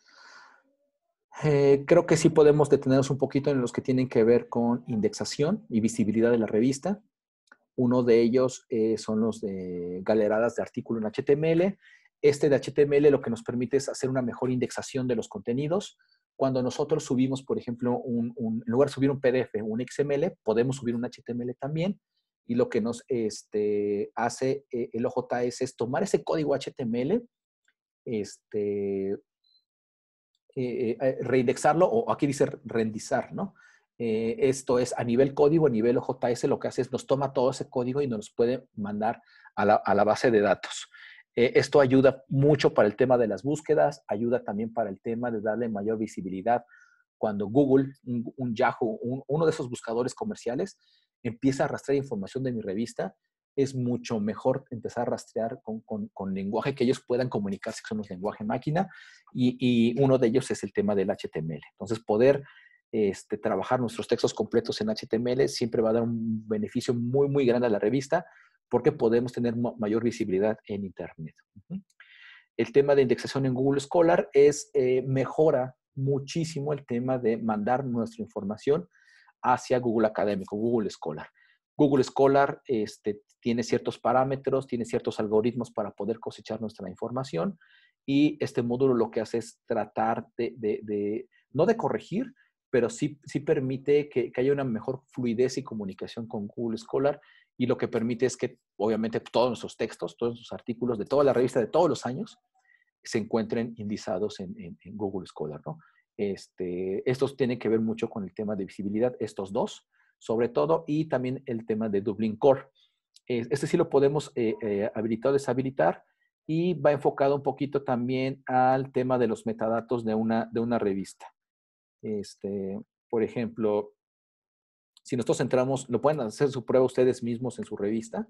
Eh, creo que sí podemos detenernos un poquito en los que tienen que ver con indexación y visibilidad de la revista. Uno de ellos eh, son los de galeradas de artículo en H T M L. Este de H T M L lo que nos permite es hacer una mejor indexación de los contenidos. Cuando nosotros subimos, por ejemplo, un, un, en lugar de subir un P D F o un X M L, podemos subir un H T M L también. Y lo que nos este, hace eh, el O J S es tomar ese código H T M L, este, eh, eh, reindexarlo, o aquí dice rendizar, ¿no? Eh, esto es a nivel código, a nivel O J S, lo que hace es nos toma todo ese código y nos puede mandar a la, a la base de datos. Eh, esto ayuda mucho para el tema de las búsquedas, ayuda también para el tema de darle mayor visibilidad cuando Google, un, un Yahoo, un, uno de esos buscadores comerciales, empieza a rastrear información de mi revista. Es mucho mejor empezar a rastrear con, con, con lenguaje que ellos puedan comunicarse, que son los lenguaje máquina, y, y uno de ellos es el tema del H T M L. Entonces, poder este, trabajar nuestros textos completos en H T M L siempre va a dar un beneficio muy, muy grande a la revista, porque podemos tener mayor visibilidad en Internet. Uh-huh. El tema de indexación en Google Scholar es, eh, mejora muchísimo el tema de mandar nuestra información hacia Google Académico, Google Scholar. Google Scholar este, tiene ciertos parámetros, tiene ciertos algoritmos para poder cosechar nuestra información, y este módulo lo que hace es tratar de, de, de no de corregir, pero sí, sí permite que, que haya una mejor fluidez y comunicación con Google Scholar, y lo que permite es que, obviamente, todos nuestros textos, todos nuestros artículos de toda la revista de todos los años se encuentren indizados en, en, en Google Scholar, ¿no? Este, estos tienen que ver mucho con el tema de visibilidad, estos dos, sobre todo, y también el tema de Dublin Core. Este sí lo podemos eh, eh, habilitar o deshabilitar, y va enfocado un poquito también al tema de los metadatos de una, de una revista. Este, por ejemplo, si nosotros entramos, lo pueden hacer su prueba ustedes mismos en su revista.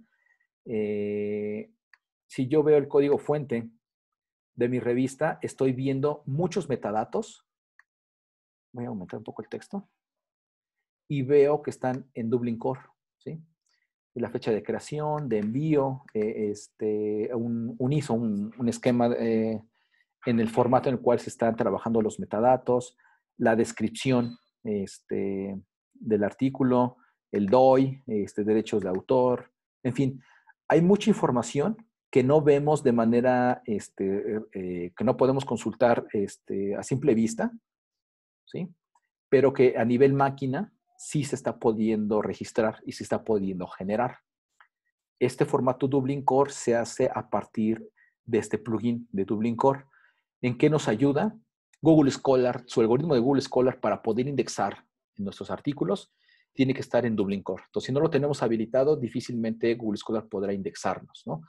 Eh, si yo veo el código fuente de mi revista, estoy viendo muchos metadatos. Voy a aumentar un poco el texto. Y veo que están en Dublin Core, ¿sí? La fecha de creación, de envío, eh, este, un, un I S O, un, un esquema eh, en el formato en el cual se están trabajando los metadatos, la descripción este, del artículo, el D O I, este, derechos de autor, en fin, hay mucha información que no vemos de manera, este, eh, que no podemos consultar este, a simple vista, ¿sí? Pero que a nivel máquina sí se está pudiendo registrar y se está pudiendo generar. Este formato Dublin Core se hace a partir de este plugin de Dublin Core. ¿En qué nos ayuda? Google Scholar, su algoritmo de Google Scholar para poder indexar en nuestros artículos, tiene que estar en Dublin Core. Entonces, si no lo tenemos habilitado, difícilmente Google Scholar podrá indexarnos, ¿no?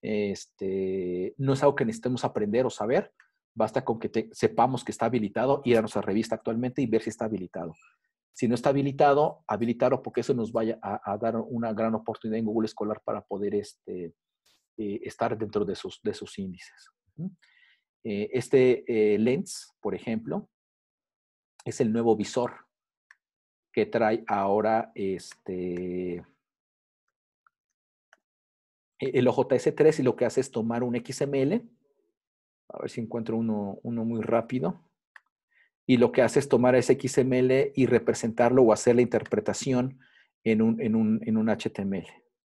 Este, no es algo que necesitemos aprender o saber, basta con que te, sepamos que está habilitado, ir a nuestra revista actualmente y ver si está habilitado. Si no está habilitado, habilitarlo, porque eso nos vaya a, a dar una gran oportunidad en Google Scholar para poder este, eh, estar dentro de sus, de sus índices. Eh, este eh, Lens, por ejemplo, es el nuevo visor que trae ahora este, el O J S tres, y lo que hace es tomar un X M L. A ver si encuentro uno, uno muy rápido. Y lo que hace es tomar ese X M L y representarlo o hacer la interpretación en un, en un, en un H T M L.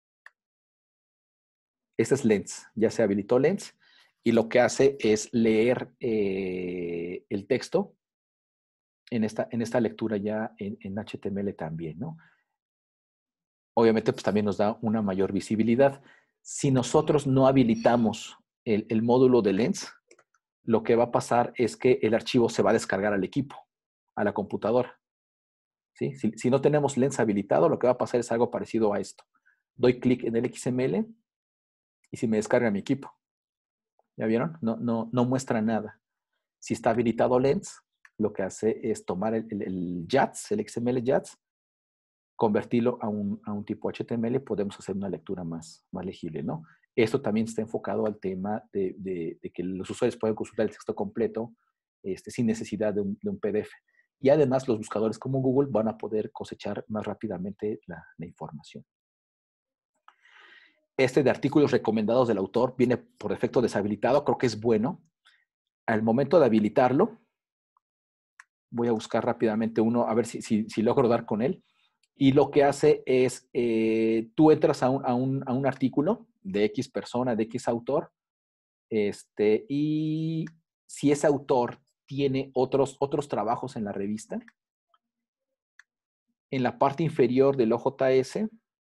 Este es Lens. Ya se habilitó Lens. Y lo que hace es leer eh, el texto en esta, en esta lectura ya en, en H T M L también, ¿no? Obviamente, pues también nos da una mayor visibilidad. Si nosotros no habilitamos el, el módulo de Lens, lo que va a pasar es que el archivo se va a descargar al equipo, a la computadora. ¿Sí? Si, si no tenemos Lens habilitado, lo que va a pasar es algo parecido a esto. Doy clic en el X M L y se me descarga mi equipo. ¿Ya vieron? No, no, no muestra nada. Si está habilitado Lens, lo que hace es tomar el, el, el J A T S, el X M L J A T S, convertirlo a un, a un tipo H T M L y podemos hacer una lectura más, más legible, ¿no? Esto también está enfocado al tema de, de, de que los usuarios pueden consultar el texto completo este, sin necesidad de un, de un P D F. Y además los buscadores como Google van a poder cosechar más rápidamente la, la información. Este de artículos recomendados del autor viene por defecto deshabilitado. Creo que es bueno. Al momento de habilitarlo, voy a buscar rápidamente uno, a ver si, si, si logro dar con él. Y lo que hace es, eh, tú entras a un, a, un, a un artículo de X persona, de X autor, este, y si ese autor tiene otros, otros trabajos en la revista, en la parte inferior del O J S,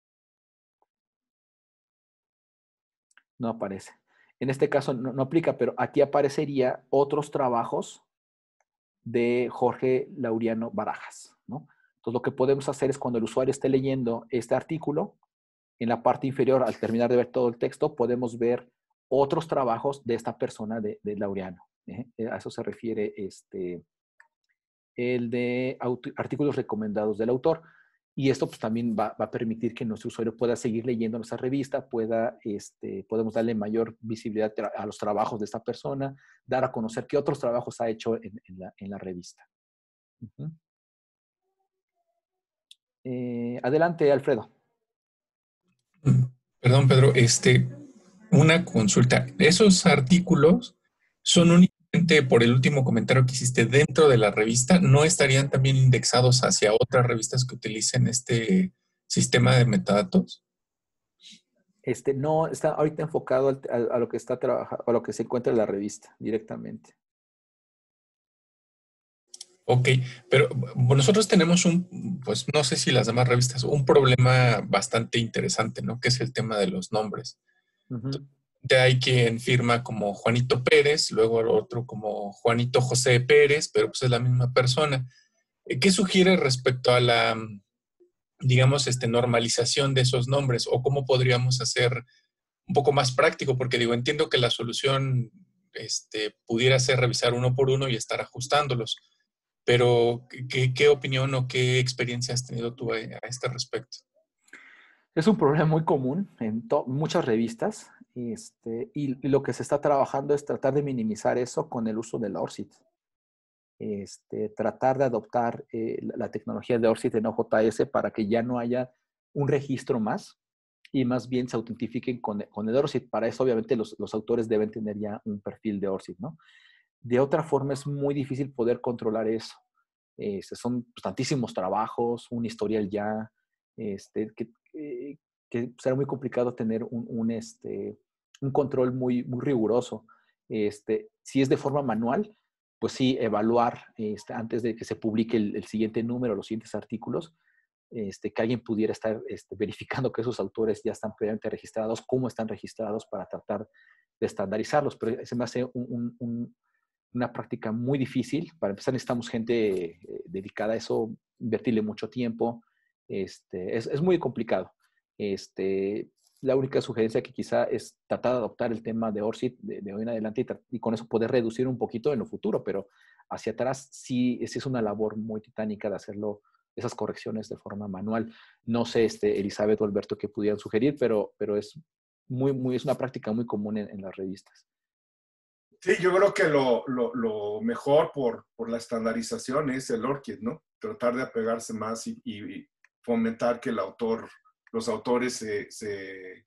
no aparece. En este caso no, no aplica, pero aquí aparecería otros trabajos de Jorge Laureano Barajas, ¿no? Entonces, lo que podemos hacer es cuando el usuario esté leyendo este artículo, en la parte inferior, al terminar de ver todo el texto, podemos ver otros trabajos de esta persona de, de Laureano. ¿eh? A eso se refiere este, el de artículos recomendados del autor. Y esto pues, también va, va a permitir que nuestro usuario pueda seguir leyendo nuestra revista, pueda, este, podemos darle mayor visibilidad a los trabajos de esta persona, dar a conocer qué otros trabajos ha hecho en, en, la, en la revista. Uh-huh. Eh, adelante, Alfredo. Perdón, Pedro, este, una consulta. ¿Esos artículos son únicamente solamente por el último comentario que hiciste dentro de la revista, ¿no estarían también indexados hacia otras revistas que utilicen este sistema de metadatos? Este, no, está ahorita enfocado al- a, a lo que está trabajando, a lo que se encuentra en la revista directamente. Ok, pero bueno, nosotros tenemos un, pues no sé si las demás revistas, un problema bastante interesante, ¿no? Que es el tema de los nombres. Ujú. De ahí quien firma como Juanito Pérez, luego el otro como Juanito José Pérez, pero pues es la misma persona. Eh, ¿Qué sugiere respecto a la, digamos, este, normalización de esos nombres? ¿O cómo podríamos hacer un poco más práctico? Porque digo, entiendo que la solución este, pudiera ser revisar uno por uno y estar ajustándolos. Pero, ¿qué, qué opinión o qué experiencia has tenido tú a, a este respecto? Es un problema muy común en to- muchas revistas, este, y, y lo que se está trabajando es tratar de minimizar eso con el uso del ORCID. Este, tratar de adoptar eh, la, la tecnología de ORCID en O J S para que ya no haya un registro más y más bien se autentifiquen con, con el ORCID. Para eso, obviamente, los, los autores deben tener ya un perfil de ORCID, ¿no? De otra forma, es muy difícil poder controlar eso. Este, son pues, tantísimos trabajos, un historial ya, este, que, que, que será muy complicado tener un, un, este, un control muy, muy riguroso. Este, si es de forma manual, pues sí, evaluar este, antes de que se publique el, el siguiente número, los siguientes artículos, este, que alguien pudiera estar este, verificando que esos autores ya están previamente registrados, cómo están registrados para tratar de estandarizarlos. Pero se me hace un, un, un, una práctica muy difícil. Para empezar, necesitamos gente eh, dedicada a eso, invertirle mucho tiempo. Este, es, es muy complicado. Este, la única sugerencia que quizá es tratar de adoptar el tema de ORCID de, de hoy en adelante y, y con eso poder reducir un poquito en lo futuro, pero hacia atrás sí, sí es una labor muy titánica de hacerlo, esas correcciones de forma manual. No sé, este, Elizabeth o Alberto, qué pudieran sugerir, pero, pero es, muy, muy, es una práctica muy común en, en las revistas. Sí, yo creo que lo, lo, lo mejor por, por la estandarización es el ORCID, ¿no? Tratar de apegarse más y, y fomentar que el autor, los autores se, se,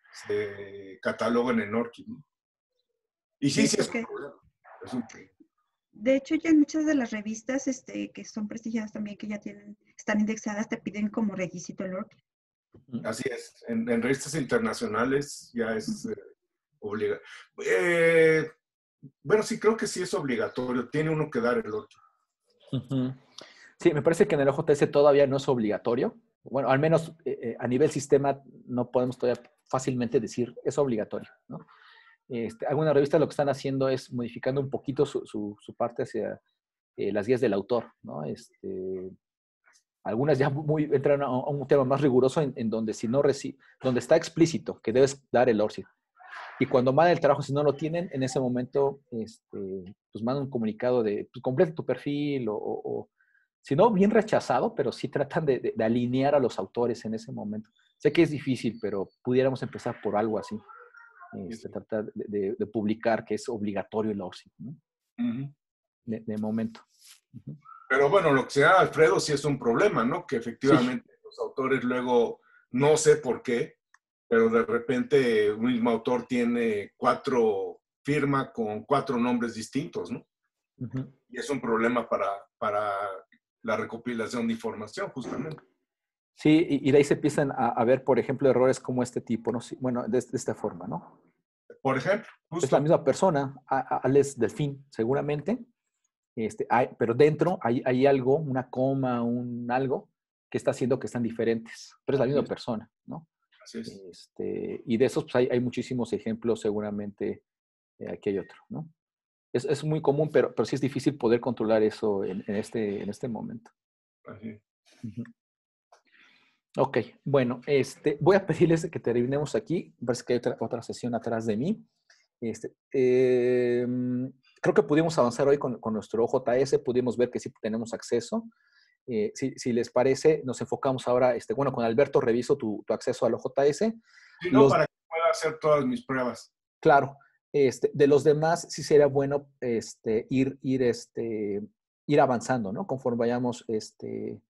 se cataloguen en ORCID, ¿no? Y sí, Sí, sí, es un porque problema. Es un problema. de hecho ya en muchas de las revistas este, que son prestigiadas también, que ya tienen, están indexadas, te piden como requisito el ORCID. Así es. En, en revistas internacionales ya es Ujú. eh, obligatorio. Eh, bueno, sí, creo que sí es obligatorio. Tiene uno que dar el ORCID. Uh-huh. Sí, me parece que en el O J S todavía no es obligatorio. Bueno, al menos eh, eh, a nivel sistema no podemos todavía fácilmente decir es obligatorio, ¿no? Este, algunas revistas lo que están haciendo es modificando un poquito su, su, su parte hacia eh, las guías del autor, ¿no? Este, algunas ya muy, entran a, a un tema más riguroso en, en donde si no reci donde está explícito que debes dar el ORCID. Y cuando mandan el trabajo, si no lo tienen, en ese momento, este, pues mandan un comunicado de, pues completa tu perfil o, o, o, si no, bien rechazado, pero sí tratan de, de, de alinear a los autores en ese momento. Sé que es difícil, pero pudiéramos empezar por algo así. Este, tratar de, de, de publicar que es obligatorio el ORCID, ¿no? Uh-huh. de, de momento. Uh-huh. Pero bueno, lo que se da Alfredo sí es un problema, ¿no? Que Sí. efectivamente los autores luego, no sé por qué, pero de repente un mismo autor tiene cuatro, firma con cuatro nombres distintos, ¿no? Uh-huh. Y es un problema para, para la recopilación de información, justamente. Sí, y, y de ahí se empiezan a, a ver, por ejemplo, errores como este tipo, ¿no? Sí, bueno, de, de esta forma, ¿no? Por ejemplo, Es la justo. misma persona, Alex Delfín, seguramente, este, hay, pero dentro hay, hay algo, una coma, un algo, que está haciendo que están diferentes, pero es la misma persona, ¿no? Así es. Este, y de esos pues, hay, hay muchísimos ejemplos, seguramente eh, aquí hay otro, ¿no? Es, es muy común, pero, pero sí es difícil poder controlar eso en, en, este, en este momento. Así. Uh-huh. Ok, bueno, este, voy a pedirles que terminemos aquí. Parece que hay otra, otra sesión atrás de mí. Este, eh, creo que pudimos avanzar hoy con, con nuestro O J S, pudimos ver que sí tenemos acceso. Eh, si, si les parece, nos enfocamos ahora, este, bueno, con Alberto reviso tu, tu acceso al O J S. Sí, no, Los, para que pueda hacer todas mis pruebas. claro, este, de los demás sí sería bueno este, ir, ir, este, ir avanzando, ¿no? Conforme vayamos este,